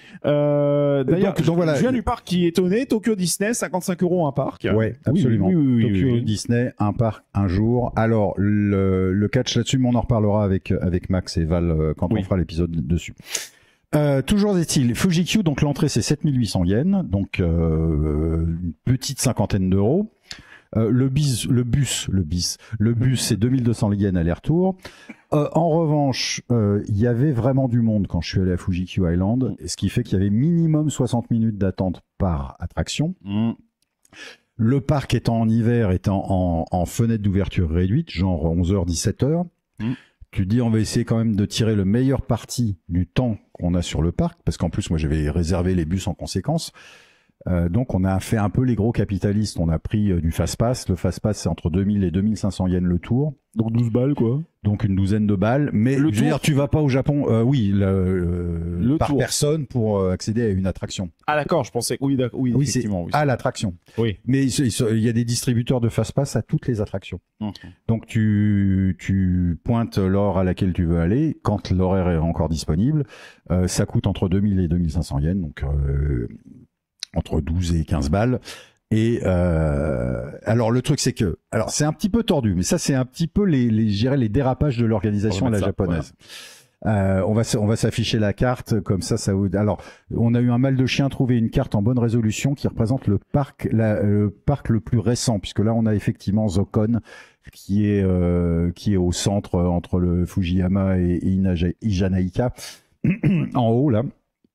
Euh, D'ailleurs, Donc- donc voilà. je viens du parc qui est étonné. Tokyo Disney, cinquante-cinq euros un parc. Ouais, absolument. Oui, oui, oui, oui, Tokyo oui, oui. Disney, un parc, un jour. Alors, le, le catch là-dessus, mais on en reparlera avec, avec Max et Val euh, quand Oui. on fera l'épisode dessus. Euh, toujours est-il, Fuji-Q, donc l'entrée c'est sept mille huit cents yens, donc euh, une petite cinquantaine d'euros. Euh, le bis, le bus, le bis, le bus, c'est deux mille deux cents yens aller-retour. Euh, en revanche, il euh, y avait vraiment du monde quand je suis allé à Fuji-Q Island, ce qui fait qu'il y avait minimum soixante minutes d'attente par attraction. Mm. Le parc étant en hiver, étant en, en fenêtre d'ouverture réduite, genre onze heures, dix-sept heures, mm. tu dis on va essayer quand même de tirer le meilleur parti du temps qu'on a sur le parc, parce qu'en plus moi j'avais réservé les bus en conséquence. Euh, donc on a fait un peu les gros capitalistes, on a pris euh, du fast-pass, le fast-pass c'est entre deux mille et deux mille cinq cents yens le tour. Donc douze balles quoi. Donc une douzaine de balles, mais le je veux dire tu vas pas au Japon, euh, oui, le, euh, le par tour. personne pour euh, accéder à une attraction. Ah d'accord, je pensais oui, oui, oui effectivement. c'est oui, à l'attraction. Oui. Mais il, il y a des distributeurs de fast-pass à toutes les attractions. Mmh. Donc tu tu pointes l'heure à laquelle tu veux aller, quand l'horaire est encore disponible, euh, ça coûte entre deux mille et deux mille cinq cents yens, donc euh, entre douze et quinze balles. Et euh, alors le truc c'est que, alors c'est un petit peu tordu, mais ça c'est un petit peu les, les, je dirais les dérapages de l'organisation à la ça, japonaise. Voilà. Euh, on va on va s'afficher la carte comme ça. Ça alors on a eu un mal de chien trouver une carte en bonne résolution qui représente le parc la, le parc le plus récent, puisque là on a effectivement Zokon qui est euh, qui est au centre entre le Fujiyama et, et Ijanaika en haut là.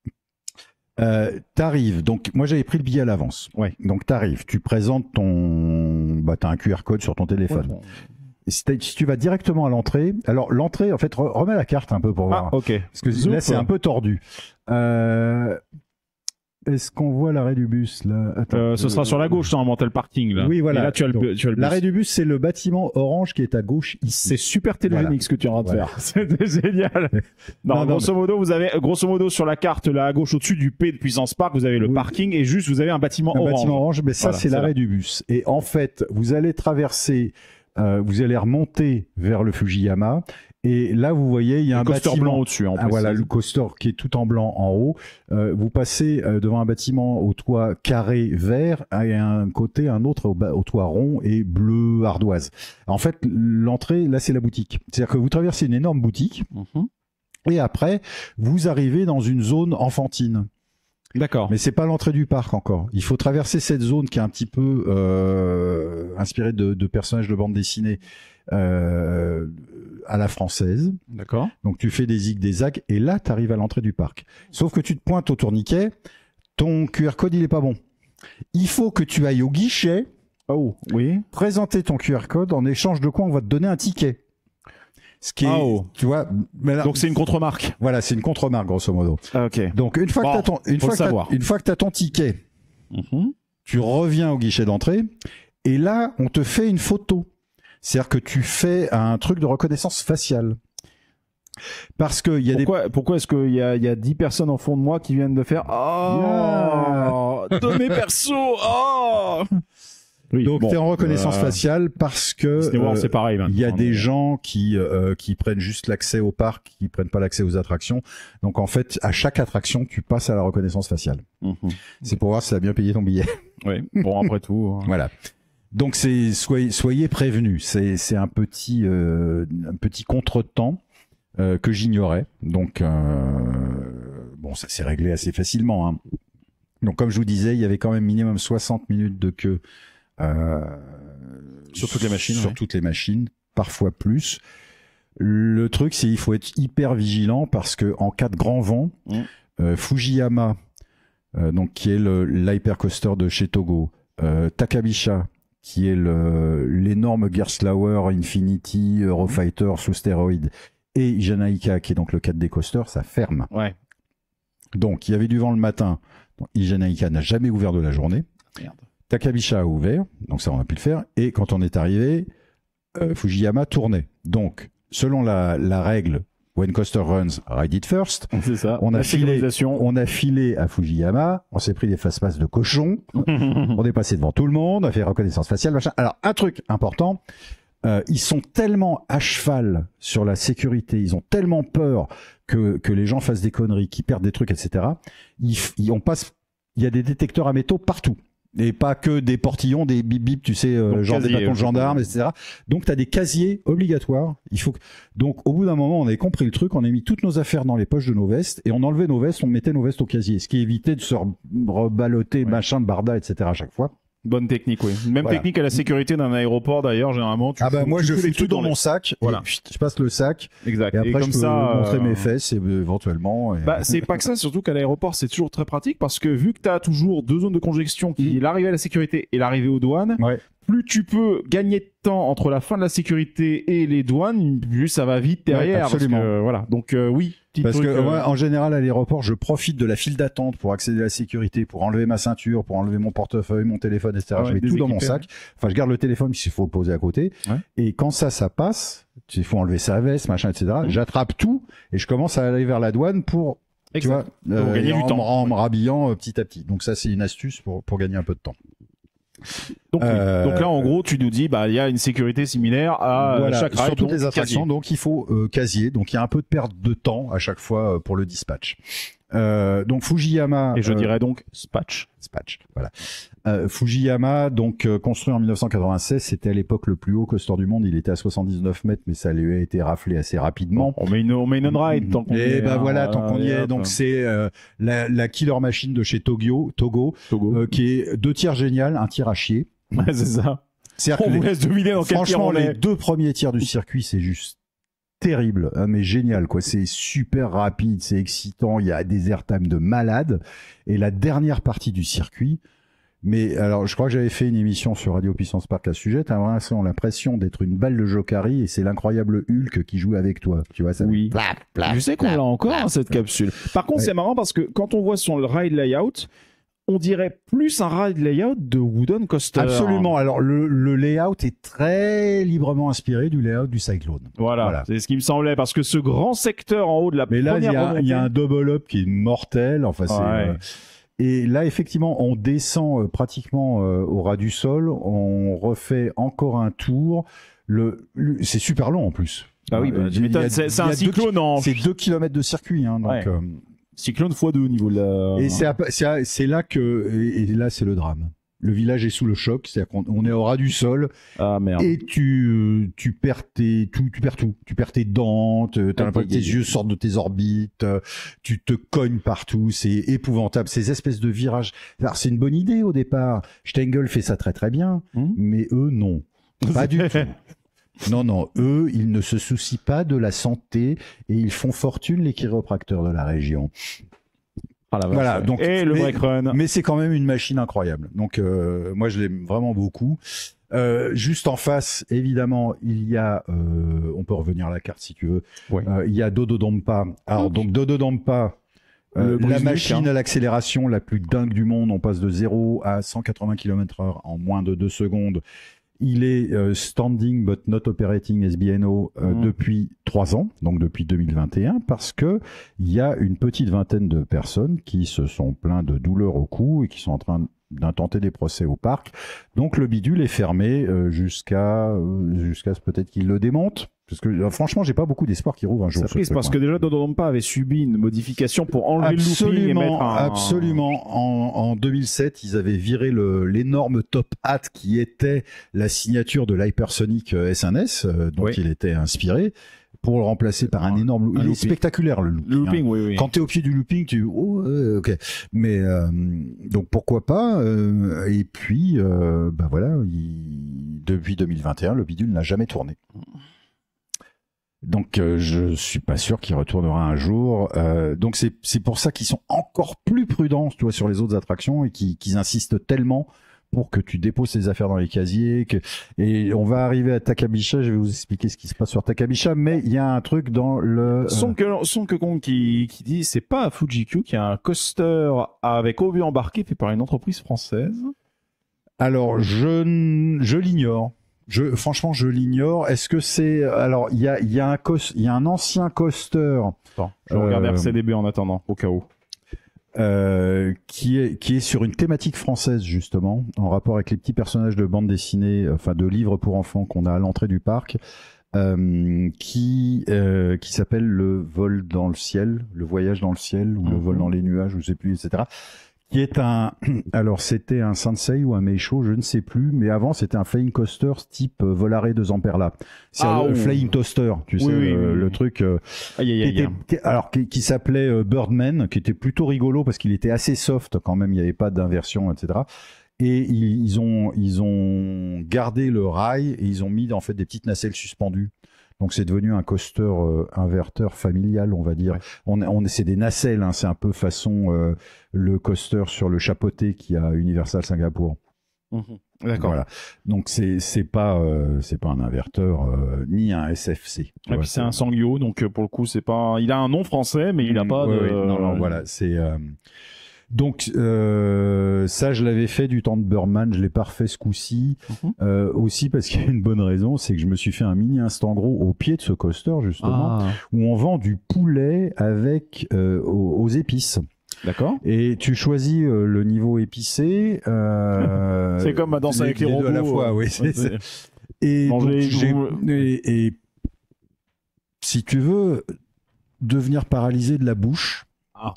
Euh, t'arrives, donc moi j'avais pris le billet à l'avance. Ouais. Donc t'arrives, tu présentes ton, bah t'as un Q R code sur ton téléphone. Ouais. Et si, si tu vas directement à l'entrée, alors l'entrée, en fait, remets la carte un peu pour voir. Ah, ok. Parce que Zoop, là c'est un peu tordu. Euh, Est-ce qu'on voit l'arrêt du bus là? Attends, euh, Ce euh, sera sur la gauche, normalement, t'as le parking là. Oui, voilà. Et là, tu as le, tu as le bus. L'arrêt du bus, c'est le bâtiment orange qui est à gauche ici. C'est super téléphonique voilà. ce que tu es en train de voilà. faire. C'était génial. Non, non, grosso non, modo, vous avez, grosso modo, sur la carte là à gauche au-dessus du P de Puissance Park, vous avez le oui. parking et juste vous avez un bâtiment un orange. Un bâtiment orange, mais ça voilà, c'est l'arrêt du bus. Et en fait, vous allez traverser, euh, vous allez remonter vers le Fujiyama. Et là, vous voyez, il y a le un coaster bâtiment blanc au-dessus. En ah, voilà, le coaster qui est tout en blanc en haut. Euh, vous passez euh, devant un bâtiment au toit carré vert et à un côté un autre au, au toit rond et bleu ardoise. En fait, l'entrée, là, c'est la boutique. C'est-à-dire que vous traversez une énorme boutique mm-hmm. et après, vous arrivez dans une zone enfantine. D'accord. Mais c'est pas l'entrée du parc encore. Il faut traverser cette zone qui est un petit peu euh, inspirée de, de personnages de bande dessinée. Euh, à la française. D'accord. Donc tu fais des zigs, des zags, et là tu arrives à l'entrée du parc. Sauf que tu te pointes au tourniquet, ton Q R code il est pas bon. Il faut que tu ailles au guichet. Oh, oui. Présenter ton Q R code en échange de quoi on va te donner un ticket. Ce qui est, oh. tu vois, mais là, donc c'est une contre-marque. Voilà, c'est une contre-marque grosso modo. Ah, ok. Donc une fois bon, que t'as ton, une fois que t'as, une fois que t'as ton ticket, mm-hmm. tu reviens au guichet d'entrée et là on te fait une photo. C'est-à-dire que tu fais un truc de reconnaissance faciale. Parce que il y a pourquoi, des... Pourquoi est-ce qu'il y a, il y a dix personnes en fond de moi qui viennent de faire « Oh yeah. Données perso Oh !» Oui, donc bon, t'es en reconnaissance euh... faciale parce que euh, c'est pareil. Il y a des gens qui euh, qui prennent juste l'accès au parc, qui prennent pas l'accès aux attractions. Donc en fait, à chaque attraction, tu passes à la reconnaissance faciale. Mm-hmm. C'est pour voir si ça a bien payé ton billet. Oui. Bon après tout. Hein. Voilà. Donc c'est soyez soyez prévenus. C'est c'est un petit euh, un petit contretemps euh, que j'ignorais. Donc euh, bon, ça s'est réglé assez facilement. Hein. Donc comme je vous disais, il y avait quand même minimum soixante minutes de queue euh, sur toutes les machines. Sur ouais. toutes les machines, parfois plus. Le truc, c'est il faut être hyper vigilant parce que en cas de grand vent, mmh. euh, Fujiyama, euh, donc qui est le l'hypercoaster de chez Togo, euh, Takabisha qui est le, l'énorme Gerstlauer Infinity Eurofighter sous stéroïdes, et Ijanaika, qui est donc le quatre D coaster, ça ferme. Ouais. Donc, il y avait du vent le matin. Donc, Ijanaika n'a jamais ouvert de la journée. Merde. Takabisha a ouvert, donc ça, on a pu le faire. Et quand on est arrivé, euh, Fujiyama tournait. Donc, selon la, la règle, when coaster runs, ride it first. C'est ça. On a, filé, on on a filé à Fujiyama, on s'est pris des fast-pass de cochon, on est passé devant tout le monde, on a fait reconnaissance faciale, machin. Alors, un truc important, euh, ils sont tellement à cheval sur la sécurité, ils ont tellement peur que, que les gens fassent des conneries, qu'ils perdent des trucs, et cetera. Ils, ils, on passe, il y a des détecteurs à métaux partout. Et pas que des portillons, des bip bip, tu sais, euh, genre casier, des bâtons de gendarmes, et cetera. Donc tu as des casiers obligatoires. Il faut que... Donc au bout d'un moment, on avait compris le truc, on a mis toutes nos affaires dans les poches de nos vestes et on enlevait nos vestes, on mettait nos vestes au casier, ce qui évitait de se reballoter, ouais. machin de barda, et cetera à chaque fois. Bonne technique, oui. Même Voilà. technique à la sécurité d'un aéroport d'ailleurs, généralement. Tu Ah bah fous- moi tu je fous fous les tout trucs dans les- mon sac, Voilà. et puis je passe le sac, Exact. et après comme je peux ça, montrer euh, mes fesses et, euh, éventuellement. Et... Bah, c'est pas que ça, surtout qu'à l'aéroport, c'est toujours très pratique parce que vu que tu as toujours deux zones de congestion qui est l'arrivée à la sécurité et l'arrivée aux douanes, Ouais. plus tu peux gagner de temps entre la fin de la sécurité et les douanes, plus ça va vite derrière. Ouais, absolument. Parce que, voilà. Donc, euh, oui. petit Parce truc, que euh, ouais, en général à l'aéroport, je profite de la file d'attente pour accéder à la sécurité, pour enlever ma ceinture, pour enlever mon portefeuille, mon téléphone, et cetera. Ah ouais, je mets tout dans mon déséquipé, sac. Enfin, je garde le téléphone s'il faut le poser à côté. Ouais. Et quand ça, ça passe, il faut enlever sa veste, machin, et cetera. Mmh. J'attrape tout et je commence à aller vers la douane pour, tu exact. vois, Pour gagner et du en, temps. en me rhabillant euh, petit à petit. Donc ça, c'est une astuce pour pour gagner un peu de temps. Donc, oui. Euh, Donc là, en gros, tu nous dis, bah, il y a une sécurité similaire à Voilà, chaque ride. sur toutes donc les attractions, casier. donc il faut euh, casier. Donc il y a un peu de perte de temps à chaque fois euh, pour le dispatch. Euh, donc Fujiyama. Et je euh, dirais donc Spatch. Dispatch, voilà. Euh, Fujiyama, donc euh, construit en mille neuf cent quatre-vingt-seize, c'était à l'époque le plus haut coaster du monde. Il était à soixante-dix-neuf mètres, mais ça lui a été raflé assez rapidement. On met une, on met une on-ride tant qu'on y Et est. ben hein, voilà, tant qu'on y et est. hop. Donc c'est euh, la, la killer machine de chez Tokyo, Togo, Togo. euh, qui est deux tiers génial, un tir à chier. Ouais, c'est ça. C'est-à-dire On que vous les- laisse deviner dans quel tir franchement, on les est. deux premiers tiers du circuit, c'est juste terrible, hein, mais génial, quoi. C'est super rapide, c'est excitant, il y a des airtime de malade. Et la dernière partie du circuit, mais alors, je crois que j'avais fait une émission sur Radio Puissance Park à ce sujet. T'as vraiment l'impression d'être une balle de Jokari et c'est l'incroyable Hulk qui joue avec toi. Tu vois ça? Oui. Plap, plap, Je sais qu'on plap, l'a encore, plap. hein, cette capsule. Par contre, Ouais. c'est marrant parce que quand on voit son ride layout, on dirait plus un ride layout de Wooden Coaster. Absolument. Alors, le, le layout est très librement inspiré du layout du Cyclone. Voilà, Voilà. c'est ce qui me semblait parce que ce grand secteur en haut de la Mais là, il y, première a, il y a un remontée- double up qui est mortel. Enfin, c'est. Ouais. euh, Et là, effectivement, on descend euh, pratiquement euh, au ras du sol. On refait encore un tour. Le, le- c'est super long en plus. Ah oui, Euh, bah, il tu y a- m'étonnes, il y a- c'est c'est il y un a deux cyclone ki- en C'est deux kilomètres de circuit, hein, donc. Ouais. euh, cyclone fois deux au niveau de la. et c'est à- c'est à- c'est là que et, et là c'est le drame. Le village est sous le choc, c'est-à-dire qu'on on est au ras du sol Ah merde. et tu euh, tu perds tes tout, tu perds tout, tu perds tes dents, te- t'as Ah, l'impression que tes aïe, aïe, yeux sortent de tes orbites, euh, tu te cognes partout, c'est épouvantable. Ces espèces de virages. Alors c'est une bonne idée au départ. Stengel fait ça très très bien, Hmm. mais eux non, pas du tout. Non, non, eux, ils ne se soucient pas de la santé et ils font fortune les chiropracteurs de la région. Ah, la vache, Voilà, ouais. donc- Et le mais- break run. Mais c'est quand même une machine incroyable. Donc euh, moi, je l'aime vraiment beaucoup. Euh, juste en face, évidemment, il y a, euh, on peut revenir à la carte si tu veux. Ouais. Euh, il y a Dododampa. Alors donc Dododampa, euh, Le la brise-nuque, machine hein. à l'accélération la plus dingue du monde. On passe de zéro à cent quatre-vingts kilomètres heure en moins de deux secondes. Il est euh, standing but not operating S B N O euh, Mhm. depuis trois ans, donc depuis deux mille vingt et un, parce que il y a une petite vingtaine de personnes qui se sont plaints de douleurs au cou et qui sont en train d'intenter des procès au parc. Donc le bidule est fermé euh, jusqu'à euh, jusqu'à ce peut-être qu'il le démonte. Parce que euh, franchement, j'ai pas beaucoup d'espoir qu'il rouvre un jour. Ça ce prise truc, parce hein. que déjà Dododampa avait subi une modification pour enlever le looping et mettre Absolument, un. absolument. En, en deux mille sept, ils avaient viré le, l'énorme top hat qui était la signature de l'Hypersonic euh, S un S, euh, dont Oui. il était inspiré, pour le remplacer par un Un- énorme. un Il est looping. spectaculaire le looping. Le looping, hein. oui, oui. Quand t'es au pied du looping, tu oh euh, ok. Mais euh, donc pourquoi pas euh, Et puis euh, bah voilà, il, depuis deux mille vingt et un, le bidule n'a jamais tourné. Donc euh, je suis pas sûr qu'il retournera un jour. Euh, donc c'est c'est pour ça qu'ils sont encore plus prudents, tu vois, sur les autres attractions et qu'ils qu'ils insistent tellement pour que tu déposes tes affaires dans les casiers. Que... Et on va arriver à Takabisha. Je vais vous expliquer ce qui se passe sur Takabisha, mais il y a un truc dans le. euh, Son que son que Kong qui qui dit c'est pas à Fuji-Q qu'il y a un coaster avec Obi embarqué fait par une entreprise française. Alors je n- je l'ignore. Je franchement je l'ignore. Est-ce que c'est alors il y a il y a un cos... il y a un ancien coaster Attends, je regarde Euh, R C D B en attendant au cas où. euh, qui est qui est sur une thématique française justement en rapport avec les petits personnages de bande dessinée, enfin de livres pour enfants qu'on a à l'entrée du parc, euh, qui euh, qui s'appelle le vol dans le ciel, le voyage dans le ciel ou le Mhm. vol dans les nuages, je sais plus, et cetera. Qui est un, alors c'était un Sensei ou un Meisho, je ne sais plus, mais avant c'était un flying coaster type euh, Volare de Zamperla. C'est Ah, un oh. flying toaster, tu Oui, sais, oui, le, oui, le oui. truc euh, Aïe aïe qui aïe. était, qui- alors qui, qui s'appelait euh, Birdman, qui était plutôt rigolo parce qu'il était assez soft quand même, il n'y avait pas d'inversion, et cetera. et ils, ils ont ils ont gardé le rail et ils ont mis en fait des petites nacelles suspendues. Donc c'est devenu un coaster euh, inverteur familial, on va dire. Ouais. On, on c'est des nacelles, hein, c'est un peu façon euh, le coaster sur le chapeauté qu'il y a à Universal Singapour. Mmh. D'accord. Voilà. Donc c'est c'est pas euh, c'est pas un inverteur euh, ni un S F C. Et puis c'est un Sangyeo, donc pour le coup c'est pas. Il a un nom français, mais il a pas ouais, de. Ouais, non non voilà c'est. Euh... Donc euh, ça je l'avais fait du temps de Burman, je l'ai pas refait ce coup-ci. Mm-hmm. Euh, aussi parce qu'il y a une bonne raison, c'est que je me suis fait un mini instant gros au pied de ce coaster justement, ah. où on vend du poulet avec euh, aux, aux épices. D'accord. Et tu choisis euh, le niveau épicé. Euh, c'est comme ma danse avec les, les robots à la fois, euh, oui. C'est, c'est... Et, donc, j'ai... Et, et si tu veux devenir paralysé de la bouche. Ah.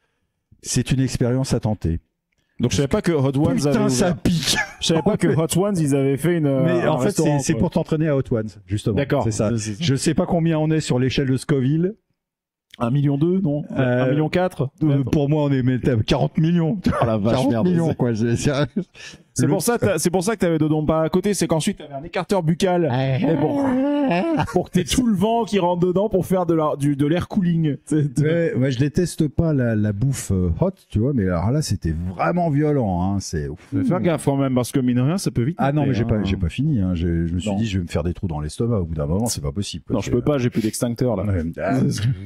C'est une expérience à tenter. Donc je savais pas que Hot Ones Putain, avait ça pique. Je savais pas que Hot Ones ils avaient fait une. Mais un en fait c'est, c'est pour t'entraîner à Hot Ones justement. D'accord. C'est ça. C'est, c'est... Je sais pas combien on est sur l'échelle de Scoville. Un million deux, non euh, Un million quatre. Pour moi on est quarante millions. Oh la vache, quarante merde. millions quoi. C'est, c'est, c'est le... pour ça, t'as, c'est pour ça que t'avais Dodon pas à côté, c'est qu'ensuite t'avais un écarteur buccal. Et bon, pour que t'aies tout le vent qui rentre dedans pour faire de, la, du, de l'air cooling. Ouais, ouais, je déteste pas la, la bouffe hot, tu vois, mais alors là c'était vraiment violent. Hein, c'est. Faut faire gaffe quand même parce que mine de rien ça peut vite. Ah non mais j'ai hein. pas, j'ai pas fini. Hein. J'ai, je me suis non. dit je vais me faire des trous dans l'estomac au bout d'un moment, c'est pas possible. Non je peux pas, j'ai plus d'extincteur là. Ouais. Ah,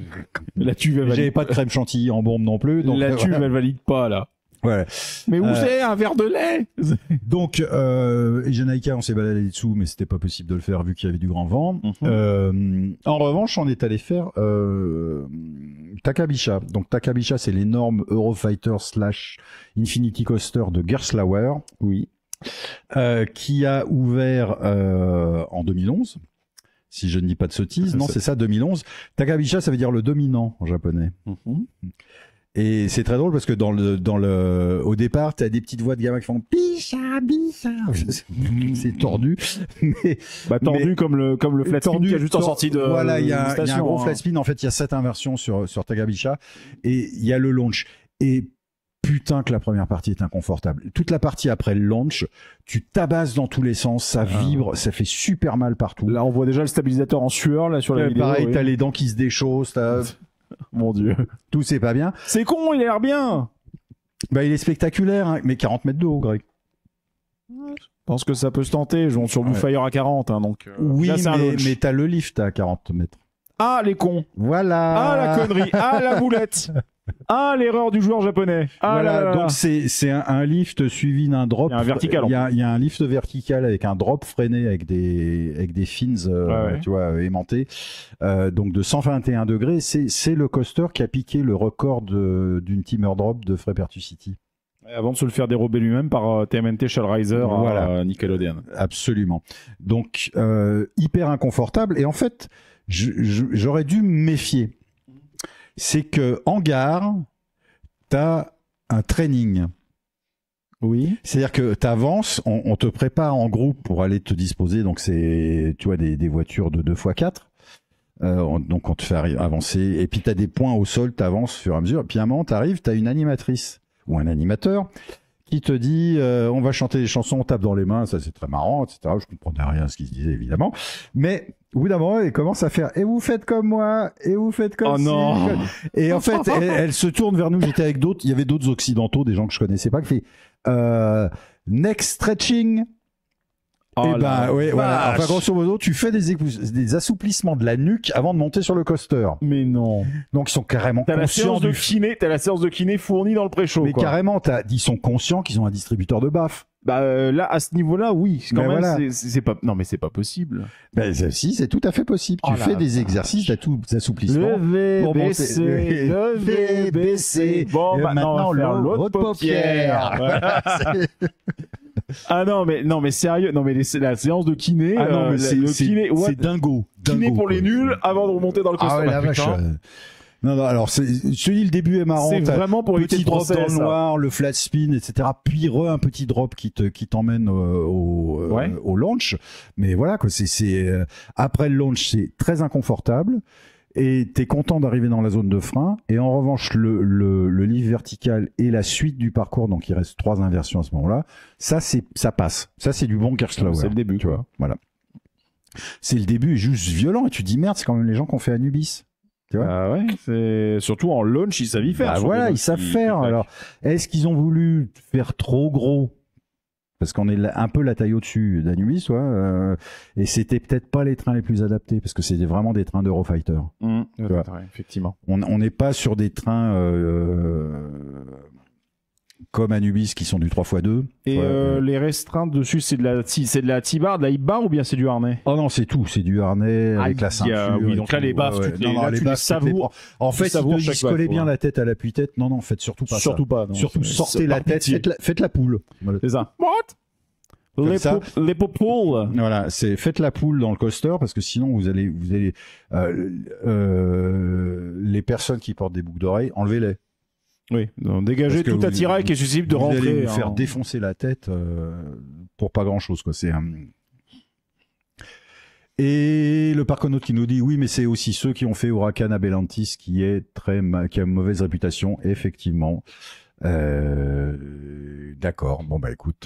la tuve elle valide. J'avais pas de crème chantilly en bombe non plus. Donc, la euh, tuve voilà. elle valide pas là. Ouais. Mais où euh, c'est un verre de lait? Donc, euh, Janaïka, on s'est baladé dessous, mais c'était pas possible de le faire vu qu'il y avait du grand vent. Mm-hmm. Euh, en revanche, on est allé faire euh, Takabisha. Donc, Takabisha, c'est l'énorme Eurofighter slash Infinity Coaster de Gerstlauer. Oui. Euh, qui a ouvert euh, en deux mille onze. Si je ne dis pas de sottises. Non, c'est ça, deux mille onze. Takabisha, ça veut dire le dominant en japonais. Mm-hmm. Et c'est très drôle parce que dans le dans le au départ t'as des petites voix de gamins qui font Bisha Bisha c'est tordu mais bah tordu mais, comme le comme le flat spin qui est juste tor- en sortie de voilà il y a, station, y a un gros hein. flat spin en fait il y a sept inversions sur sur Takabisha et il y a le launch et putain que la première partie est inconfortable. Toute la partie après le launch, tu tabasses dans tous les sens, ça vibre, ah. ça fait super mal partout. Là on voit déjà le stabilisateur en sueur là sur la euh, vidéo. Pareil oui. T'as les dents qui se déchaussent, t'as mon Dieu. Tout c'est pas bien. C'est con, il a l'air bien. Bah, il est spectaculaire, hein, mais quarante mètres de haut, Greg. Je pense que ça peut se tenter. Je monte sur Blue ouais. Fire à quarante, hein, donc. Euh, oui, là, mais, mais t'as le lift à quarante mètres. Ah, les cons. Voilà. Ah, la connerie. Ah, la boulette. Ah, l'erreur du joueur japonais. Ah, voilà, là, là, là. Donc c'est c'est un, un lift suivi d'un drop. Il y a un vertical. Il y a, il y a un lift vertical avec un drop freiné avec des avec des fins, euh, ouais, ouais. tu vois, aimantés. Euh, donc de cent vingt et un degrés. C'est c'est le coaster qui a piqué le record de, d'une Timmer Drop de Free Pertucity. Avant de se le faire dérober lui-même par euh, T M N T Shellriser voilà. à euh, Nickelodeon. Absolument. Donc euh, hyper inconfortable et en fait je, je, j'aurais dû me méfier. C'est que en gare, t'as un training. Oui. C'est-à-dire que t'avances, on, on te prépare en groupe pour aller te disposer. Donc c'est, tu vois, des, des voitures de deux fois quatre. Euh, on, donc on te fait avancer. Et puis t'as des points au sol, t'avances au fur et à mesure. Puis à un moment, t'arrives, t'as une animatrice ou un animateur qui te dit euh, on va chanter des chansons, on tape dans les mains, ça c'est très marrant, et cetera. Je comprenais rien à ce qu'il se disait évidemment, mais au bout d'un moment, elle commence à faire et vous faites comme moi, et vous faites comme oh si, non. Et en fait, elle, elle se tourne vers nous. J'étais avec d'autres, il y avait d'autres occidentaux, des gens que je connaissais pas, qui fait euh, next stretching. Oh et ben oui, ouais, voilà. Enfin grosso modo, tu fais des, des assouplissements de la nuque avant de monter sur le coaster. Mais non. Donc ils sont carrément t'as conscients la séance de du kiné, t'as la séance de kiné fournie dans le pré-show. Mais quoi. carrément, t'as, ils sont conscients qu'ils ont un distributeur de baffes. Bah euh, là à ce niveau-là, oui, quand mais même voilà. c'est, c'est pas non mais c'est pas possible. Ben si, c'est tout à fait possible. Oh tu fais des vache. exercices d'assouplissement. Lever, baisser, lever, baisser. Bon, et maintenant, maintenant l'autre paupière. Voilà, ah non mais non mais sérieux, non mais les, la séance de kiné, ah non mais euh, c'est, le c'est, kiné, c'est dingo. Kiné dingo, pour quoi. les nuls avant de remonter dans le coaster. Ah ouais, la vache. Euh... Non, non, alors, c'est, je te dis, le début est marrant. C'est vraiment pour éviter petit le drop procès, dans le ça. noir, le flat spin, et cetera. Puis, re, un petit drop qui te, qui t'emmène au, au, ouais. euh, au launch. Mais voilà, quoi, c'est, c'est, euh, après le launch, c'est très inconfortable. et t'es content d'arriver dans la zone de frein. Et en revanche, le, le, le livre vertical et la suite du parcours, donc il reste trois inversions à ce moment-là, ça, c'est, ça passe. Ça, c'est du bon Gerstlauer. C'est le début, tu quoi. vois. Voilà. C'est le début, juste violent. Et tu te dis, merde, c'est quand même les gens qui ont fait Anubis. Tu vois. Ah ouais, c'est surtout en launch, ils savent y faire. Bah voilà, ils savent qui, faire. Qui Alors, est-ce qu'ils ont voulu faire trop gros? Parce qu'on est un peu la taille au-dessus d'Anubis, ouais, euh, et c'était peut-être pas les trains les plus adaptés, parce que c'était vraiment des trains d'Eurofighter. Mmh, tu vois. ouais, effectivement. On n'est pas sur des trains euh, comme Anubis qui sont du trois fois deux. Et ouais, euh, ouais. les restreintes dessus, c'est de la c'est de la T-bar, de la hip-bar ou bien c'est du harnais? Oh non, c'est tout, c'est du harnais avec Aïe, la ceinture. euh, oui, et donc tout. là, les baffes, ouais, toutes ouais. les- non, là, non, tu les les baffes, savoures. En Tu fait, savoures ils chaque se collaient baffe, bien ouais. la tête à l'appui-tête. Non, non, faites surtout pas Surtout ça. pas. non, Surtout c'est- sortez c'est la par tête, pitié. faites la, faites la poule. Voilà. C'est ça. What? Comme Les ça. po- les popoules. Voilà, c'est faites la poule dans le coaster parce que sinon vous allez, vous allez, euh, euh, les personnes qui portent des boucles d'oreilles, enlevez-les. Oui, donc dégager Parce que tout vous- attirail qui est susceptible de vous rentrer. allez vous hein. faire défoncer la tête euh, pour pas grand chose, quoi. C'est un... Et le parconaute qui nous dit oui, mais c'est aussi ceux qui ont fait Huracan Abelantis qui est très ma... qui a une mauvaise réputation, effectivement. Euh... D'accord. Bon bah écoute,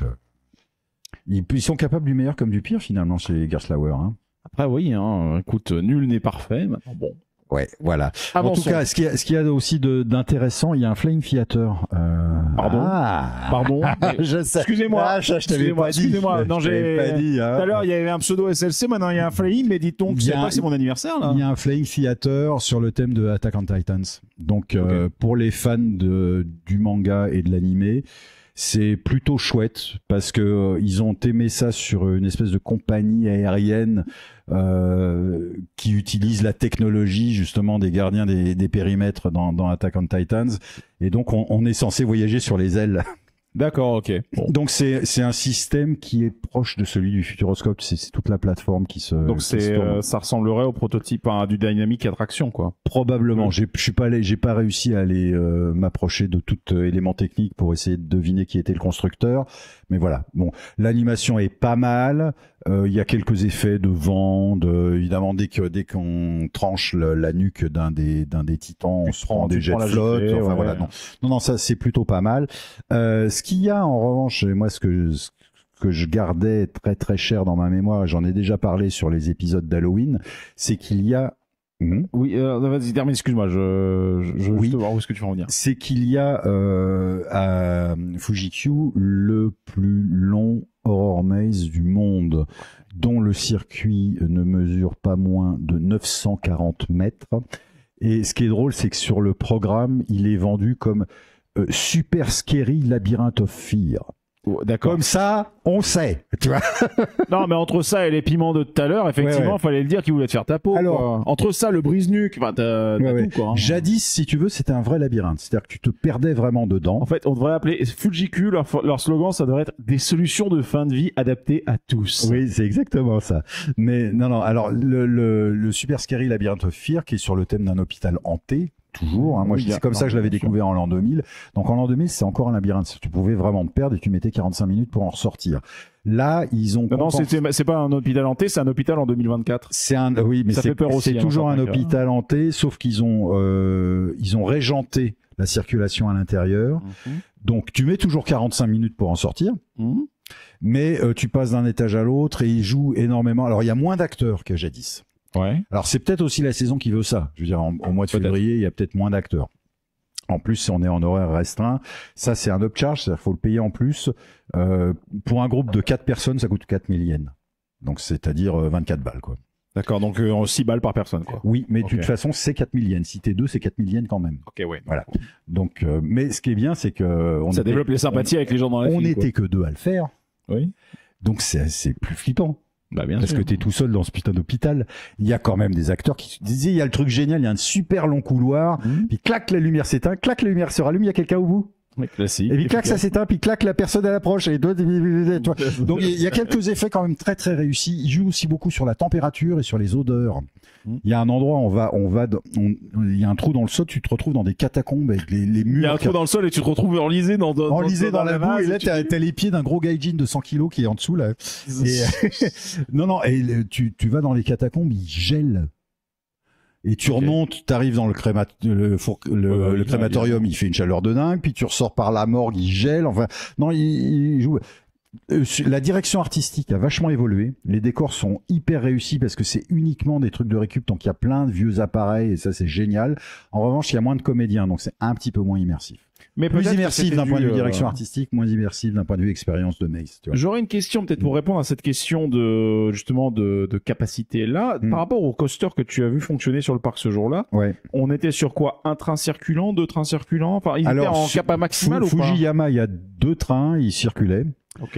ils, ils sont capables du meilleur comme du pire finalement chez Gerstlauer. Hein. Après, oui, hein, écoute, nul n'est parfait. Maintenant, bon. Ouais, voilà. Avançons. En tout cas, ce qu'il y a, ce qu'il y a aussi de, d'intéressant, il y a un Flying Theater. Euh... Pardon. Ah. Pardon. mais- Je sais. Excusez-moi. Ah, je, je t'avais Excusez-moi, pas dit. excusez-moi. Non, Je t'avais j'ai- pas dit. Hein. Tout à l'heure, il y avait un pseudo S L C, maintenant il y a un flying, mais dites donc, Il y c'est a pas un- que c'est mon anniversaire, là. Il y a un Flying Theater sur le thème de Attack on Titans. Donc, euh, pour les fans de, du manga et de l'animé, c'est plutôt chouette parce que euh, ils ont aimé ça sur une espèce de compagnie aérienne euh, qui utilise la technologie justement des gardiens des, des périmètres dans, dans Attack on Titans. Et donc, on, on est censé voyager sur les ailes. D'accord, ok. Bon. Donc c'est c'est un système qui est proche de celui du Futuroscope. C'est c'est toute la plateforme qui se. Donc qui se c'est, tourne. euh, ça ressemblerait au prototype hein, du Dynamic Attraction, quoi. Probablement. Oui. J'ai je suis pas allé, j'ai pas réussi à aller euh, m'approcher de tout euh, élément technique pour essayer de deviner qui était le constructeur. Mais voilà. Bon, l'animation est pas mal. Euh, Il y a quelques effets de vent. De, évidemment, dès que dès qu'on tranche le, la nuque d'un des d'un des titans, on Tu se prends- prend des tu jets prends de la flotte. giclée, Enfin ouais. voilà. Non, non, non, ça c'est plutôt pas mal. Euh, ce qu'il y a en revanche, et moi ce que ce que je gardais très très cher dans ma mémoire, et j'en ai déjà parlé sur les épisodes d'Halloween, c'est qu'il y a Hmm Oui, euh, vas-y, termine, excuse-moi, je, je, je veux Oui. juste voir où est-ce que tu vas en venir. c'est qu'il y a euh, à Fuji-Q le plus long Horror Maze du monde, dont le circuit ne mesure pas moins de neuf cent quarante mètres. Et ce qui est drôle, c'est que sur le programme, il est vendu comme euh, Super Scary Labyrinth of Fear. Oh, d'accord. Comme ça, on sait, tu vois. Non, mais entre ça et les piments de tout à l'heure, effectivement, Ouais, ouais. fallait le dire qu'il voulait te faire ta peau. Alors- quoi. Entre ça, le brise-nuque, enfin, t'as, t'as Ouais, ouais. tout, quoi. hein. Jadis, si tu veux, c'était un vrai labyrinthe. C'est-à-dire que tu te perdais vraiment dedans. En fait, on devrait appeler Fuji-Q, leur, leur slogan, ça devrait être des solutions de fin de vie adaptées à tous. Oui, c'est exactement ça. Mais non, non. Alors, le, le, le Super Scary Labyrinth of Fear, qui est sur le thème d'un hôpital hanté, toujours. Hein. Moi, Oui, je- bien. c'est comme ça que je l'avais Bien sûr. découvert en l'an deux mille. Donc, en l'an deux mille, c'est encore un labyrinthe. Tu pouvais vraiment te perdre et tu mettais quarante-cinq minutes pour en ressortir. Là, ils ont. Non, non, compensé- c'était- c'est pas un hôpital hanté, c'est un hôpital en deux mille vingt-quatre. C'est un, oui, mais Ça c'est fait peur aussi, c'est hein, toujours dans un certains cas. hôpital hanté, sauf qu'ils ont, euh, ils ont régenté la circulation à l'intérieur. Donc, tu mets toujours quarante-cinq minutes pour en sortir. Mhm. Mais euh, tu passes d'un étage à l'autre et ils jouent énormément. Alors, il y a moins d'acteurs que jadis. Ouais. Alors, c'est peut-être aussi la saison qui veut ça. Je veux dire, en- au mois de Peut-être. février, il y a peut-être moins d'acteurs. En plus, si on est en horaire restreint, ça, c'est un upcharge, c'est-à-dire qu'il faut le payer en plus. Euh, pour un groupe de quatre personnes, ça coûte quatre mille yens. Donc, c'est-à-dire euh, vingt-quatre balles, quoi. D'accord, donc euh, six balles par personne, quoi. Oui, mais de Ok. toute façon, c'est quatre mille yens. Si t'es deux, c'est quatre mille yens quand même. Ok, ouais. Voilà. Donc, euh, mais ce qui est bien, c'est que on Ça était- développe les sympathies avec les gens dans la on file, n'était que deux à le faire. quoi. Oui. Donc, c'est c'est plus flippant. Bah, bien Parce sûr. que t'es tout seul dans ce putain d'hôpital. Il y a quand même des acteurs qui se disaient, il y a le truc génial, il y a un super long couloir, Mhm. puis clac, la lumière s'éteint, clac, la lumière se rallume, il y a quelqu'un au bout. Oui, classique. Et puis clac, ça s'éteint, puis clac, la personne à l'approche. Et toi, tu vois. Donc il y a quelques effets quand même très très réussis. Il joue aussi beaucoup sur la température et sur les odeurs. Mhm. Il y a un endroit, on va, on va, dans- on- il y a un trou dans le sol, tu te retrouves dans des catacombes avec les, les murs. Il y a un trou dans le sol et tu te retrouves enlisé dans, dans, enlisé dans, la boue, masse et là tu- t'as t'as les pieds d'un gros gaijin de cent kilos qui est en dessous là. Et, euh, non non, et le- tu tu vas dans les catacombes, ils gèlent. Et tu Ok. remontes, t'arrives dans le, créma le, four le, Ouais, bah, le il- crématorium, il fait une chaleur de dingue, puis tu ressors par la morgue, il gèle. Enfin, non, il, il joue. Euh, La direction artistique a vachement évolué. Les décors sont hyper réussis parce que c'est uniquement des trucs de récup, donc il y a plein de vieux appareils et ça c'est génial. En revanche, il y a moins de comédiens, donc c'est un petit peu moins immersif. Mais Plus peut-être que immersif c'était d'un point de dû, vue euh, direction artistique, moins immersif d'un point de vue expérience de Maze. Tu vois. J'aurais une question peut-être pour répondre à cette question de justement de, de capacité là. Mm. Par rapport au coaster que tu as vu fonctionner sur le parc ce jour-là, Ouais. on était sur quoi? Un train circulant, deux trains circulants? Enfin, ils étaient en sur capa maximal Fu- ou pas? Fujiyama, il y a deux trains, ils circulaient. Ok.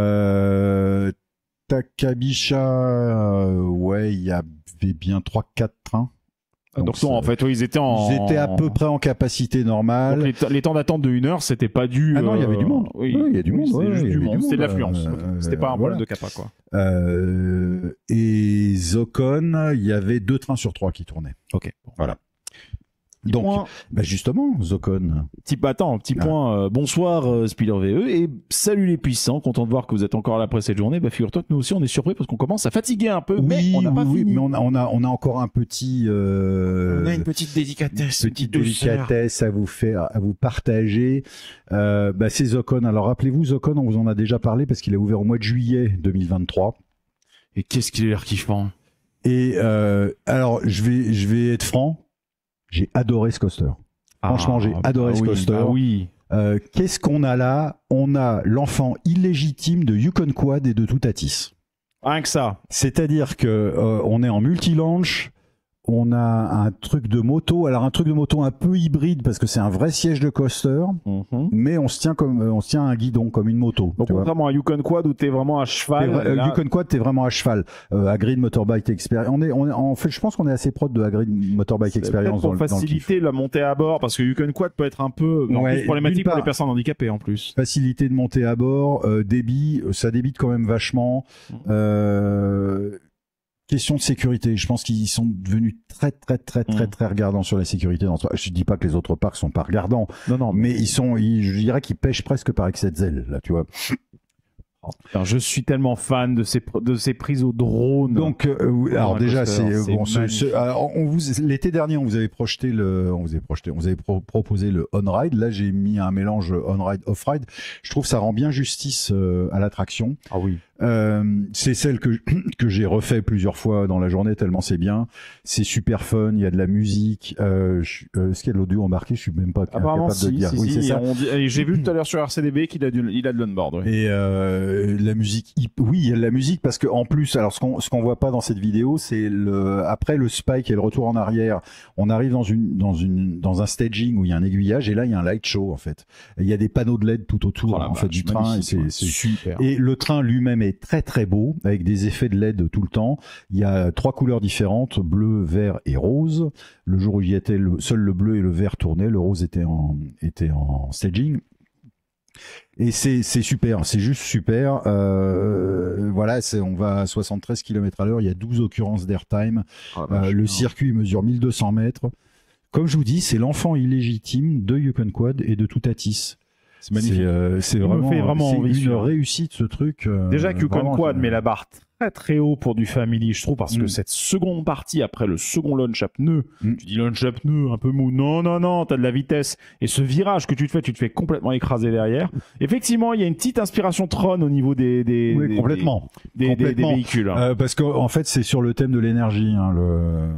Euh, Takabisha, euh, ouais, il y avait bien trois quatre trains. Donc, Donc, non, en fait, oui, ils étaient en. Ils étaient à peu près en capacité normale. Donc, les, t- les temps d'attente de une heure, c'était pas dû. Ah non, il y avait du monde. Oui, Oui, il y a du monde, C'était ouais, juste il y du avait monde. du C'était de monde, l'affluence. euh, C'était pas un voilà. problème de capa, quoi. Euh, et Zokon, il y avait deux trains sur trois qui tournaient. Ok. Voilà. Petit Donc, point, bah justement, Zokon. petit, attends, petit Ah. point. euh, bonsoir, euh, Spiller V E. Et salut les puissants. Content de voir que vous êtes encore là après cette journée. Bah, figure-toi que nous aussi, on est surpris parce qu'on commence à fatiguer un peu. mais on n'a pas oui, fini. mais on a, on a, on a encore un petit, euh, On a une petite délicatesse. une petite délicatesse à vous faire, à vous partager. Euh, bah, c'est Zokon. Alors, rappelez-vous, Zokon, on vous en a déjà parlé parce qu'il a ouvert au mois de juillet deux mille vingt-trois. Et qu'est-ce qu'il a l'air kiffant. Et, euh, alors, je vais, je vais être franc. J'ai adoré ce coaster. Franchement, j'ai adoré ce oui, coaster. bah oui. Euh, qu'est-ce qu'on a là? On a l'enfant illégitime de Yukon Quad et de Toutatis. Rien que ça. C'est-à-dire que euh, on est en multi-launch, on a un truc de moto, alors un truc de moto un peu hybride parce que c'est un vrai siège de coaster, Mhm. mais on se tient comme euh, on se tient à un guidon comme une moto. Donc, tu vois. contrairement à Yukon Quad où t'es vraiment à T'es cheval. vra- euh, là- Yukon Quad, t'es vraiment à cheval. Euh, Agreed Motorbike Experience. On est, on est, en fait, je pense qu'on est assez proche de Agreed Motorbike C'est Experience peut-être dans pour le, dans le kiff. faciliter la montée à bord parce que Yukon Quad peut être un peu en Ouais, plus problématique d'une pour part- les personnes handicapées en plus. Facilité de monter à bord, euh, débit, euh, ça débite quand même vachement. Mhm. Euh, question de sécurité, je pense qu'ils sont devenus très très très très Mhm. très regardants sur la sécurité. Dans ce- Je dis pas que les autres parcs sont pas regardants, Non non mais ils sont, ils, je dirais qu'ils pêchent presque par excès de zèle là, tu vois. Putain, je suis tellement fan de ces pr- de ces prises au drone. Donc, euh, oui, alors un déjà, coaster, c'est c'est bon. ce- ce- magnifique. alors, on vous l'été dernier, on vous avait projeté le, on vous avait projeté, on vous avait pro- proposé le on ride. Là, j'ai mis un mélange on ride off ride. Je trouve que ça rend bien justice euh, à l'attraction. ah oui. Euh, c'est celle que que j'ai refait plusieurs fois dans la journée tellement c'est bien. C'est super fun. Il y a de la musique. Euh, je- euh, Est-ce qu'il y a de l'audio embarqué? Je suis même pas Apparemment capable si, de dire. si, oui, si, c'est ça. on dit- et j'ai vu tout à l'heure sur R C D B qu'il a du, il a de l'onboard. Oui. Et euh, la musique, hip- oui, il y a de la musique parce que en plus, alors ce qu'on ce qu'on voit pas dans cette vidéo, c'est le après le spike et le retour en arrière, on arrive dans une dans une dans un staging où il y a un aiguillage et là il y a un light show en fait. Et il y a des panneaux de L E D tout autour Oh la en fait vache, du train et magnifique, c'est ouais. c'est super. et le train lui-même est très très beau avec des effets de L E D tout le temps. Il y a trois couleurs différentes, bleu, vert et rose. Le jour où il y était, le, seul le bleu et le vert tournaient, le rose était en était en staging. Et c'est c'est super, c'est juste super. Euh, voilà, c'est on va à soixante-treize kilomètres à l'heure. Il y a douze occurrences d'airtime. Oh la Euh, vache, le non. circuit mesure mille deux cents mètres. Comme je vous dis, c'est l'enfant illégitime de Yukon Quad et de Toutatis. C'est magnifique. C'est euh, c'est Il me vraiment, fait vraiment c'est envie, une celui-là. réussite ce truc. euh, Déjà que Yukon vraiment, Quad c'est- met la barre très très haut pour du family, je trouve, parce que Mm. cette seconde partie après le second launch à pneus, Mm. tu dis launch à pneus un peu mou, non non non, t'as de la vitesse et ce virage que tu te fais, tu te fais complètement écraser derrière. Effectivement, il y a une petite inspiration Tron au niveau des des Oui, des- complètement. des, des- des complètement. véhicules. hein. Euh, parce qu'en en fait, c'est sur le thème de l'énergie. Hein, le...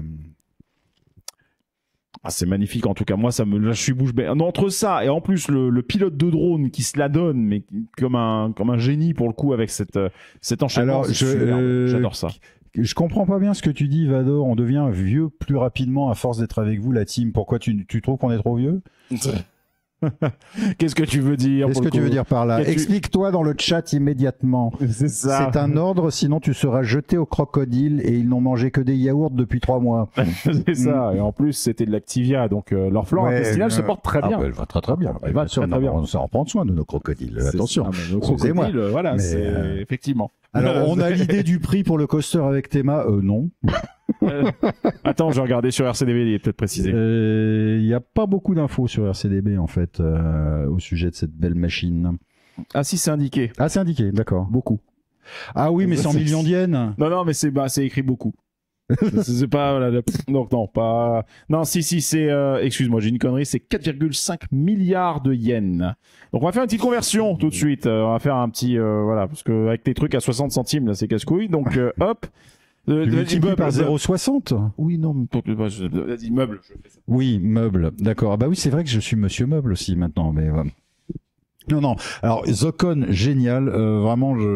Ah, c'est magnifique en tout cas. Moi, ça me, là, je suis bouche bée. Non, entre ça et en plus le, le pilote de drone qui se la donne, mais comme un comme un génie pour le coup avec cette euh, cet enchaînement. Alors, c'est je- superbe. euh, J'adore ça. Je comprends pas bien ce que tu dis, Vador. On devient vieux plus rapidement à force d'être avec vous, la team. Pourquoi tu, tu trouves qu'on est trop vieux? Qu'est-ce que tu veux dire Qu'est-ce pour que le tu coup veux dire par là? Qu'est-ce que tu- Explique-toi dans le chat immédiatement. C'est ça. C'est un ordre, sinon tu seras jeté au crocodile et ils n'ont mangé que des yaourts depuis trois mois. C'est ça. Et en plus, c'était de l'Activia, donc euh, leur flore Ouais, intestinale se euh, porte très Ah, bien. bah, elle va très très bien. Elle va Bien sûr, très, très on- bien. On s'en prend soin de nos crocodiles. C'est- Attention. Ah, mais nos Excusez-moi. crocodiles, euh, voilà, Mais, c'est euh, effectivement. Alors, on a l'idée du prix pour le coaster avec Théma. Euh, non. Euh, Attends, je vais regarder sur R C D B, il est peut-être précisé. Euh, Il n'y a pas beaucoup d'infos sur R C D B en fait euh, au sujet de cette belle machine. Ah si, c'est indiqué. Ah, c'est indiqué, d'accord. Beaucoup. Ah oui, mais c'est en millions d'yens. Non, non, mais c'est bah, c'est écrit beaucoup. c'est, c'est pas voilà, le- donc non pas non si si c'est euh, excuse-moi j'ai une connerie, c'est quatre virgule cinq milliards de yens. Donc on va faire une petite conversion tout de suite. Euh, on va faire un petit euh, voilà parce que avec tes trucs à soixante centimes là c'est casse-couille. Donc euh, hop. Euh, Tu vas-y, multiplies meuble, par meuble. zéro virgule soixante. Oui non mais pour que- bah, je- vas-y meuble. Je fais ça. Oui, meuble. D'accord. Ah bah oui, c'est vrai que je suis Monsieur Meuble aussi maintenant, mais euh, non, non. Alors Zocon, génial. Euh, vraiment, je...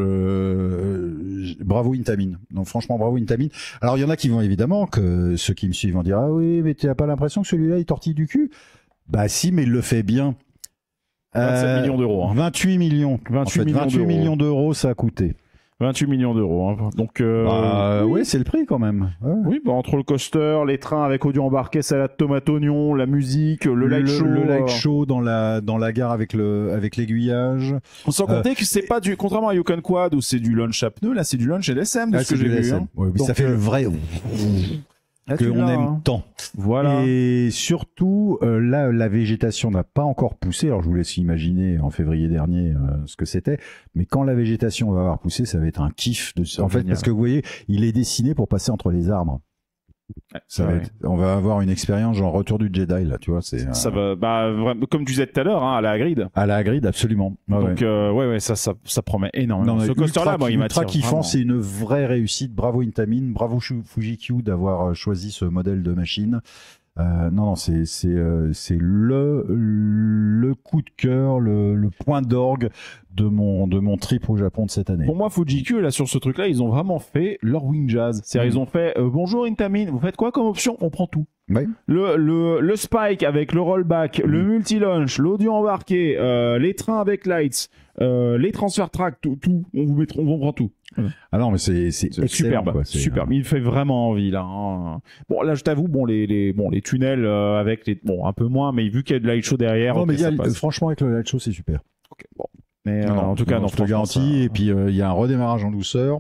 euh, bravo Intamin. Donc franchement, bravo Intamin. Alors il y en a qui vont évidemment, que ceux qui me suivent vont dire ah oui, mais tu n'as pas l'impression que celui-là il tortille du cul. Bah si, mais il le fait bien. vingt-sept millions d'euros, hein. vingt-huit millions. vingt-huit En fait, millions vingt-huit d'euros. millions d'euros, ça a coûté. vingt-huit millions d'euros. Hein. Donc euh, Bah, oui. ouais, c'est le prix quand même. Ouais. Oui, bah, entre le coaster, les trains avec audio embarqué, salade tomate oignon, la musique, le light show. le light euh, show dans la dans la gare avec le avec l'aiguillage. Sans compter que c'est pas du, contrairement à Yukon Quad où c'est du lunch à pneus, là c'est du lunch L S M de Ah, ce que c'est j'ai du vu. L S M. Hein. Ouais, mais Donc, ça fait euh, le vrai là, que tu on l'as, aime hein. tant. Voilà. Et surtout, euh, là, la végétation n'a pas encore poussé. Alors, je vous laisse imaginer en février dernier euh, ce que c'était. Mais quand la végétation va avoir poussé, ça va être un kiff. De... En fait, génial. parce que vous voyez, il est dessiné pour passer entre les arbres. Ça va Ouais. être... On va avoir une expérience genre retour du Jedi là, tu vois. C'est euh, Ça va, bah, vraiment, comme tu disais tout à l'heure, hein, à la grid. à la Hagrid, absolument. Ouais, Donc, ouais. euh, ouais, ouais, ça, ça, ça promet énormément. Non, mais Ce coaster-là, ultra- moi, il ultra m'attire. kiffant, vraiment. c'est une vraie réussite. Bravo Intamin, bravo Shu- Fuji-Q d'avoir euh, choisi ce modèle de machine. Euh, non, non, c'est c'est euh, c'est le le coup de cœur, le, le point d'orgue de mon de mon trip au Japon de cette année. Pour moi, Fuji-Q, là, sur ce truc-là, ils ont vraiment fait leur wing jazz. C'est-à-dire, Mhm. ils ont fait, euh, bonjour Intamin, vous faites quoi comme option? On prend tout. Ouais. Le, le, le spike avec le rollback, le Mhm. multi-launch, l'audio embarqué, euh, les trains avec lights, euh, les transferts track, tout, tout, on vous met, on vous prend tout. Ah non, mais c'est c'est C'est excellent, superbe, quoi. C'est, superbe. Il fait vraiment envie là. hein. Bon, là, je t'avoue, bon, les, les, bon, les tunnels euh, avec les, bon, un peu moins, mais vu qu'il y a de light show derrière, Non, ok, mais il y a- ça passe. franchement avec le light show c'est super. Ok, bon. Mais euh, Non, non, en tout cas, non, non, je te franchement, garantis. ça- Et puis euh, il y a un redémarrage en douceur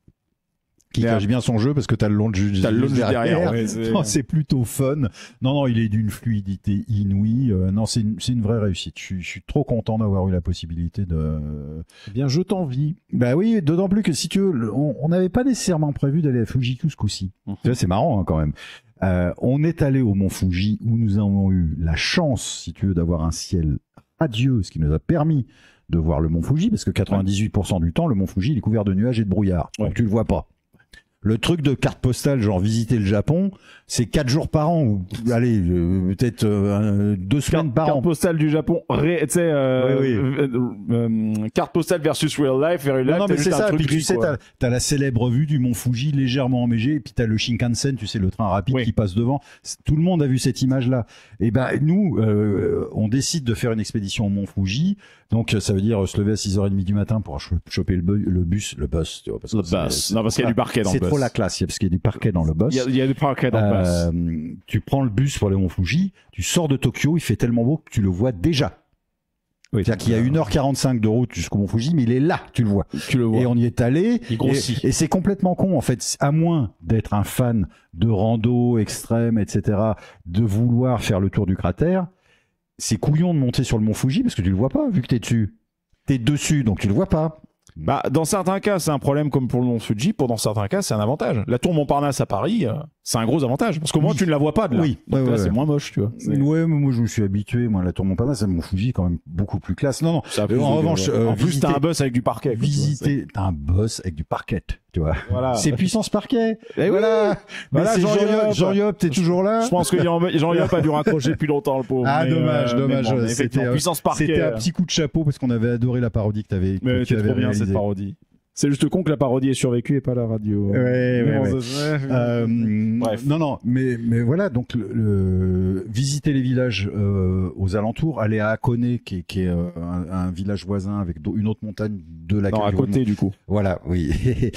qui Mais, cache euh, bien son jeu parce que t'as le long de T'as le lunge derrière. ouais, c'est- Non, c'est plutôt fun. Non, non, il est d'une fluidité inouïe. Euh, non, c'est une, c'est une vraie réussite. Je suis, je suis trop content d'avoir eu la possibilité de. Eh bien, je t'envie. Bah oui, d'autant plus que si tu veux, le- on on n'avait pas nécessairement prévu d'aller à Fuji-Q ce coup-ci. Mhm. Tu vois, c'est marrant hein, quand même. Euh, on est allé au Mont Fuji où nous avons eu la chance, si tu veux, d'avoir un ciel radieux, ce qui nous a permis de voir le Mont Fuji, parce que quatre-vingt-dix-huit pour cent du temps, le Mont Fuji il est couvert de nuages et de brouillard. Ouais. Donc tu le vois pas. Le truc de carte postale, genre visiter le Japon, c'est quatre jours par an, ou allez, euh, peut-être euh, deux semaines Carte, par carte an. postale du Japon, ré- tu sais, euh, Oui, oui. euh, euh, euh, carte postale versus real life, real life, Non, non, t'as mais juste c'est un ça. truc Puis tu gris, sais, quoi. t'as, t'as la célèbre vue du Mont Fuji légèrement enneigé, et puis t'as le Shinkansen, tu sais, le train rapide Oui. qui passe devant. C'est- Tout le monde a vu cette image-là. Et ben nous, euh, on décide de faire une expédition au Mont Fuji. Donc ça veut dire se lever à six heures trente du matin pour cho- choper le, bu- le bus, le bus. Tu vois, parce que Le c'est- bus. c'est- Non, parce qu'il y a du parquet dans le C'est bus. trop la classe, parce qu'il y a du parquet dans le bus. Il y a, il y a du parquet dans le bus. Euh, tu prends le bus pour aller au Mont Fuji, tu sors de Tokyo, il fait tellement beau que tu le vois déjà. Oui, C'est-à-dire qu'il y a une heure quarante-cinq de route jusqu'au Mont Fuji, mais il est là, tu le vois. tu le vois. Et on y est allé. Il grossit. Et, et c'est complètement con, en fait. À moins d'être un fan de rando extrême, et cetera, de vouloir faire le tour du cratère, c'est couillon de monter sur le Mont Fuji parce que tu le vois pas, vu que t'es dessus. T'es dessus, donc tu le vois pas. Bah, dans certains cas, c'est un problème comme pour le Mont Fuji. Pour dans certains cas, c'est un avantage. La tour Montparnasse à Paris, euh, c'est un gros avantage. Parce qu'au moins, Oui. tu ne la vois pas de là. Oui. Donc Ouais, là, ouais, c'est ouais. moins moche, tu vois. C'est- Ouais, mais moi je me suis habitué. Moi, la tour Montparnasse, le Mont Fuji, est quand même beaucoup plus classe. Non, non. Ça a En plus de- revanche, euh, en plus, visiter- t'as un bus avec du parquet. quoi, tu vois, c'est- Visiter, t'as un boss avec du parquet, tu vois. Voilà. C'est puissance parquet. Eh oui. Voilà. Mais Voilà, c'est Jean Jean Yop. Yop. Jean Yop, t'es toujours là. Je pense que Jean Jean Yop a dû raccrocher depuis longtemps, le pauvre. Ah, Mais, dommage, euh, dommage. mais bon, C'était, effectivement, euh, puissance parquet. C'était un euh, petit coup de chapeau parce qu'on avait adoré la parodie que t'avais, Mais que tu c'était avais trop bien réalisée. cette parodie. C'est juste con que la parodie ait survécu et pas la radio. Ouais, ouais, Mais bon, ouais. ça- Euh, Bref. Non, non, mais mais voilà, donc le, le- visiter les villages euh, aux alentours, aller à Hakone, qui est, qui est euh, un, un village voisin avec d'au- une autre montagne de laquelle Non, à je côté, du coup. Voilà, oui.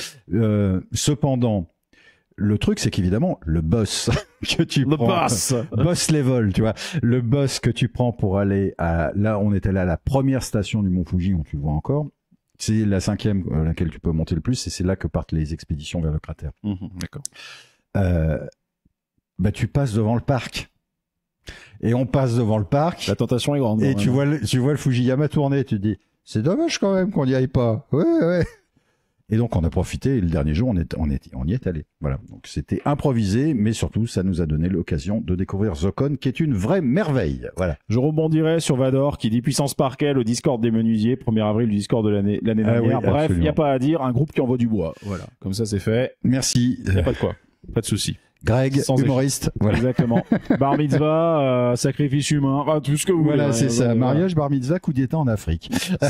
Euh, cependant, le truc, c'est qu'évidemment, le boss que tu Le prends, boss. boss level, tu vois, le boss que tu prends pour aller à, là, on est allé à la première station du Mont Fuji, où tu le vois encore. C'est la cinquième à laquelle tu peux monter le plus, et c'est là que partent les expéditions vers le cratère. Mhm, D'accord. Euh, bah, tu passes devant le parc. Et on passe devant le parc. La tentation est grande. Et quand tu même. vois, le, tu vois le Fujiyama tourner, tu te dis, c'est dommage quand même qu'on n'y aille pas. Ouais, ouais. Et donc on a profité, et le dernier jour on, est, on, est, on y est allé. Voilà. Donc c'était improvisé, mais surtout ça nous a donné l'occasion de découvrir The Con, qui est une vraie merveille. Voilà. Je rebondirai sur Vador qui dit puissance parquet, le Discord des menuisiers, premier avril, le Discord de l'année l'année Ah dernière. oui, Bref, il absolument. n'y a pas à dire, un groupe qui envoie du bois. Voilà. Comme ça c'est fait. Merci. Il n'y a pas de quoi. Pas de souci. Greg, Sans humoriste. Voilà, Exactement. Bar mitzvah, euh, sacrifice humain, enfin, tout ce que vous voilà voulez. c'est hein, ça. voilà. Mariage, bar mitzvah, coup d'état en Afrique.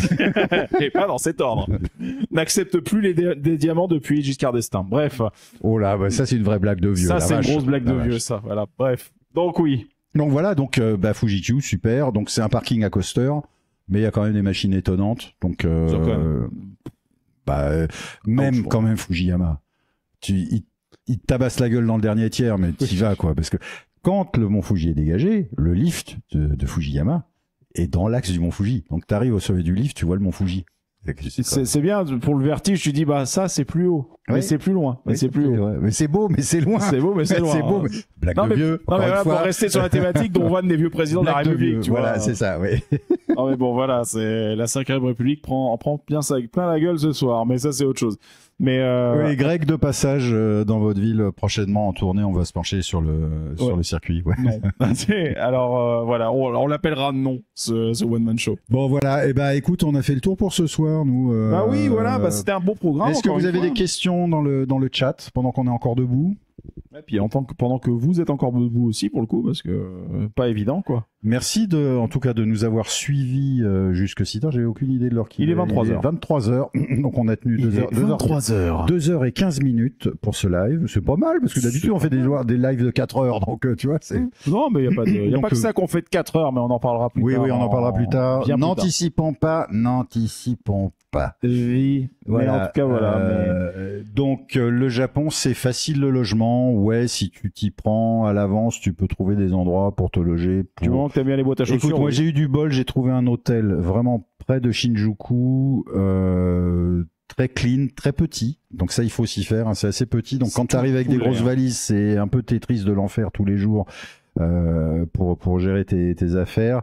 Et pas dans cet ordre. N'accepte plus les dé- des diamants depuis Giscard d'Estaing. Bref. Oh là, bah, ça c'est une vraie blague de vieux. Ça, la c'est une vache. grosse blague de La vieux, vache. ça. Voilà. Bref. Donc, oui. Donc voilà, donc euh, bah, Fuji-Q, super. Donc c'est un parking à coaster, mais il y a quand même des machines étonnantes. Donc euh, The Con. euh, bah euh, même je quand même Fujiyama, tu il, il te tabasse la gueule dans le dernier tiers, mais t'y vas quoi, parce que quand le mont Fuji est dégagé, le lift de, de Fujiyama est dans l'axe du mont Fuji. Donc t'arrives au sommet du lift, tu vois le mont Fuji. C'est c'est bien. Pour le vertige, tu dis, bah, ça, c'est plus haut. Mais Ouais. c'est plus loin. Mais Oui, c'est plus haut. ouais, mais c'est beau, mais c'est loin. C'est beau, mais c'est loin. C'est beau, mais... blague Non, de mais, vieux. non, mais encore une voilà, fois. pour rester sur la thématique dont one des vieux présidents de la Blague de République, vieux, tu voilà, vois. c'est ça, oui. Non, mais bon, voilà, c'est la cinquième République prend, en prend bien ça, plein la gueule ce soir. Mais ça, c'est autre chose. Mais, euh, Oui, Greg, de passage euh, dans votre ville euh, prochainement en tournée, on va se pencher sur le sur Ouais. le circuit. Ouais. non. C'est- Alors, euh, voilà, on, on l'appellera non, ce, ce one man show. Bon voilà, et bah écoute, on a fait le tour pour ce soir, nous. euh, Bah oui, voilà, bah, c'était un bon programme. Est-ce que encore vous une avez fois. des questions dans le dans le chat pendant qu'on est encore debout? Et puis, en tant que, pendant que vous êtes encore debout aussi, pour le coup, parce que euh, pas évident, quoi. Merci de, en tout cas, de nous avoir suivis euh, jusque-ci tard. J'avais aucune idée de l'heure qu'il Il est vingt-trois heures. vingt-trois heures. Donc on a tenu deux heures, deux heures, heures. deux heures et quinze minutes pour ce live. C'est pas mal parce que d'habitude on fait des, des lives de quatre heures. Donc euh, tu vois, c'est. Non, mais il n'y a pas, de, y a Donc, pas que euh, ça qu'on fait de quatre heures, mais on en parlera plus Oui, tard. oui, on en parlera plus tard. Bien plus tard. N'anticipons pas, n'anticipons pas. Oui, mais en tout cas, voilà. mais- Euh, Donc euh, le Japon, c'est facile le logement. Ouais, si tu t'y prends à l'avance, tu peux trouver des endroits pour te loger. Pour... Du moment que t'aimes bien les boîtes à chaussures. Écoute, moi oui. j'ai eu du bol, j'ai trouvé un hôtel vraiment près de Shinjuku, euh, très clean, très petit. Donc ça, il faut s'y faire. Hein, c'est assez petit. Donc C'est quand tu arrives avec tout des cool, grosses hein. valises, c'est un peu Tetris de l'enfer tous les jours euh, pour pour gérer tes, tes affaires.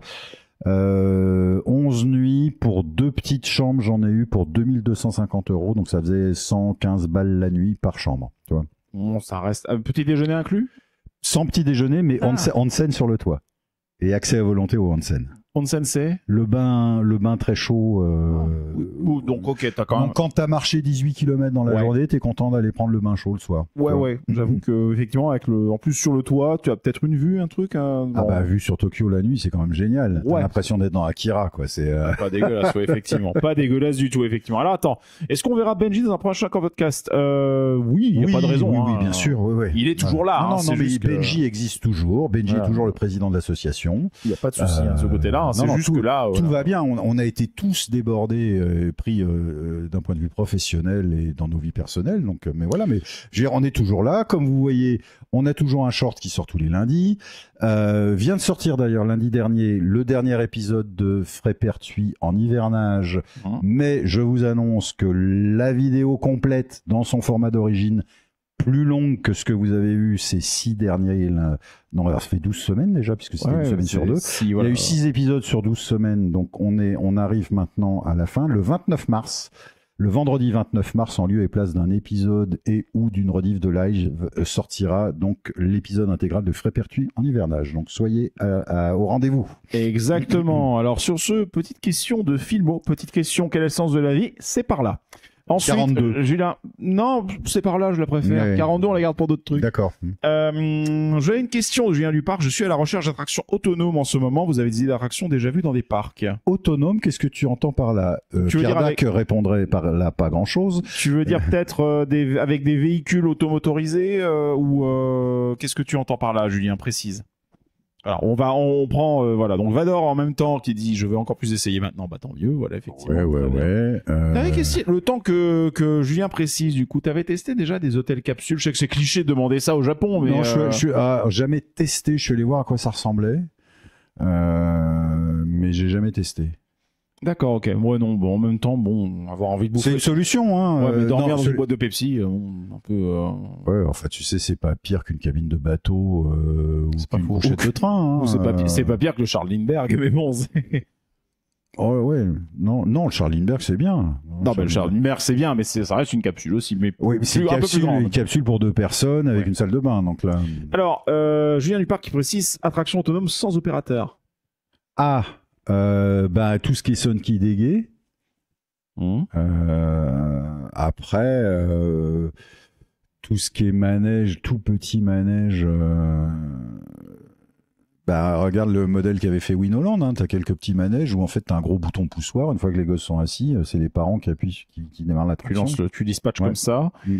Euh, onze nuits pour deux petites chambres, j'en ai eu pour deux mille deux cent cinquante euros. Donc ça faisait cent quinze balles la nuit par chambre. Tu vois. Bon, ça reste. Un petit déjeuner inclus? Sans petit déjeuner, mais Ah. onsen, onsen sur le toit. Et accès à volonté au onsen. Onsen, c'est? Le bain, le bain très chaud. Euh, Ou- Donc, ok, t'as quand même. donc, quand t'as marché dix-huit kilomètres dans la Ouais. journée, t'es content d'aller prendre le bain chaud le soir. Ouais, Tu vois. ouais. J'avoue que, effectivement, avec le, en plus sur le toit, tu as peut-être une vue, un truc, hein, Ah bon, bah, vu sur Tokyo la nuit, c'est quand même génial. T'as Ouais. l'impression d'être dans Akira, quoi. C'est, euh, Pas dégueulasse, ouais, effectivement. Pas dégueulasse du tout, effectivement. Alors, attends. Est-ce qu'on verra Benji dans un prochain podcast? Euh, oui, il n'y a oui, pas de raison. Oui, hein. oui, bien sûr. Oui, oui. Il est toujours Voilà. là, Non, hein, non, c'est non, mais juste que- Benji existe toujours. Benji Voilà. est toujours le président de l'association. Il n'y a pas de souci, hein, de ce Euh, côté-là. hein. non, C'est non, juste tout- que là, Tout voilà. va bien. On, on a été tous débordés, euh, pris euh, d'un point de vue professionnel et dans nos vies personnelles. Donc, euh, mais voilà. Mais je veux dire, on est toujours là. Comme vous voyez, on a toujours un short qui sort tous les lundis. Euh, vient de sortir d'ailleurs lundi dernier le dernier épisode de Frais Pertuis en hivernage. Hein. Mais je vous annonce que la vidéo complète dans son format d'origine, plus longue que ce que vous avez eu ces six derniers. là- Non, alors ça fait douze semaines déjà, puisque c'était Ouais, une semaine c'est- sur deux. si, Il voilà. y a eu six épisodes sur douze semaines, donc on est, on arrive maintenant à la fin. Le vingt-neuf mars, le vendredi vingt-neuf mars, en lieu et place d'un épisode et ou d'une rediff de live, euh, sortira donc l'épisode intégral de Frais Pertuis en hivernage. Donc soyez à- à- au rendez-vous. Exactement. Alors sur ce, petite question de Filmo, petite question, quel est le sens de la vie? C'est par là. Ensuite, quarante-deux. euh, Julien, non, c'est par là, je la préfère. Ouais. quarante-deux, on la garde pour d'autres trucs. D'accord. Euh, J'ai une question de Julien Duparc. Je suis à la recherche d'attractions autonomes en ce moment. Vous avez des attractions déjà vues dans des parcs? Autonome, qu'est-ce que tu entends par là euh, Tu veux Pierre dire Dac répondrait par là pas grand-chose. Tu veux dire peut-être euh, des, avec des véhicules automotorisés euh, ou euh, qu'est-ce que tu entends par là, Julien? Précise. Alors on va, on prend euh, voilà. Donc Vador en même temps qui dit je veux encore plus essayer maintenant. Bah tant mieux, voilà effectivement. Ouais, ouais, Très bien. ouais. euh, T'avais question- le temps que, que Julien précise, du coup, t'avais testé déjà des hôtels capsules? Je sais que c'est cliché de demander ça au Japon, mais Non, je, euh, je suis ah, jamais testé. Je suis allé voir à quoi ça ressemblait, euh, mais j'ai jamais testé. d'accord, ok. Moi non, bon, en même temps, bon, avoir envie de C'est bouffer. une solution, hein. Ouais, mais euh, dormir non, dans celui- une boîte de Pepsi, euh, bon, un peu. euh, Ouais, enfin, tu sais, c'est pas pire qu'une cabine de bateau euh, ou C'est pas qu'une faux. couchette de train. Hein, ou c'est pas, pi- euh, c'est pas pire que le Charles Lindbergh, mais bon. c'est- Oh ouais, non, non, le Charlieberg c'est bien. Non, ben le Charlieberg c'est bien, mais c'est, ça reste une capsule aussi, mais oui, mais c'est plus, une un peu plus capsule, grande. une capsule pour deux personnes avec Ouais. une salle de bain, donc là. Alors, euh, Julien Duparc qui précise attraction autonome sans opérateur. Ah, euh, bah tout ce qui est Sunky Dégué. Mmh. Euh, après, euh, tout ce qui est manège, tout petit manège. Euh, bah regarde le modèle qu'avait fait Winoland. Hein, t'as quelques petits manèges où en fait t'as un gros bouton poussoir. Une fois que les gosses sont assis, c'est les parents qui appuient, qui, qui démarrent Tu l'attraction. lances le, tu dispatches Ouais. comme ça. Mm.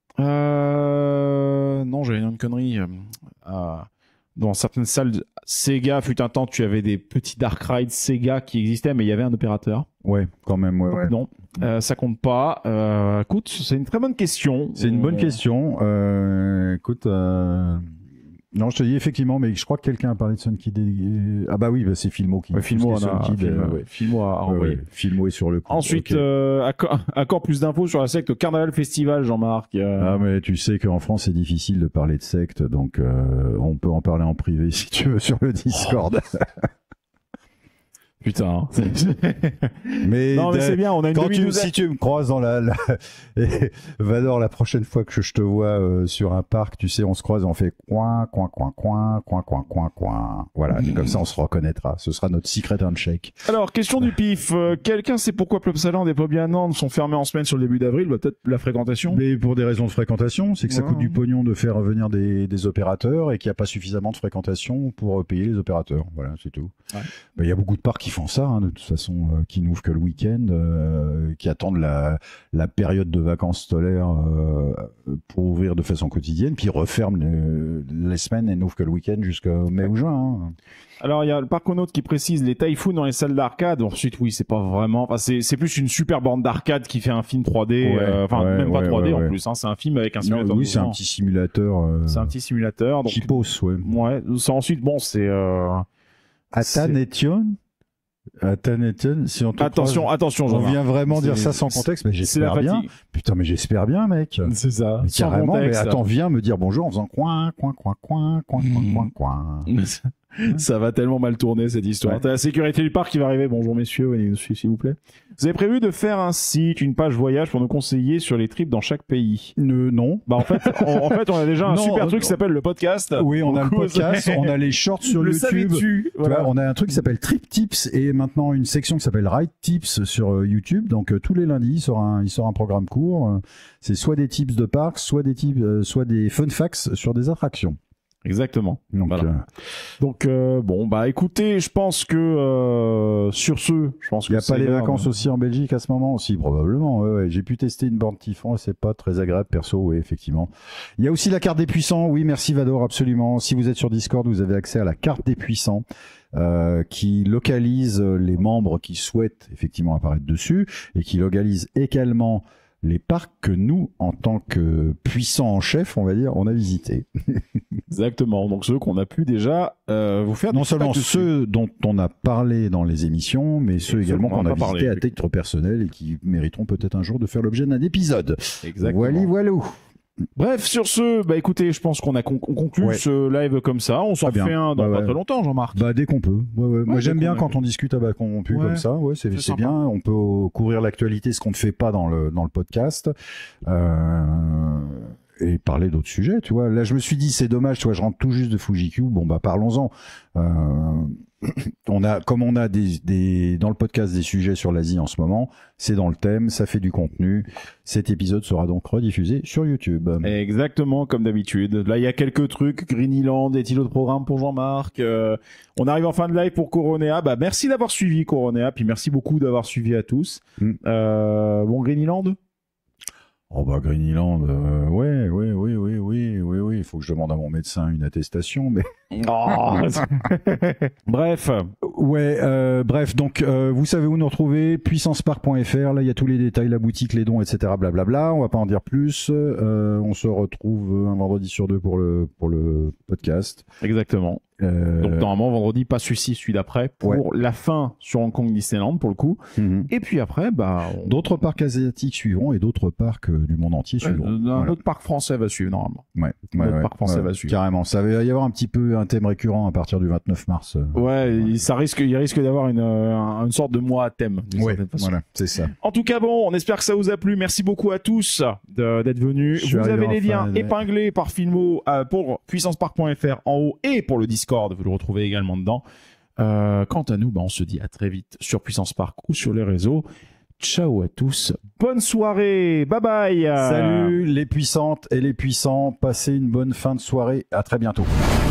Euh, non, j'avais une connerie. Euh, ah, dans certaines salles Sega, fut un temps, tu avais des petits dark rides Sega qui existaient, mais il y avait un opérateur. Ouais, quand même. Ouais, Donc ouais. non, euh, ça compte pas. Euh, écoute, c'est une très bonne question. C'est une bonne On- question. Euh, écoute, euh... non, je te dis effectivement, mais je crois que quelqu'un a parlé de Sunky Dégué. Ah bah oui, bah c'est Filmo qui. Ouais, tout Filmo, ce qui est on a, Sunky, Filmo, euh, ouais. Filmo a Ouais, envoyé. ouais, Filmo est sur le coup. Ensuite, Ok. euh, encore, encore plus d'infos sur la secte au Carnaval Festival, Jean-Marc. Euh, Ah mais tu sais qu'en France c'est difficile de parler de secte, donc euh, on peut en parler en privé si tu veux sur le Discord. Putain. mais non, mais de- c'est bien, on a une quand tu, demi-douzaine. si tu me croises dans la, la... Et Vador, la prochaine fois que je te vois euh, sur un parc, tu sais, on se croise et on fait coin, coin, coin, coin, coin, coin, coin, coin. Voilà, et comme ça on se reconnaîtra. Ce sera notre secret handshake. Alors, question du pif. Euh, quelqu'un sait pourquoi Plopsaland et Plopsaland sont fermés en semaine sur le début d'avril? Bah, peut-être la fréquentation. Mais pour des raisons de fréquentation, c'est que ça Ouais. coûte du pognon de faire venir des, des opérateurs et qu'il n'y a pas suffisamment de fréquentation pour euh, payer les opérateurs. Voilà, c'est tout. Ouais. Ben, il y a beaucoup de parcs qui font ça, hein, de toute façon, euh, qui n'ouvrent que le week-end, euh, qui attendent la, la période de vacances scolaires euh, pour ouvrir de façon quotidienne, puis referment les, les semaines et n'ouvrent que le week-end jusqu'au mai ou juin. Hein. Alors, il y a le Parconaute qui précise les Typhoon dans les salles d'arcade. Ensuite, oui, c'est pas vraiment. Enfin, c'est, c'est plus une super bande d'arcade qui fait un film trois D. Ouais, euh, Enfin, ouais, même pas ouais, trois D ouais, en ouais. plus. Hein, c'est un film avec un Non, simulateur. oui, c'est un dedans. petit simulateur. Euh, C'est un petit simulateur. Donc, cheapos, ouais. ouais. Ça, ensuite, bon, c'est. Euh... Athanation Athanation, si on te Attention, croise- attention, on Jean-Marc. vient vraiment dire C'est- ça sans contexte, mais C'est la j'espère bien. fatigue. Putain, mais j'espère bien, mec. C'est ça. Mais Sans carrément, mais contexte. attends, viens me dire bonjour en faisant coin, coin, coin, coin, coin, coin, coin, coin. Ça va tellement mal tourner cette histoire. Ouais. T'as la sécurité du parc qui va arriver. Bonjour messieurs, venez nous suivre s'il vous plaît. Vous avez prévu de faire un site, une page voyage pour nous conseiller sur les trips dans chaque pays? Ne- non. Bah en fait, on, en fait, on a déjà un Non, super euh, truc qui s'appelle le podcast. Oui, on a le Donc, podcast, vous- on a les shorts sur le YouTube. savais-tu? Tu vois, Voilà. on a un truc qui s'appelle Trip Tips et maintenant une section qui s'appelle Ride Tips sur euh, YouTube. Donc euh, tous les lundis, il sort un, il sort un programme court. Euh, c'est soit des tips de parc, soit des tips, euh, soit des fun facts sur des attractions. Exactement. Donc, Voilà. euh, Donc euh, bon, bah écoutez, je pense que euh, sur ce, je pense il n'y que a pas c'est les l'heure, vacances hein. aussi en Belgique à ce moment aussi, probablement. Ouais, ouais. J'ai pu tester une borne Typhon et c'est pas très agréable perso, oui, effectivement. Il y a aussi la carte des puissants. Oui, merci Vador, absolument. Si vous êtes sur Discord, vous avez accès à la carte des puissants. Euh, qui localise les membres qui souhaitent effectivement apparaître dessus et qui localise également les parcs que nous, en tant que puissants en chef, on va dire, on a visités. Exactement. Donc ceux qu'on a pu déjà euh, vous faire. Non des seulement feedbacks dessus. ceux dont on a parlé dans les émissions, mais ceux ceux également dont on qu'on n'a a pas visités parlé. à titre personnel et qui mériteront peut-être un jour de faire l'objet d'un épisode. Exactement. Voilà, voilà. Bref, sur ce, bah écoutez, je pense qu'on a con- on conclut Ouais. ce live comme ça. On s'en Très bien. fait un dans Ouais, pas ouais. très longtemps, Jean-Marc. Bah dès qu'on peut. Ouais, ouais. Moi dès j'aime qu'on bien a quand pu. on discute à bas corrompu Ouais. comme ça. Ouais, c'est C'est c'est sympa. bien. On peut couvrir l'actualité, ce qu'on ne fait pas dans le dans le podcast. Euh... Et parler d'autres sujets, tu vois. Là, je me suis dit, c'est dommage, tu vois, je rentre tout juste de Fuji-Q. Bon, bah, parlons-en. Euh... on a, comme on a des, des, dans le podcast des sujets sur l'Asie en ce moment, c'est dans le thème, ça fait du contenu. Cet épisode sera donc rediffusé sur YouTube. Exactement, comme d'habitude. Là, il y a quelques trucs. Greenland, des îlots de programme pour Jean-Marc. Euh, on arrive en fin de live pour Coronéa. Bah, merci d'avoir suivi Coronéa, puis merci beaucoup d'avoir suivi à tous. Mm. Euh, bon, Greenland. Oh bah Greenland, euh, ouais, ouais, oui, oui, oui, oui, oui. Il faut que je demande à mon médecin une attestation, mais Oh. Bref. ouais. Euh, bref, donc euh, vous savez où nous retrouver, puissance park point f r. Là, il y a tous les détails, la boutique, les dons, et cetera. Blablabla. On va pas en dire plus. Euh, on se retrouve un vendredi sur deux pour le pour le podcast. Exactement. Euh... Donc normalement vendredi, pas celui-ci, celui d'après, pour Ouais. la fin sur Hong Kong Disneyland pour le coup. Mhm. Et puis après, bah, on- D'autres parcs asiatiques suivront et d'autres parcs euh, du monde entier suivront. un Voilà. autre parc français va suivre normalement. Ouais, notre ouais, parc français ouais, va suivre. Carrément. Ça va y avoir un petit peu un thème récurrent à partir du vingt-neuf mars. euh. Ouais, il- ça risque, il risque d'avoir une, euh, une sorte de mois à thème. d'une Ouais, certaine façon. voilà, c'est ça. En tout cas, bon, on espère que ça vous a plu. Merci beaucoup à tous de- d'être venus. Je suis Vous avez arrivé les en liens fin, épinglés par Filmo euh, pour puissance park point f r en haut et pour le Discord. Vous le retrouvez également dedans. Euh, quant à nous, bah, on se dit à très vite sur Puissance Park ou sur les réseaux. Ciao à tous. Bonne soirée. Bye bye. Salut les puissantes et les puissants. Passez une bonne fin de soirée. À très bientôt.